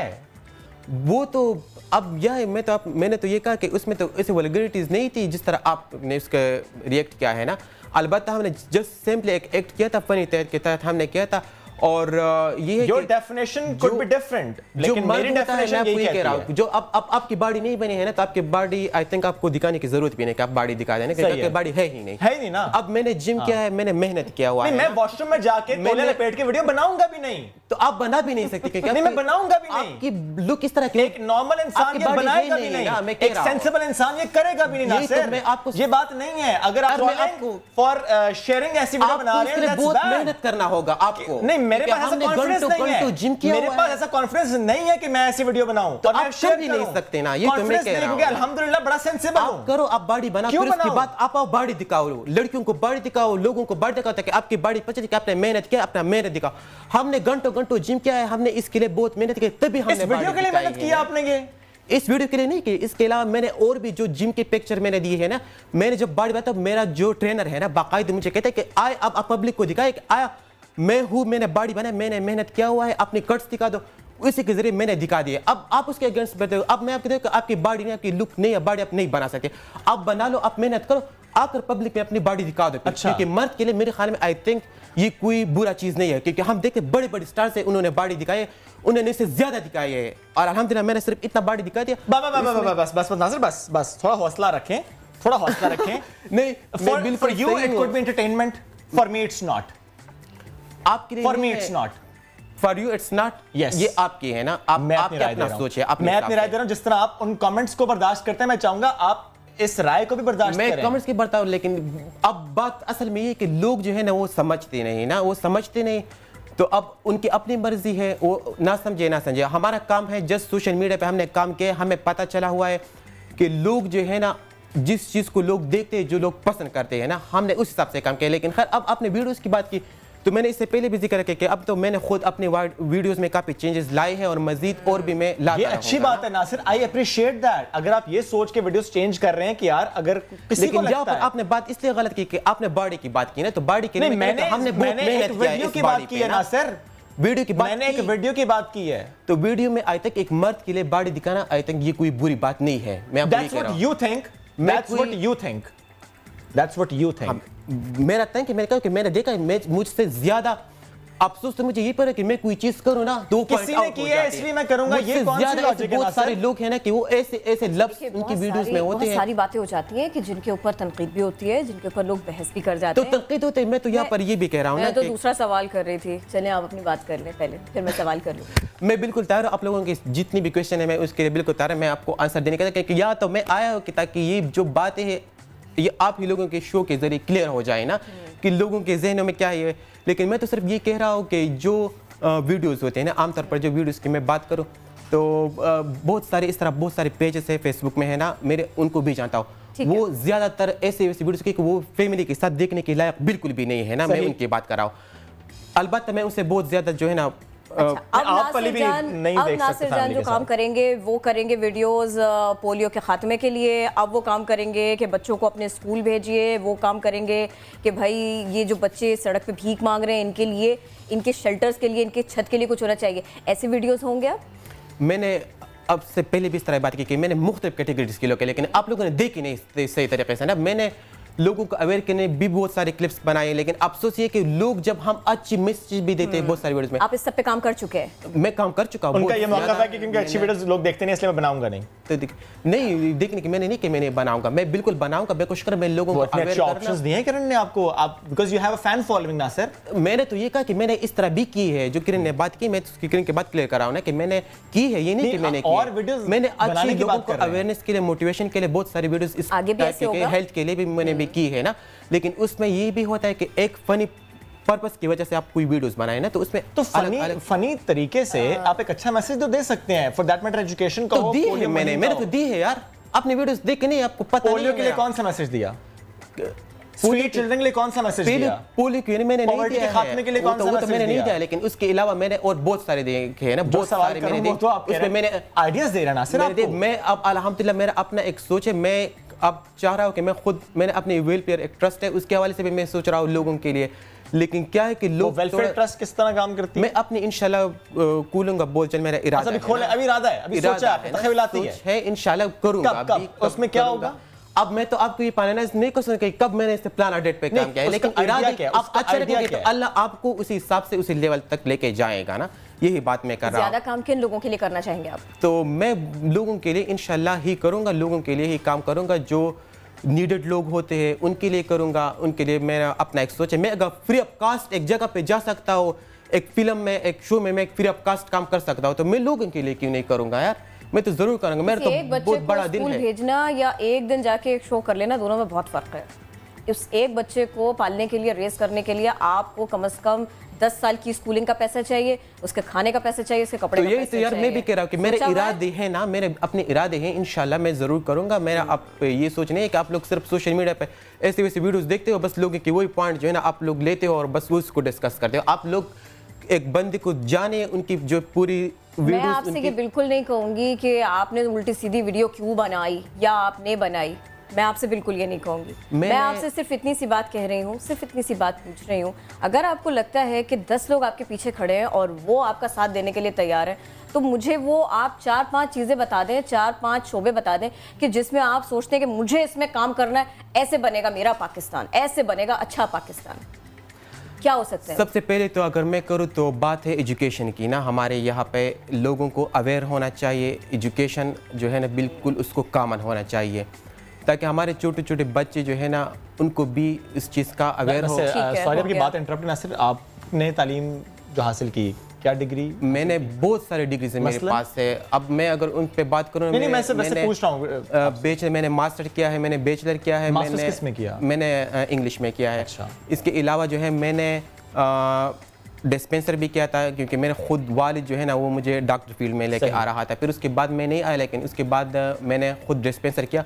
वो तो अब यह मैं तो आप मैंने तो ये कहा कि उसमें तो ऐसे वल्गरिटीज नहीं थी जिस तरह आपने उसका रिएक्ट किया है ना। अलबत्ता हमने जस्ट सिंपली एक एक्ट किया था, फनी तहत के तहत हमने किया था। और ये Your definition could be different, लेकिन मेरी definition यही कहती है। जो अब अब आपकी बॉडी नहीं बनी है ना तो आपकी बॉडी आई थिंक आपको दिखाने की जरूरत भी नहीं कि आप बॉडी दिखा देना, क्योंकि आपकी बॉडी है ही नहीं है ही नहीं ना। अब मैंने जिम किया है, मैंने मेहनत किया हुआ है। मैं वॉशरूम में जाके तौलिया लपेट के वीडियो बनाऊंगा भी नहीं, तो आप बना भी नहीं सकते क्योंकि नहीं, मैं बनाऊंगा भी नहीं। आपकी लुक इस तरह की, एक नॉर्मल इंसान ये बनाएगा भी नहीं, एक सेंसिबल इंसान ये करेगा भी नहीं। नासिर, मैं आपको ये बात नहीं है, अगर आप फॉर शेयरिंग ऐसी वीडियो बना रहे हैं बहुत मेहनत करना होगा आपको। नहीं, मेरे पास ऐसा कॉन्फिडेंस नहीं है, मेरे पास ऐसा कॉन्फिडेंस नहीं है कि मैं ऐसी वीडियो बनाऊं, तो आप कर भी नहीं सकते ना। ये तो मैं कह रहा हूं, अल्हम्दुलिल्लाह बड़ा सेंसिबल हूं। आप करो, आप बॉडी बना, फिर उसके बाद आप आओ बॉडी दिखाओ, लड़कियों को बॉडी दिखाओ, लोगों को बॉडी दिखाओ ताकि आपकी बॉडी पता चले कि आपने मेहनत किया, अपना मेहनत दिखाओ। हमने घंटों घंटों जिम किया है, हमने इसके लिए बहुत मेहनत की, तभी हमने इस वीडियो के लिए मेहनत की आपने। ये इस वीडियो के लिए नहीं की, इसके अलावा मैंने और भी जो जिम के पिक्चर मैंने दिए है ना, मैंने जब बॉडी बताया तो मेरा जो ट्रेनर है ना बाकायदा मुझे कहते हैं कि आए अब आप पब्लिक को दिखाए कि आया मैं हूँ, मैंने बॉडी बनाया, मैंने मेहनत किया हुआ है, अपनी कट्स दिखा दो, इसी के जरिए मैंने दिखा दिया। अब आप उसके अगेंस्ट बैठे हो। अब मैं आपको देखो आपकी बॉडी नहीं, आपकी लुक नहीं है, बॉडी आप नहीं बना सकते, आप बना लो, आप मेहनत करो, आकर पब्लिक में अपनी बॉडी दिखा दो। अच्छा। क्योंकि मर्द के लिए मेरे ख्याल में आई थिंक ये कोई बुरा चीज नहीं है, क्योंकि हम देखते बड़े बड़े स्टार से उन्होंने बॉडी दिखाई, उन्होंने इससे ज्यादा दिखाई है और अल्हम्दुलिल्लाह मैंने सिर्फ इतना बॉडी दिखा दिया। बस बस नासिर, बस बस थोड़ा हौसला रखें, थोड़ा हौसला रखें। नहीं, for you it could be entertainment, for me it's not. आपके लिए for me it's not, for you it's not. Yes, ये आपकी है ना, आप मैं अपनी राय दे रहा हूं, मैं अपनी राय दे रहा हूं। जिस तरह आप उन कमेंट्स को बर्दाश्त करते हैं, मैं चाहूंगा आप इस राय को भी बर्दाश्त करें। मैं कमेंट्स की बर्ताव, लेकिन अब बात असल में ये कि लोग जो है ना वो समझते नहीं ना, वो समझते नहीं, तो अब उनकी अपनी मर्जी है, वो ना समझे ना समझे। हमारा काम है जस्ट सोशल मीडिया पे हमने काम किया, हमें पता चला हुआ है कि लोग जो है ना जिस चीज़ को लोग देखते हैं, जो लोग पसंद करते हैं ना, हमने उस हिसाब से काम किया। लेकिन खैर अब आपने वीडियोस की बात की, तो मैंने इससे पहले भी जिक्र किया कि अब तो मैंने खुद अपने वीडियोस में काफी चेंजेस लाए हैं और मजीद और भी मैं लाता ये अच्छी बात है नासिर, आई अप्रिशिएट दैट। अगर आप ये सोच के वीडियोस चेंज कर रहे हैं कि यार अगर किसी को लगता है, आपने बात इसलिए गलत की कि आपने बॉडी की बात की ना, तो बॉडी के लिए मैंने हमने मैंने एक वीडियो की बात की है नासिर, वीडियो की बात मैंने एक वीडियो की बात की है। तो वीडियो में आई थिंक एक मर्द के लिए बॉडी दिखाना आई थिंक ये कोई बुरी बात नहीं है। मैं आपको ये कह रहा हूं। You think that's what you think that's what you think मेरा थिंक मैंने कहा कि मैंने देखा मैं मुझसे ज्यादा अफसोस तो मुझे ये पर है कि मैं कोई चीज करूं ना दो किसी ने की है इसलिए मैं करूंगा, ये कौन सी लॉजिक है? बहुत सारे लोग हैं ना कि वो ऐसे ऐसे लफ्ज उनकी वीडियोस में होते हैं, सारी बातें हो जाती हैं कि जिनके ऊपर तनकीद भी होती है, जिनके ऊपर लोग बहस भी कर जाते हैं। तो तनकीद होते हैं। मैं तो यहाँ पर ये भी कह रहा हूँ ना, मैं तो दूसरा सवाल कर रही थी। चलें आप अपनी बात कर लें पहले, फिर मैं सवाल कर लूँ। मैं बिल्कुल तैयार हूँ आप लोगों की जितनी भी क्वेश्चन है मैं उसके लिए बिल्कुल तैयार है, मैं आपको आंसर देने का। क्योंकि या तो मैं आया हूँ कि ताकि ये जो बातें हैं ये आप ही लोगों के शो के जरिए क्लियर हो जाए ना कि लोगों के जहनों में क्या है। लेकिन मैं तो सिर्फ ये कह रहा हूँ कि जो वीडियोस होते हैं ना, आमतौर पर जो वीडियोस की मैं बात करूँ तो बहुत सारे इस तरह बहुत सारे पेजेस है फेसबुक में है ना, मेरे उनको भी जानता हूँ, वो ज़्यादातर ऐसे वैसे वीडियोस की वो फैमिली के साथ देखने के लायक बिल्कुल भी नहीं है ना। मैं उनकी बात कर रहा हूँ। अलबत्ता मैं उनसे बहुत ज़्यादा जो है ना अच्छा, अब नासिर जान, अब नासिर जान जो काम करेंगे वो करेंगे वीडियोस पोलियो के खात्मे के लिए। अब वो काम करेंगे कि बच्चों को अपने स्कूल भेजिए, वो काम करेंगे कि भाई ये जो बच्चे सड़क पे भीख मांग रहे हैं इनके लिए, इनके शेल्टर्स के लिए, इनके छत के लिए कुछ होना चाहिए। ऐसे वीडियोस होंगे? अब मैंने अब से पहले भी इस तरह बात की कि मैंने मुख्तलिफ कैटेगरीज के लोग, लेकिन आप लोगों ने देखी नहीं सही तरीके से ना। मैंने लोगों को अवेयर करने भी बहुत सारे क्लिप्स बनाए, लेकिन अफसोस ये कि लोग जब हम अच्छी मैसेज भी देते हैं बहुत सारी वीडियोस में। आप इस सब पे काम कर चुके हैं? मैं काम कर चुका हूं। उनका ये मौका था कि क्योंकि अच्छी वीडियोस लोग देखते नहीं इसलिए मैं बनाऊंगा नहीं। तो नहीं देखने की मैंने नहीं कि मैंने बनाऊंगा, मैं बिल्कुल बनाऊंगा। मैं कोशिश कर मैं लोगों को अवेयर करना। ऑप्शंस दिए हैं किरण ने आपको, आप because you have a fan following Nasir. मैंने तो ये कहा कि मैंने इस तरह भी की है जो किरण ने बात की, मैं उसकी किरण की बात क्लियर कर रहा हूं ना कि मैंने की है, ये नहीं कि मैंने और वीडियोस मैंने अच्छी लोगों को अवेयरनेस के लिए, मोटिवेशन के लिए बहुत सारी वीडियोस इस हेल्थ के लिए भी मैंने भी की है ना। लेकिन उसमें ये भी होता है कि एक फनी पर्पस की वजह से आप कोई वीडियोस बनाए ना, तो उसमें तो फनी फनी तरीके से आप एक अच्छा मैसेज तो दे सकते हैं। फॉर दैट मैटर एजुकेशन को दी है मैंने मैंने तो दी है यार। अपने वीडियोस देख के नहीं आपको पता पोलियो के लिए कौन सा मैसेज दिया? स्ट्रीट चिल्ड्रन के लिए कौन सा मैसेज दिया? पोलियो के लिए मैंने नहीं दिया, खात्मे के लिए कौन सा मैसेज मैंने नहीं दिया। लेकिन उसके अलावा मैंने और बहुत सारे दिए हैं ना, बहुत सारे मैंने दिए। उसमें मैंने आइडियाज दे रहा ना सिर्फ आपको। मैं अब अल्हम्दुलिल्लाह मेरा अपना एक सोच है, मैं अब चाह रहा हूँ कि मैं खुद, मैंने अपने वेलफेयर एक ट्रस्ट है, उसके हवाले से भी मैं सोच रहा हूँ लोगों के लिए। लेकिन क्या है कि लोग वेलफेयर ट्रस्ट किस तरह काम करती है? मैं अपनी इंशाल्लाह खोलूंगा बोल चल मेरा इरादा अभी खोले अभी इरादा है, अभी सोचा है, तखयलाती है, है इंशाल्लाह करूंगा। अभी उसमें क्या होगा? अब मैं तो आपको ये फाइनलाइज नहीं कर सकता कि कब मैंने इस प्लान अपडेट पे काम किया है, लेकिन इरादा क्या है, आप अच्छा रखेंगे तो अल्लाह आपको उसी हिसाब से उसी लेवल तक लेके जाएगा ना। यही बात मैं कर रहा हूँ। ज्यादा काम किन लोगों के लिए करना चाहेंगे आप? तो मैं लोगों के लिए इंशाल्लाह ही करूंगा, लोगों के लिए ही काम करूंगा। जो नीडेड लोग होते हैं उनके लिए करूंगा, उनके लिए मेरा अपना एक सोच है। मैं अगर फ्री ऑफ कास्ट एक जगह पे जा सकता हूँ, एक फिल्म में, एक शो में मैं एक फ्री ऑफ कास्ट काम कर सकता हूँ, तो मैं लोगों के लिए क्यों नहीं करूंगा यार? मैं तो जरूर करूंगा। मेरा तो बहुत बड़ा दिल है। भेजना या एक दिन जाके एक शो कर लेना, दोनों में बहुत फर्क है। उस एक बच्चे को पालने के लिए, रेस करने के लिए आपको कम से कम दस साल की स्कूलिंग का पैसा चाहिए, उसके खाने का पैसा चाहिए, उसके कपड़े तो का यही पैसा तो यार चाहिए। मैं भी कह रहा हूँ कि मेरे इरादे हैं ना, मेरे अपने इरादे हैं, इंशाल्लाह मैं जरूर करूंगा। मेरा आप ये सोच नहीं है कि आप लोग सिर्फ सोशल मीडिया पे ऐसे वैसे वीडियोस देखते हो, बस लोगों की वही पॉइंट जो है ना आप लोग लेते हो और बस उसको डिस्कस करते हो। आप लोग एक बंदे को जाने, उनकी जो पूरी मैं आपसे ये बिल्कुल नहीं कहूंगी कि आपने उल्टी सीधी वीडियो क्यों बनाई या आपने बनाई, मैं आपसे बिल्कुल ये नहीं कहूंगी। मैं आपसे सिर्फ इतनी सी बात कह रही हूँ, सिर्फ इतनी सी बात पूछ रही हूँ। अगर आपको लगता है कि दस लोग आपके पीछे खड़े हैं और वो आपका साथ देने के लिए तैयार हैं, तो मुझे वो आप चार पांच चीज़ें बता दें, चार पांच शोबे बता दें कि जिसमें आप सोचते हैं कि मुझे इसमें काम करना है, ऐसे बनेगा मेरा पाकिस्तान, ऐसे बनेगा अच्छा पाकिस्तान। क्या हो सकता है? सबसे पहले तो अगर मैं करूँ तो बात है एजुकेशन की ना। हमारे यहाँ पे लोगों को अवेयर होना चाहिए, एजुकेशन जो है ना बिल्कुल उसको कॉमन होना चाहिए, ताकि हमारे छोटे छोटे बच्चे जो है ना उनको भी इस चीज़ का अवेयर हो। सॉरी आपकी बात इंटरप्ट ना, सिर्फ आपने तालीम जो हासिल की, क्या डिग्री? मैंने बहुत सारे डिग्री से मेरे पास है। अब मैं अगर उन पे बात करूँ, नहीं, नहीं, मैं सिर्फ ऐसे पूछ रहा हूँ। बैचलर मैंने मास्टर किया है, मैंने बैचलर किया है, मैंने किस में किया? मैंने इंग्लिश में किया है। अच्छा। इसके अलावा जो है मैंने डिस्पेंसर भी किया था, क्योंकि मेरे खुद वालिद जो है ना वो मुझे डॉक्टर फील्ड में लेके आ रहा था। फिर उसके बाद मैं नहीं आया, लेकिन उसके बाद मैंने खुद डिस्पेंसर किया।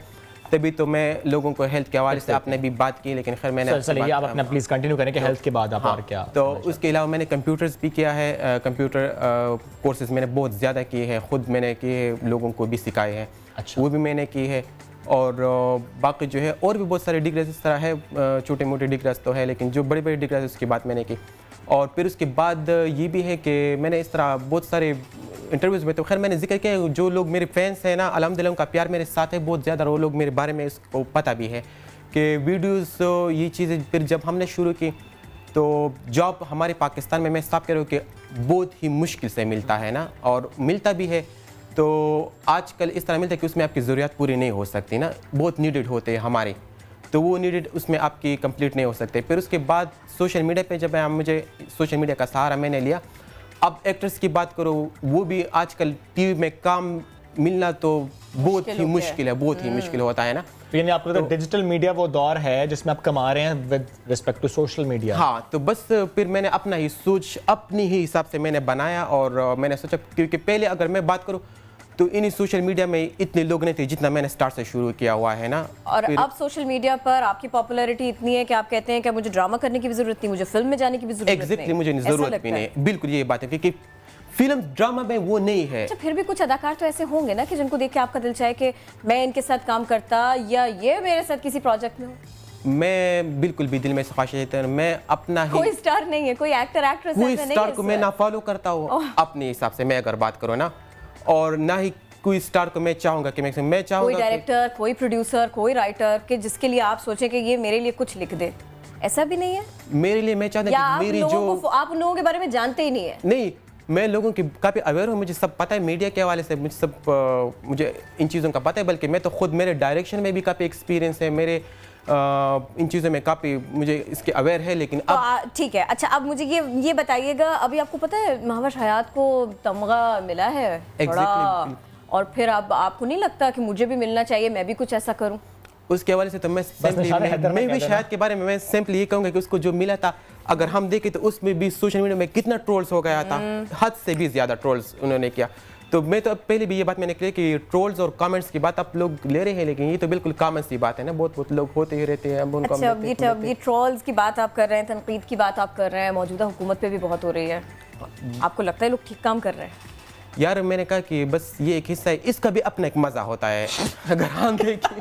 तभी तो मैं लोगों को हेल्थ के हवाले से आपने भी बात की, लेकिन खैर मैंने चलिए आप अपना प्लीज़ कंटिन्यू करें कि हेल्थ के बाद आप और क्या। तो उसके अलावा मैंने कंप्यूटर्स भी किया है, कंप्यूटर कोर्सेज मैंने बहुत ज़्यादा किए हैं, ख़ुद मैंने किए, लोगों को भी सिखाए हैं, वो भी मैंने की है। और बाकी जो है और भी बहुत सारे डिग्रीज इस तरह है, छोटे मोटे डिग्रीज तो है, लेकिन जो बड़ी बड़ी डिग्रीज उसकी बात मैंने की। और फिर उसके बाद ये भी है कि मैंने इस तरह बहुत सारे इंटरव्यूज़ में, तो खैर मैंने जिक्र किया, जो लोग मेरे फैंस हैं ना, अल्हम्दुलिल्लाह उनका प्यार मेरे साथ है बहुत ज़्यादा, वो लोग मेरे बारे में इसको पता भी है कि वीडियोस ये चीज़ें फिर जब हमने शुरू की तो जॉब हमारे पाकिस्तान में मैं साफ कह रहा हूँ कि बहुत ही मुश्किल से मिलता है ना, और मिलता भी है तो आजकल इस तरह मिलता है कि उसमें आपकी ज़रूरत पूरी नहीं हो सकती ना, बहुत नीडेड होते हैं हमारे, तो वो नीडेड उसमें आपकी कंप्लीट नहीं हो सकते। फिर उसके बाद सोशल मीडिया पे जब मुझे सोशल मीडिया का सहारा मैंने लिया, अब एक्टर्स की बात करो, वो भी आजकल टीवी में काम मिलना तो बहुत ही मुश्किल है, बहुत ही मुश्किल होता है ना। तो यानी आपको तो डिजिटल मीडिया वो दौर है जिसमें आप कमा रहे हैं with respect to social media. हाँ, तो बस फिर मैंने अपना ही सोच अपनी ही हिसाब से मैंने बनाया, और मैंने सोचा क्योंकि पहले अगर मैं बात करूँ तो इन्हीं सोशल मीडिया में इतने लोग नहीं थे जितना मैंने स्टार्ट से शुरू किया हुआ है ना। और अब सोशल मीडिया पर आपकी पॉपुलैरिटी इतनी है कि आप कहते हैं कि मुझे ड्रामा करने की भी जरूरत नहीं, मुझे फिल्म में जाने की भी जरूरत नहीं। एग्जैक्टली, मुझे जरूरत भी नहीं, बिल्कुल ये बात है, क्योंकि फिल्म ड्रामा में वो नहीं है। अच्छा, फिर भी कुछ अदाकार तो ऐसे होंगे ना कि जिनको देख के आपका दिल चाहे कि मैं इनके साथ काम करता, या ये मेरे साथ किसी प्रोजेक्ट में हो। मैं बिल्कुल भी दिल में ख्वाहिश है, मैं अपना ही, कोई स्टार नहीं है, कोई एक्टर एक्ट्रेस कोई स्टार को मैं ना फॉलो करता हूँ अपने हिसाब से, मैं अगर बात करूँ ना, और ना ही कोई स्टार को मैं चाहूंगा कि मैं मैं चाहूंगा कोई डायरेक्टर, कोई प्रोड्यूसर, कोई राइटर के जिसके लिए आप सोचें कि ये मेरे लिए कुछ लिख दे, ऐसा भी नहीं है मेरे लिए। मैं चाहता हूं कि मेरी जो आप लोगों के बारे में जानते ही नहीं है। नहीं, मैं लोगों की काफ़ी अवेयर हूँ, मुझे सब पता है मीडिया के हवाले से, मुझे सब आ, मुझे इन चीज़ों का पता है, बल्कि मैं तो खुद मेरे डायरेक्शन में भी काफ़ी एक्सपीरियंस है, मेरे आ, इन चीज़ों में काफ़ी मुझे इसके अवेयर है। लेकिन अब ठीक है, अच्छा अब मुझे ये ये बताइएगा, अभी आपको पता है महावश हयात को तमगा मिला है exactly. और फिर अब आपको नहीं लगता कि मुझे भी मिलना चाहिए, मैं भी कुछ ऐसा करूं? उसके हवाले से तो मैं सिंपली मैं, मैं भी शायद के बारे में मैं सिंपली ये कहूँगा कि उसको जो मिला था, अगर हम देखें तो उसमें भी सोशल मीडिया में कितना ट्रोल्स हो गया था, हद से भी ज़्यादा ट्रोल्स उन्होंने किया। तो मैं तो पहले भी ये बात मैंने कही कि ट्रोल्स और कमेंट्स की बात आप लोग ले रहे हैं, लेकिन ये तो बिल्कुल कॉमन सी बात है ना, बहुत बहुत लोग होते ही रहते हैं। अब उनको अच्छा, ये ये ट्रोल्स की बात आप कर रहे हैं, तनकीद की बात आप कर रहे हैं, मौजूदा हुकूमत पे भी बहुत हो रही है, आपको लगता है लोग ठीक काम कर रहे हैं? यार मैंने कहा कि बस ये एक हिस्सा है, इसका भी अपना एक मजा होता है अगर हम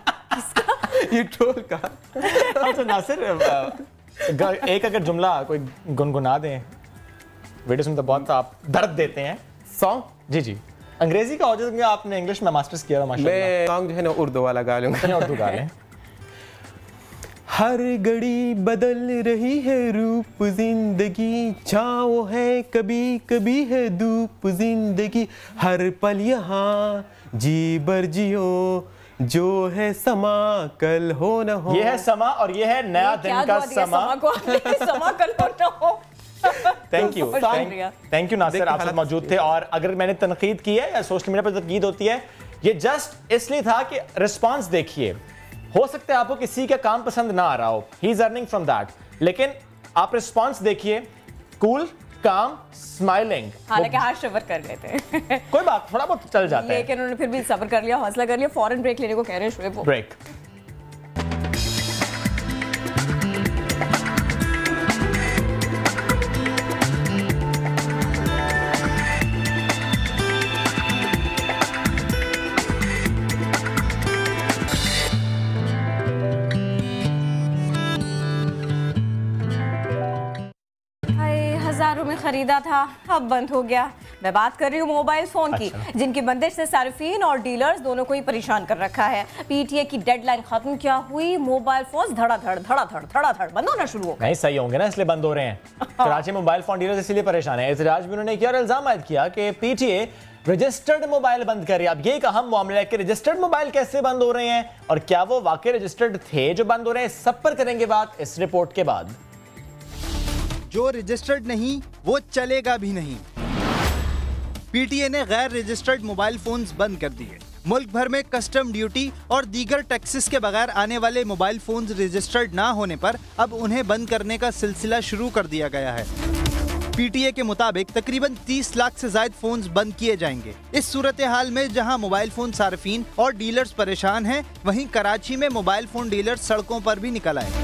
देखें ये ट्रोल का। अच्छा नासिर, एक अगर जुमला कोई गुनगुना दें, वीडियोस में तो बहुत आप दर्द देते हैं। सॉन्ग? जी जी, अंग्रेजी का हो जाए, आपने इंग्लिश में मास्टर्स किया हुआ माशाल्लाह। मैं सॉन्ग जो है ना उर्दू वाला गा लूँगा। उर्दू गा लें। हर घड़ी बदल रही है रूप जिंदगी, छाँव है कभी कभी है धूप जिंदगी, हर पल यहाँ जी बर जियो, जो है समा कल हो न हो। ये है समा और ये है नया दिन का समा। समा कल हो न हो। Thank you, thank you Nasir, आप सब मौजूद थे। और अगर मैंने तनकीद की है या सोशल मीडिया पर तनकीद होती है, ये जस्ट इसलिए था कि रिस्पॉन्स देखिए, हो सकता है आपको किसी का काम पसंद ना आ रहा हो, he is earning from that, लेकिन आप रिस्पॉन्स देखिए, कूल काम स्माइलिंग। हालांकि हाथ सबर कर गए थे कोई बात, थोड़ा बहुत चल जाता है, लेकिन उन्होंने फिर भी सबर कर लिया, हौसला कर लिया। फौरन ब्रेक लेने को कह रहे हैं शोएब। ब्रेक। हजारों में खरीदा था, अब बंद हो गया। मैं बात कर रही हूँ मोबाइल फोन की, अच्छा। जिनकी बंदिश से सार्फिन और डीलर्स दोनों को ही परेशान कर रखा है। पीटीए की डेडलाइन खत्म क्या हुई, मोबाइल फोन धड़ाधड़ धड़ाधड़ धड़ाधड़ बंद होना शुरू हो गए। नहीं सही होंगे ना, इसलिए बंद हो रहे हैं। कराची मोबाइल फोन डीलर्स इसलिए परेशान है, एहतजाज भी उन्होंने किया और इल्जाम आयद किया कि पीटीए रजिस्टर्ड मोबाइल बंद करे। अब ये एक अहम मामला है कि रजिस्टर्ड मोबाइल कैसे बंद हो रहे हैं और क्या वो वाकई रजिस्टर्ड थे जो बंद हो रहे हैं, सब पर करेंगे बात इस रिपोर्ट के बाद। जो रजिस्टर्ड नहीं वो चलेगा भी नहीं। पीटीए ने गैर रजिस्टर्ड मोबाइल फोन्स बंद कर दिए। मुल्क भर में कस्टम ड्यूटी और दीगर टैक्सेस के बगैर आने वाले मोबाइल फोन्स रजिस्टर्ड ना होने पर अब उन्हें बंद करने का सिलसिला शुरू कर दिया गया है। पीटीए के मुताबिक तकरीबन तीस लाख से ज्यादा फोन्स बंद किए जाएंगे। इस सूरत हाल में जहां मोबाइल फोन सार्फिन और डीलर्स परेशान हैं, वहीं कराची में मोबाइल फोन डीलर्स सड़कों पर भी निकल आए।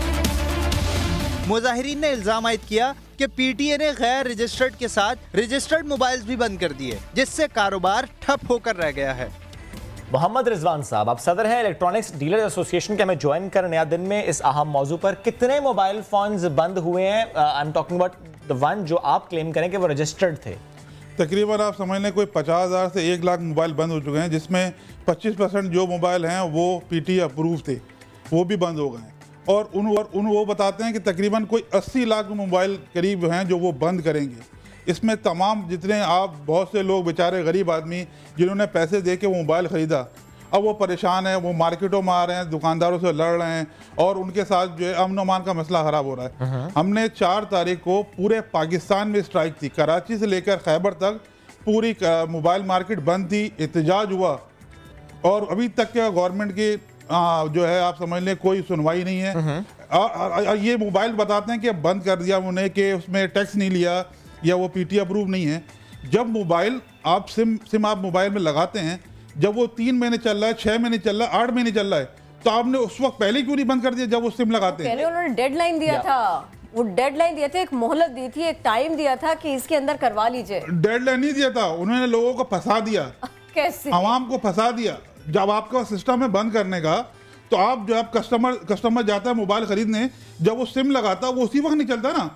मुजाहिरीन ने इल्जाम आयद किया कि पीटीए ने गैर रजिस्टर्ड के साथ रजिस्टर्ड मोबाइल्स भी बंद कर दिए, जिससे कारोबार ठप होकर रह गया है। मोहम्मद रिजवान साहब, आप सदर हैं इलेक्ट्रॉनिक्स डीलर एसोसिएशन के, हमें ज्वाइन कर नया दिन में इस अहम मौजू पर। कितने मोबाइल फोन्स बंद हुए हैं? I am talking about the one जो आप क्लेम करें कि वो रजिस्टर्ड थे। तकरीबन आप समझ लें कोई पचास हज़ार से एक लाख मोबाइल बंद हो चुके हैं, जिसमें पच्चीस परसेंट जो मोबाइल हैं वो पीटीए अप्रूव थे, वो भी बंद हो गए हैं। और उन और उन वो बताते हैं कि तकरीबन कोई अस्सी लाख मोबाइल करीब हैं जो वो बंद करेंगे। इसमें तमाम जितने आप बहुत से लोग बेचारे गरीब आदमी जिन्होंने पैसे दे के वो मोबाइल ख़रीदा, अब वो परेशान हैं, वो मार्केटों में आ रहे हैं, दुकानदारों से लड़ रहे हैं और उनके साथ जो है अमन अमान का मसला ख़राब हो रहा है। हमने चार तारीख को पूरे पाकिस्तान में स्ट्राइक थी, कराची से लेकर खैबर तक पूरी मोबाइल मार्केट बंद थी, एहतजाज हुआ और अभी तक क्या गवर्नमेंट की आ, जो है आप समझ लें कोई सुनवाई नहीं है। आ, आ, आ, ये मोबाइल बताते हैं कि बंद कर दिया उन्हें कि उसमें टैक्स नहीं लिया या वो पीटीए अप्रूव नहीं है। जब मोबाइल आप सिम सिम आप मोबाइल में लगाते हैं, जब वो तीन महीने चल रहा है, छः महीने चल रहा है, आठ महीने चल रहा है, तो आपने उस वक्त पहले क्यों नहीं बंद कर दिया जब वो सिम लगाते हैं? उन्होंने डेडलाइन दिया था, वो डेडलाइन दिया था, एक मोहलत दी थी, एक टाइम दिया था कि इसके अंदर करवा लीजिए। डेडलाइन नहीं दिया था, उन्होंने लोगों को फंसा दिया, कैसे आवाम को फंसा दिया। जब आपका सिस्टम है बंद करने का, तो आप जो है कस्टमर कस्टमर जाता है मोबाइल खरीदने, जब वो सिम लगाता है वो उसी वक्त नहीं चलता ना।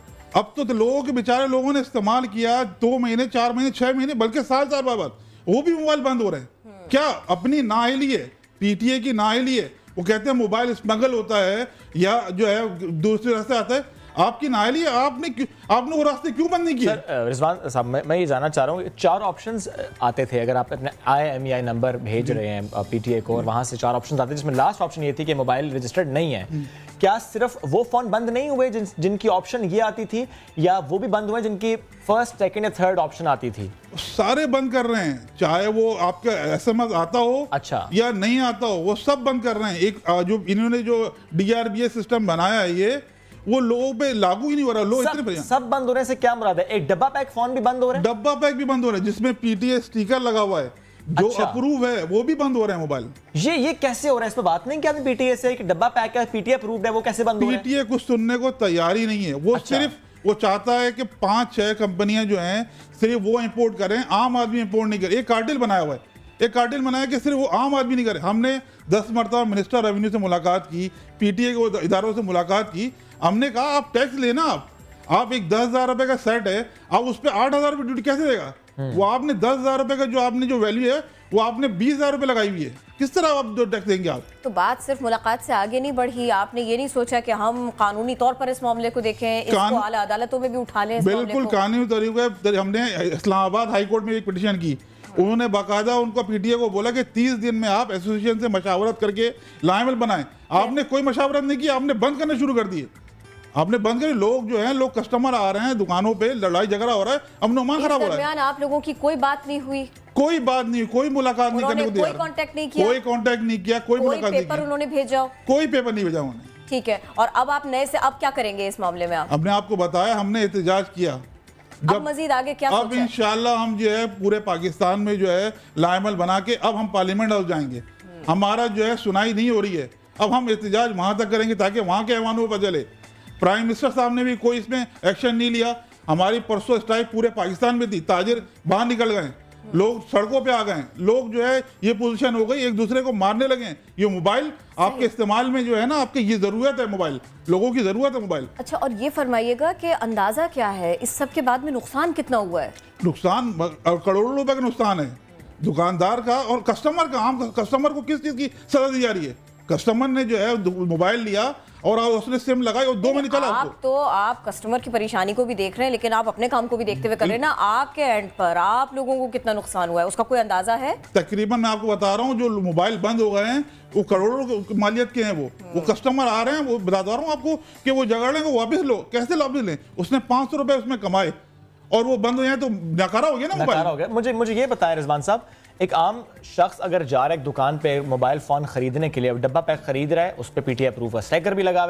अब तो, तो लोगों के बेचारे लोगों ने इस्तेमाल किया दो महीने, चार महीने, छह महीने, बल्कि साल साल बाद वो भी मोबाइल बंद हो रहे हैं। क्या अपनी नाअहली है, पीटीए की नाअहली है? वो कहते हैं मोबाइल स्मगल होता है या जो है दूसरे रास्ते आता है, आपकी नाअहली है। आपने आपने वो रास्ते क्यों बंद नहीं किए? सर रिजवान साहब, मैं, मैं ये जानना चाह रहा हूँ, चार ऑप्शंस आते थे अगर आप अपने I M E I number भेज रहे हैं पीटीए को और वहाँ से चार ऑप्शंस आते थे, जिसमें लास्ट ऑप्शन ये थी कि मोबाइल रजिस्टर्ड नहीं है। क्या सिर्फ वो फ़ोन बंद नहीं हुए जिन जिनकी ऑप्शन ये आती थी, या वो भी बंद हुए जिनकी फर्स्ट सेकंड या थर्ड ऑप्शन आती थी? सारे बंद कर रहे हैं, चाहे वो आपका एसएमएस आता हो अच्छा या नहीं आता हो, वो सब बंद कर रहे हैं। एक जो इन्होंने जो डीआरबीएस सिस्टम बनाया है, ये वो लोगों पे लागू ही नहीं हो रहा। लोग इतने सब, सब बंद होने से क्या मुराद है? एक डब्बा पैक फोन भी बंद हो रहा है? डब्बा पैक भी बंद हो रहा है जिसमें पीटीए स्टिकर लगा हुआ है, जो अच्छा। अप्रूव है, वो भी बंद हो रहे हैं मोबाइल। ये ये कैसे हो रहा है? इस पे बात नहीं किया पीटीए से कि डब्बा पैक है, पीटीए अप्रूव्ड है, वो कैसे बंद हो रहा है? पीटीए कुछ सुनने को तैयार ही नहीं है। वो अच्छा। सिर्फ वो चाहता है कि पांच छह कंपनियां जो हैं सिर्फ वो इंपोर्ट करें, आम आदमी इंपोर्ट नहीं करे। एक कार्टेल बनाया हुआ है, एक कार्टेल बनाया कि सिर्फ वो आम आदमी नहीं करे। हमने दस मरतबा मिनिस्टर रेवेन्यू से मुलाकात की, पीटीए के इदारों से मुलाकात की, हमने कहा आप टैक्स लेना, आप आप एक दस हजार रुपए का सेट है, आप उस पर आठ हजार रुपये ड्यूटी कैसे देगा? वो आपने दस हजार रुपए का जो आपने जो वैल्यू है वो आपने बीस हजार रुपये लगाई हुई है, किस तरह आप जो टैक्स देंगे आप? तो बात सिर्फ मुलाकात से आगे नहीं बढ़ी, आपने ये नहीं सोचा कि हम कानूनी तौर पर इस मामले को देखें, इसको आला अदालतों में भी उठा लें? बिल्कुल कानूनी तरीके। हमने इस्लामाबाद हाई कोर्ट में एक पिटीशन की, उन्होंने बाकायदा उनको पीटीए को बोला कि तीस दिन में आप एसोसिएशन से मशावरत करके लायबल बनाएं। आपने कोई मशावरत नहीं की, आपने बंद करना शुरू कर दिए। आपने बंद कर, लोग जो हैं, लोग कस्टमर आ रहे हैं दुकानों पे, लड़ाई झगड़ा हो रहा है, अमन-ओ-अमान खराब हो रहा है। आप लोगों की कोई बात नहीं हुई? कोई बात नहीं, कोई मुलाकात नहीं करने को तैयार, कोई कांटेक्ट नहीं किया, कोई कांटेक्ट नहीं किया, कोई मुलाकात नहीं की। पेपर उन्होंने भेजा? कोई पेपर नहीं भेजा उन्होंने। ठीक है, और अब आप नए से अब क्या करेंगे इस मामले में? आप हमने आपको बताया, हमने एहतजाज किया। अब मजीद आगे क्या? अब इंशाल्लाह हम जो है पूरे पाकिस्तान में जो है लायमल बना के अब हम पार्लियामेंट हाउस जाएंगे। हमारा जो है सुनाई नहीं हो रही है, अब हम एहतजाज वहां तक करेंगे ताकि वहां के ऐवानों पर चले। प्राइम मिनिस्टर साहब ने भी कोई इसमें एक्शन नहीं लिया। हमारी परसों स्ट्राइक पूरे पाकिस्तान में थी, ताजिर बाहर निकल गए, लोग सड़कों पे आ गए, लोग जो है ये पोजीशन हो गई, एक दूसरे को मारने लगे। ये मोबाइल आपके इस्तेमाल में जो है ना, आपकी ये जरूरत है, मोबाइल लोगों की जरूरत है मोबाइल। अच्छा, और ये फरमाइएगा कि अंदाजा क्या है इस सब के बाद में नुकसान कितना हुआ है? नुकसान करोड़ों रुपए का नुकसान है दुकानदार का और कस्टमर का। आम कस्टमर को किस चीज की सजा दी जा रही है? कस्टमर ने जो है मोबाइल लिया और उसने सिम लगाई और दो महीने चला। आप तो आप कस्टमर की परेशानी को भी देख रहे हैं, लेकिन आप अपने काम को भी देखते हुए कर रहे हैं ना। आपके एंड पर आप लोगों को कितना नुकसान हुआ है उसका कोई अंदाजा है? तकरीबन मैं आपको बता रहा हूँ, जो मोबाइल बंद हो गए हैं वो करोड़ों मालियत के हैं। वो वो कस्टमर आ रहे हैं, वो बता रहा हूँ आपको कि वो जगह लें, वो वापस लो। कैसे वापस लें? उसने पाँच सौ रुपये उसमें कमाए और वो बंद हो जाए तो नकारा हो गया ना, नकारा हो गया। मुझे मुझे ये बताएं रिजवान साहब, एक आम शख्स अगर जा रहा है एक दुकान पे मोबाइल फ़ोन खरीदने के लिए, डब्बा पैक खरीद रहा है, उस पर पीटीए अप्रूव का स्टिकर भी लगा हुआ है,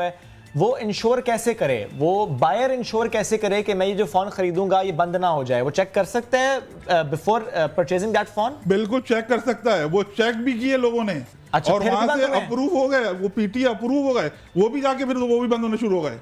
वो इंश्योर कैसे करे, वो बायर इंश्योर कैसे करे कि मैं ये जो फोन खरीदूंगा ये बंद ना हो जाए? वो चेक कर सकते हैं बिफोर परचेजिंग दैट फोन? बिल्कुल चेक कर सकता है, वो चेक भी किए लोगों ने। अच्छा, और वहां से अप्रूव हो गए, वो पीटी अप्रूव हो गए, वो भी जाके फिर वो भी बंद होने शुरू हो गए।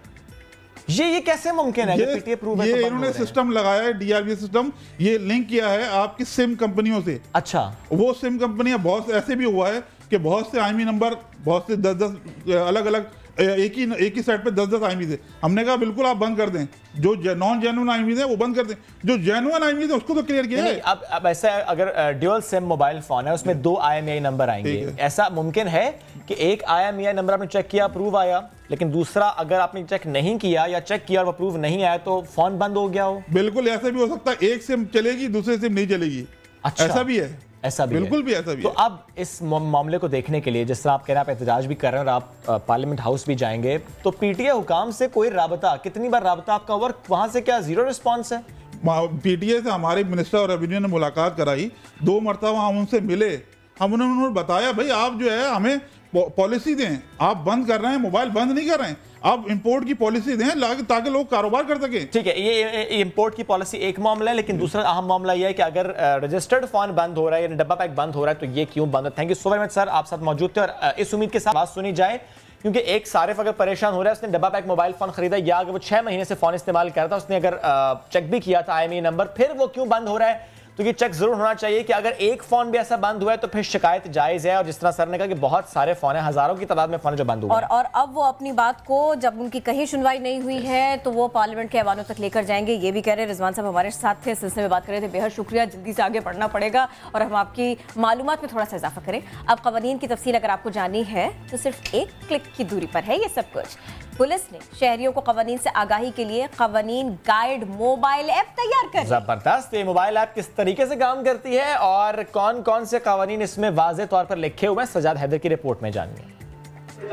ये ये कैसे मुमकिन है? ये पीटी अप्रूव है, ये इन्होंने सिस्टम लगाया है, डीआरबी सिस्टम, ये लिंक किया है आपकी सिम कंपनियों से। अच्छा, वो सिम कंपनियां बहुत ऐसे भी हुआ है कि बहुत से आईएमई नंबर, बहुत से दस दस अलग अलग एक ही एक ही सेट पे दस दस आईएमई थे। हमने कहा बिल्कुल आप बंद कर दें, जो नॉन जेन्युइन आईएमई थे वो बंद कर दें, जो जेन्युइन आईएमई थे उसको तो क्लियर किया है। अब अब ऐसा है, अगर ड्यूअल सिम मोबाइल फोन है उसमें दो आईएमईआई नंबर आएंगे, ऐसा मुमकिन है कि एक आईएमईआई नंबर आपने चेक किया अप्रूव आया, लेकिन दूसरा अगर आपने चेक नहीं किया या चेक किया और अप्रूव नहीं आया तो फोन बंद हो गया हो? बिल्कुल ऐसा भी हो सकता है, एक सिम चलेगी दूसरे सिम नहीं चलेगी। अच्छा, ऐसा भी है, ऐसा भी बिल्कुल है। भी ऐसा भी तो है। अब इस मामले को देखने के लिए, जिस तरह आप कह रहे हैं आप एहतजाज भी कर रहे हैं और आप पार्लियामेंट हाउस भी जाएंगे, तो पीटीए हुकाम से कोई राबता, कितनी बार राबता आपका हुआ, वहां से क्या जीरो रिस्पॉन्स है? पीटीए से हमारे मिनिस्टर और रेवेन्यू ने मुलाकात कराई, दो मरतबा हम उनसे मिले, हम उन्होंने बताया भाई आप जो है हमें पॉलिसी दें, आप बंद कर रहे हैं, मोबाइल बंद नहीं कर रहे हैं, आप इंपोर्ट की पॉलिसी दें ताकि लोग कारोबार कर सकें। ठीक है, ये इंपोर्ट की पॉलिसी एक मामला है, लेकिन दूसरा अहम मामला ये है कि अगर रजिस्टर्ड फोन बंद हो रहा है या डब्बा पैक बंद हो रहा है तो ये क्यों बंद है? Thank you so very much sir, आप साथ मौजूद थे और इस उम्मीद के साथ बात सुनी जाए, क्योंकि एक सारिफ अगर परेशान हो रहा है, उसने डब्बा पैक मोबाइल फोन खरीदा या अगर वो छह महीने से फोन इस्तेमाल कर रहा था, उसने अगर चेक भी किया था आईएमईआई नंबर, फिर वो क्यों बंद हो रहा है, तो ये चेक जरूर होना चाहिए कि अगर एक फोन भी ऐसा बंद हुआ है तो फिर शिकायत जायज है। और जिस तरह सर ने कहा कि बहुत सारे फोन है, हजारों की तादाद में फोन जो बंद हुए और और अब वो अपनी बात को, जब उनकी कहीं सुनवाई नहीं हुई है तो वो पार्लियामेंट के ऐवानों तक लेकर जाएंगे, ये भी कह रहे हैं। रिजवान साहब हमारे साथ थे, सिलसिले में बात कर रहे थे। बेहद शुक्रिया, जल्दी से आगे बढ़ना पड़ेगा और हम आपकी मालूमात में थोड़ा सा इजाफा करें। अब कवानीन की तफसील अगर आपको जाननी है तो सिर्फ एक क्लिक की दूरी पर है ये सब कुछ। पुलिस ने शहरियों को कवानीन से आगाही के लिए कवानीन गाइड मोबाइल ऐप तैयार कर। जबरदस्त, ये मोबाइल ऐप किस तरीके से काम करती है और कौन कौन से कवानीन इसमें वाज़े तौर पर लिखे हुए हैं, सजाद हैदर की रिपोर्ट में जानिए।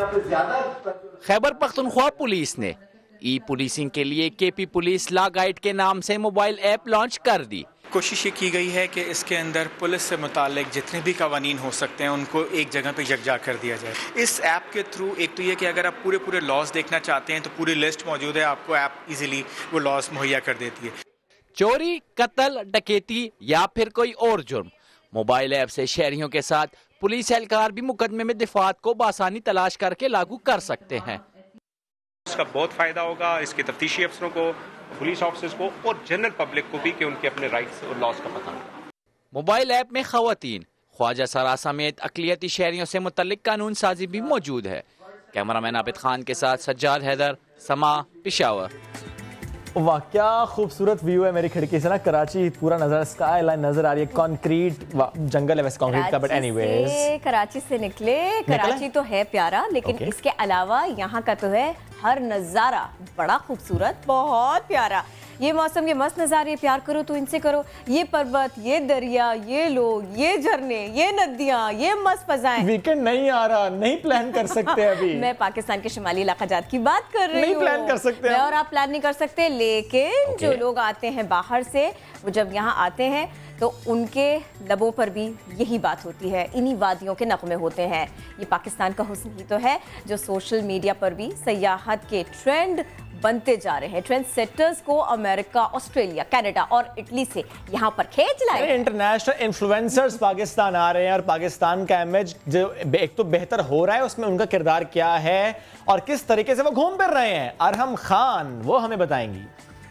खैबर पख्तूनख्वा पुलिस ने ई पुलिसिंग के लिए केपी पुलिस लॉ गाइड के नाम से मोबाइल ऐप लॉन्च कर दी। कोशिश ये की गई है कि इसके अंदर पुलिस से मुतालिक जितने भी कवानीन हो सकते हैं उनको एक जगह पे यकजा कर दिया जाए। इस ऐप के थ्रू एक तो ये कि अगर आप पूरे पूरे लॉज देखना चाहते हैं तो पूरी लिस्ट मौजूद है, आपको ऐप इजीली वो लॉज मुहैया कर देती है। चोरी, कत्ल, डकैती या फिर कोई और जुर्म, मोबाइल ऐप से शहरियों के साथ पुलिस एहलकार भी मुकदमे में दिफात को बासानी तलाश करके लागू कर सकते हैं। इसका बहुत फायदा होगा इसके तफ्तीशी अफसरों को, पुलिस ऑफिसर्स को और जनरल पब्लिक को भी कि उनके अपने राइट्स और लॉज का पता होगा। मोबाइल ऐप में खवातीन, ख्वाजा सरा समेत अकलियती शहरियों से मुतल्लिक कानून साजी भी मौजूद है। कैमरामैन आबिद खान के साथ सज्जाद हैदर, समा, पेशावर। वाह क्या खूबसूरत व्यू है, मेरी खिड़की से ना कराची पूरा नजर, स्काई लाइन नजर आ रही है, कंक्रीट जंगल है वैसे कंक्रीट का, बट एनीवेज कराची से निकले, कराची तो है प्यारा, लेकिन okay. इसके अलावा यहाँ का तो है हर नज़ारा बड़ा खूबसूरत, बहुत प्यारा। ये मौसम, ये मस्त नज़ारे, प्यार करो तो इनसे करो। ये पर्वत, ये दरिया, ये लोग, ये झरने, ये नदियाँ, ये मस्त फजाएं। वीकेंड नहीं आ रहा, नहीं प्लान कर सकते अभी। मैं पाकिस्तान के शिमाली इलाका जात की बात कर रही हूँ। नहीं प्लान कर सकते मैं और आप प्लान नहीं कर सकते, लेकिन okay. जो लोग आते हैं बाहर से, वो जब यहाँ आते हैं तो उनके लबों पर भी यही बात होती है, इन्हीं वादियों के नगमे होते हैं। ये पाकिस्तान का हुस्न ही तो है जो सोशल मीडिया पर भी सयाहत के ट्रेंड बनते जा रहे हैं। ट्रेंड सेटर्स को अमेरिका, ऑस्ट्रेलिया, कनाडा और इटली से यहाँ पर खींच लाए। इंटरनेशनल इन्फ्लुएंसर्स पाकिस्तान आ रहे हैं और पाकिस्तान का इमेज जो एक तो बेहतर हो रहा है, उसमें उनका किरदार क्या है और किस तरीके से वो घूम फिर रहे हैं। अरहम खान वो हमें बताएंगी।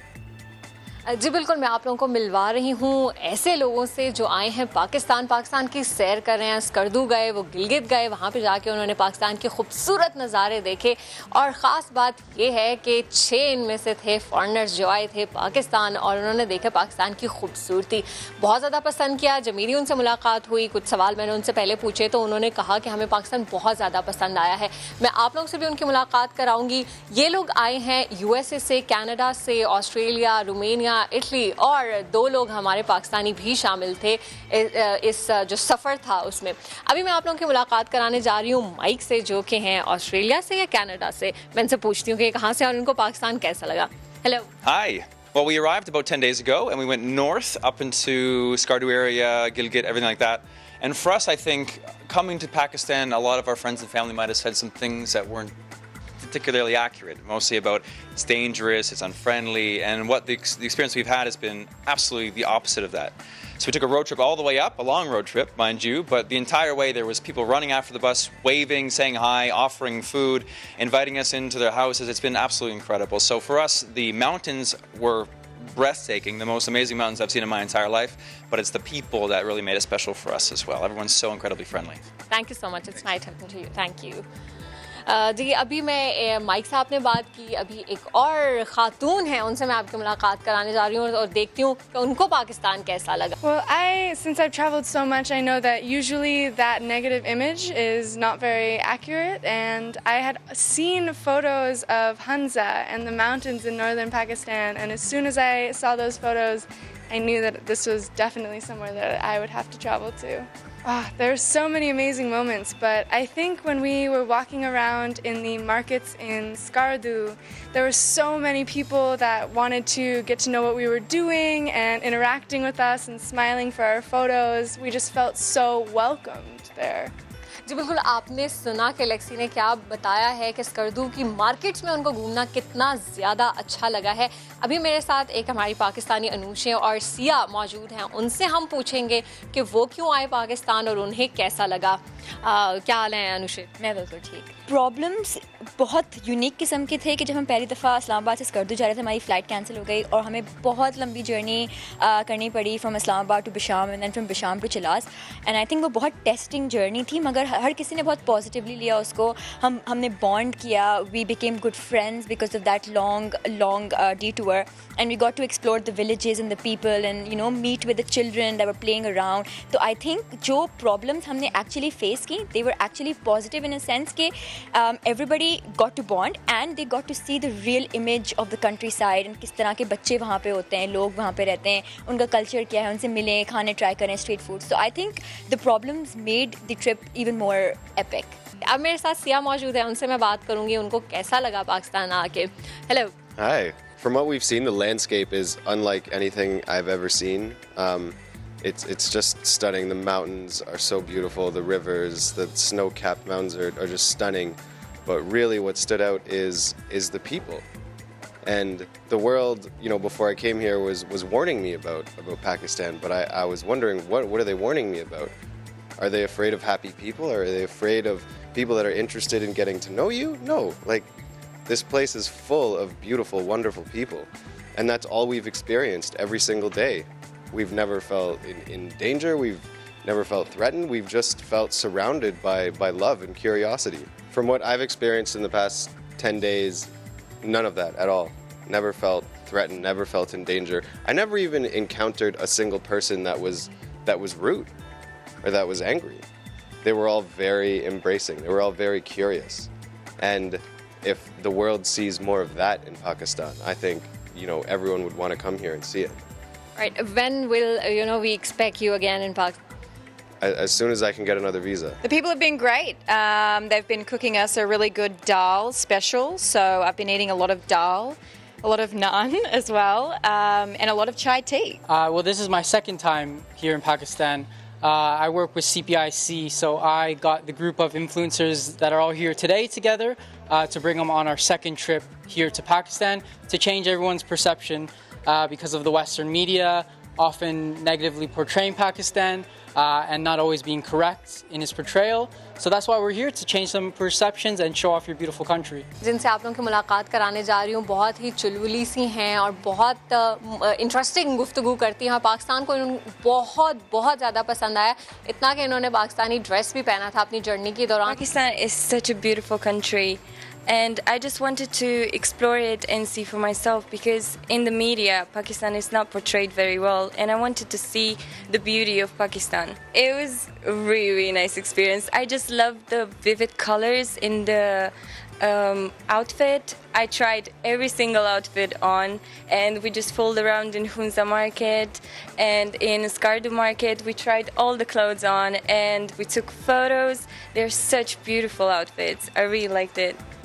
जी बिल्कुल, मैं आप लोगों को मिलवा रही हूँ ऐसे लोगों से जो आए हैं पाकिस्तान, पाकिस्तान की सैर कर रहे हैं। स्कर्दू गए, वो गिलगित गए, वहाँ पे जाके उन्होंने पाकिस्तान के खूबसूरत नज़ारे देखे। और ख़ास बात ये है कि छः इनमें से थे फॉरेनर्स जो आए थे पाकिस्तान और उन्होंने देखा पाकिस्तान की खूबसूरती, बहुत ज़्यादा पसंद किया। जब मेरी उनसे मुलाकात हुई, कुछ सवाल मैंने उनसे पहले पूछे तो उन्होंने कहा कि हमें पाकिस्तान बहुत ज़्यादा पसंद आया है। मैं आप लोगों से भी उनकी मुलाकात कराऊँगी। ये लोग आए हैं यू एस ए से, कैनेडा से, ऑस्ट्रेलिया, रोमेनिया, इटली और दो लोग हमारे पाकिस्तानी भी शामिल थे इस जो सफ़र था उसमें। अभी मैं आप लोगों की मुलाकात कराने जा रही हूँ माइक से, जो कि हैं ऑस्ट्रेलिया से या कनाडा से। मैं इनसे पूछती हूँ कि कहाँ से और उनको पाकिस्तान कैसा लगा। Hello. Hi. Well, we arrived about ten days ago and we went north up into Skardu area, Gilgit, everything like that. And for us, I think coming to Pakistan, a lot of our friends and family might have said some things that weren't particularly accurate, mostly about it's dangerous, it's unfriendly, and what the, ex- the experience we've had has been absolutely the opposite of that. So we took a road trip all the way up, a long road trip, mind you, but the entire way there was people running after the bus, waving, saying hi, offering food, inviting us into their houses. It's been absolutely incredible. So for us, the mountains were breathtaking, the most amazing mountains I've seen in my entire life, but it's the people that really made it special for us as well. Everyone's so incredibly friendly. Thank you so much. It's nice talking to you. Thank you. जी अभी मैं माइक साहब ने बात की, अभी एक और खातून है, उनसे मैं आपकी मुलाकात कराने जा रही हूँ और देखती हूँ कि उनको पाकिस्तान कैसा लगा. Well, I since I've traveled so much, I know that usually that negative image is not very accurate, and I had seen photos of Hunza and the mountains in northern Pakistan, and as soon as I saw those photos, I knew that this was definitely somewhere that I would have to travel to. Ah, there are so many amazing moments, but I think when we were walking around in the markets in Skardu, there were so many people that wanted to get to know what we were doing and interacting with us and smiling for our photos. We just felt so welcomed there. जी बिल्कुल, आपने सुना कि लेक्सी ने क्या बताया है कि स्कर्दू की मार्केट्स में उनको घूमना कितना ज़्यादा अच्छा लगा है. अभी मेरे साथ एक हमारी पाकिस्तानी अनूशे और सिया मौजूद हैं, उनसे हम पूछेंगे कि वो क्यों आए पाकिस्तान और उन्हें कैसा लगा. आ, क्या हाल है अनुशे? मैं बिल्कुल ठीक. प्रॉब्लम्स बहुत यूनिक किस्म के थे कि जब हम पहली दफ़ा इस्लामाबाद से स्कर्दू जा रहे थे, हमारी फ़्लाइट कैंसिल हो गई और हमें बहुत लंबी जर्नी करनी पड़ी from Islamabad to Besham and then from Besham to Chilas. And I think वो बहुत टेस्टिंग जर्नी थी, मगर हर किसी ने बहुत पॉजिटिवली लिया उसको. हम हमने बॉन्ड किया, we became good friends because of that long long detour, and we got to explore the villages and the people and you know meet with the children that were playing around. तो आई थिंक जो प्रॉब्लम्स हमने एक्चुअली फेस की, they were actually positive in a sense के everybody got to bond and they got to see the real image of the countryside and किस तरह के बच्चे वहाँ पे होते हैं, लोग वहाँ पे रहते हैं, उनका कल्चर क्या है, उनसे मिलें, खाने ट्राई करें, street food. So I think the problems made the trip even more epic. अब मेरे साथ सिया मौजूद है, उनसे मैं बात करूँगी उनको कैसा लगा पाकिस्तान आके. Hello. Hi. From what we've seen, the landscape is unlike anything I've ever seen. Um, it's it's just stunning. The mountains are so beautiful. The rivers, the snow-capped mountains are, are just stunning. But really, what stood out is is the people. And the world, you know, before I came here was was warning me about about Pakistan. But I, I was wondering, what what are they warning me about? Are they afraid of happy people? Or are they afraid of people that are interested in getting to know you? No, like. This place is full of beautiful, wonderful people. And that's all we've experienced every single day. We've never felt in, in danger. We've never felt threatened. We've just felt surrounded by, by love and curiosity. From what I've experienced in the past ten days, none of that at all. Never felt threatened, never felt in danger. I never even encountered a single person that was, that was rude or that was angry. They were all very embracing. They were all very curious. And if the world sees more of that in Pakistan, I think, you know, everyone would want to come here and see it. Right. When will, you know, we expect you again in Pakistan? As, as soon as I can get another visa. The people have been great. Um, they've been cooking us a really good dal special, so I've been eating a lot of dal, a lot of naan as well, um, and a lot of chai tea. Uh, well, this is my second time here in Pakistan. Uh, I work with C P I C, so I got the group of influencers that are all here today together uh, to bring them on our second trip here to Pakistan to change everyone's perception uh, because of the Western media often negatively portraying Pakistan uh, and not always being correct in its portrayal. So that's why we're here, to change some perceptions and show off your beautiful country. जिनसे आप लोगों की मुलाकात कराने जा रही हूँ, बहुत ही चुलबुली सी हैं और बहुत इंटरेस्टिंग गुफ्तगू करती हैं. पाकिस्तान को बहुत बहुत ज़्यादा पसंद आया, इतना कि इन्होंने पाकिस्तानी ड्रेस भी पहना था अपनी जर्नी के दौरान. Pakistan is such a beautiful country. And I just wanted to explore it and see for myself, because in the media, Pakistan is not portrayed very well, and I wanted to see the beauty of Pakistan. It was a really, really nice experience. I just loved the vivid colors in the um, outfit. I tried every single outfit on, and we just fooled around in Hunza market and in Skardu market. We tried all the clothes on, and we took photos. They're such beautiful outfits. I really liked it.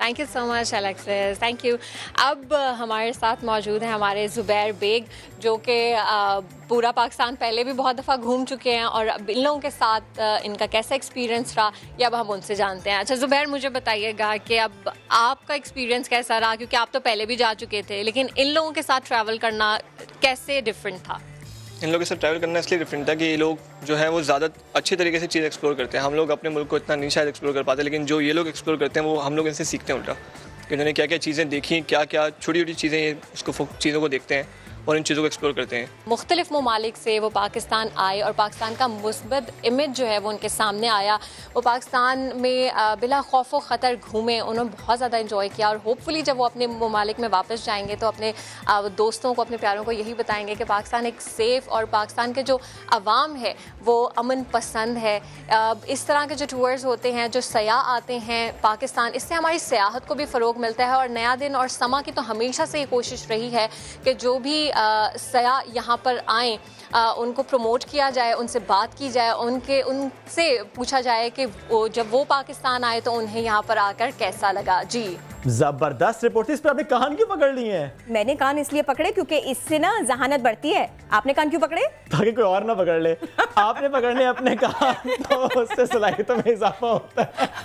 Thank you so much Alexis, thank you. अब हमारे साथ मौजूद हैं हमारे ज़ुबैर बेग, जो कि पूरा पाकिस्तान पहले भी बहुत दफ़ा घूम चुके हैं और अब इन लोगों के साथ इनका कैसा एक्सपीरियंस रहा ये अब हम उनसे जानते हैं। अच्छा ज़ुबैर, मुझे बताइएगा कि अब आपका एक्सपीरियंस कैसा रहा, क्योंकि आप तो पहले भी जा चुके थे, लेकिन इन लोगों के साथ ट्रैवल करना कैसे डिफरेंट था? इन लोगों के साथ ट्रैवल करना इसलिए डिफरेंट था कि ये लोग जो है वो ज़्यादा अच्छे तरीके से चीज़ एक्सप्लोर करते हैं। हम लोग अपने मुल्क को इतना नहीं शायद एक्सप्लोर कर पाते, लेकिन जो ये लोग एक्सप्लोर करते हैं वो हम लोग इनसे सीखते हैं उल्टा, कि उन्होंने क्या क्या चीज़ें देखी, क्या क्या छोटी छोटी चीज़ें ये उसको चीज़ों को देखते हैं और इन चीज़ों को एक्सप्लोर करते हैं। मुख्तलिफ ममालिक से वो पाकिस्तान आए और पाकिस्तान का मुस्बत इमेज जो है वो उनके सामने आया। वो पाकिस्तान में बिला खौफ व ख़तर घूमे, उन्होंने बहुत ज़्यादा इंजॉय किया और होपफुली जब वो अपने ममालिक में वापस जाएंगे तो अपने दोस्तों को, अपने प्यारों को यही बताएंगे कि पाकिस्तान एक सेफ़ और पाकिस्तान के जो अवाम है वो अमन पसंद है। इस तरह के जो टूर्स होते हैं, जो सयाह आते हैं पाकिस्तान, इससे हमारी सियाहत को भी फ़रोग मिलता है। और नया दिन और समा की तो हमेशा से ये कोशिश रही है कि जो भी सयाह यहाँ पर आएँ उनको प्रमोट किया जाए, उनसे बात की जाए, उनके उनसे पूछा जाए कि वो जब वो पाकिस्तान आए तो उन्हें यहाँ पर आकर कैसा लगा। जी जबरदस्त रिपोर्ट थी। इस पर आपने कान क्यों पकड़ लिए हैं? मैंने कान इसलिए पकड़े क्योंकि इससे ना जहानत बढ़ती है। आपने कान क्यों पकड़े? ताकि कोई और ना पकड़ ले। आपने पकड़ने अपने कान तो उससे सलाहियतों में इजाफा होता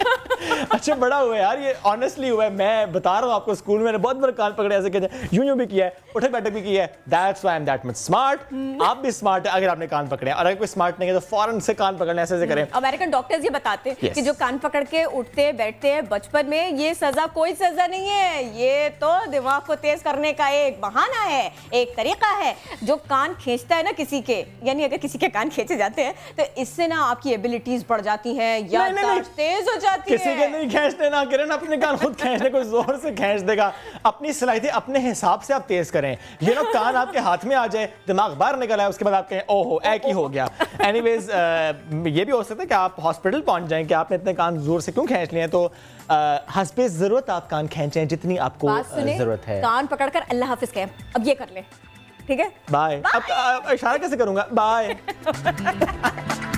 है। अच्छा बड़ा हुआ है यार, ये ऑनेस्टली हुआ है। मैं बता रहा हूँ आपको, स्कूल में मैंने बहुत बार कान पकड़े, ऐसे कहते यूं यूं भी किया है, उठक बैठक भी किया है। That's why I am that much smart. आप भी स्मार्ट है अगर आपने कान पकड़े, और अगर कोई स्मार्ट नहीं है तो फौरन से कान पकड़ने ऐसे ऐसे करें। अमेरिकन डॉक्टर्स ये बताते हैं yes. कि जो कान पकड़ के उठते बैठते हैं बचपन में, ये सजा कोई सजा नहीं है, ये तो दिमाग को तेज करने का एक बहाना है, एक तरीका है। जो कान खींचता है ना किसी के, यानी अगर किसी के कान खींचे जाते हैं तो इससे ना आपकी एबिलिटीज बढ़ जाती हैं, याददाश्त तेज हो जाती है। किसी के नहीं खींचते ना किरण, अपने कान खुद खींचने को जोर से खींच देगा। अपनी सलाहियत अपने हिसाब से आप तेज करें। ये ना कान आपके हाथ में आ जाए, दिमाग बाहर निकल आए, उसके बाद आप कहें ओहो एक ही हो गया। एनीवेज ये भी हो सकता है कि आप हॉस्पिटल पहुंच जाएं कि आपने इतने कान जोर से क्यों खींच लिए। तो हस्बे जरूरत आप कान खींचें जितनी आपको जरूरत है। कान पकड़कर अल्लाह हाफिज कहें, अब ये कर ले, ठीक है? बाय। अब इशारा कैसे करूंगा? बाय।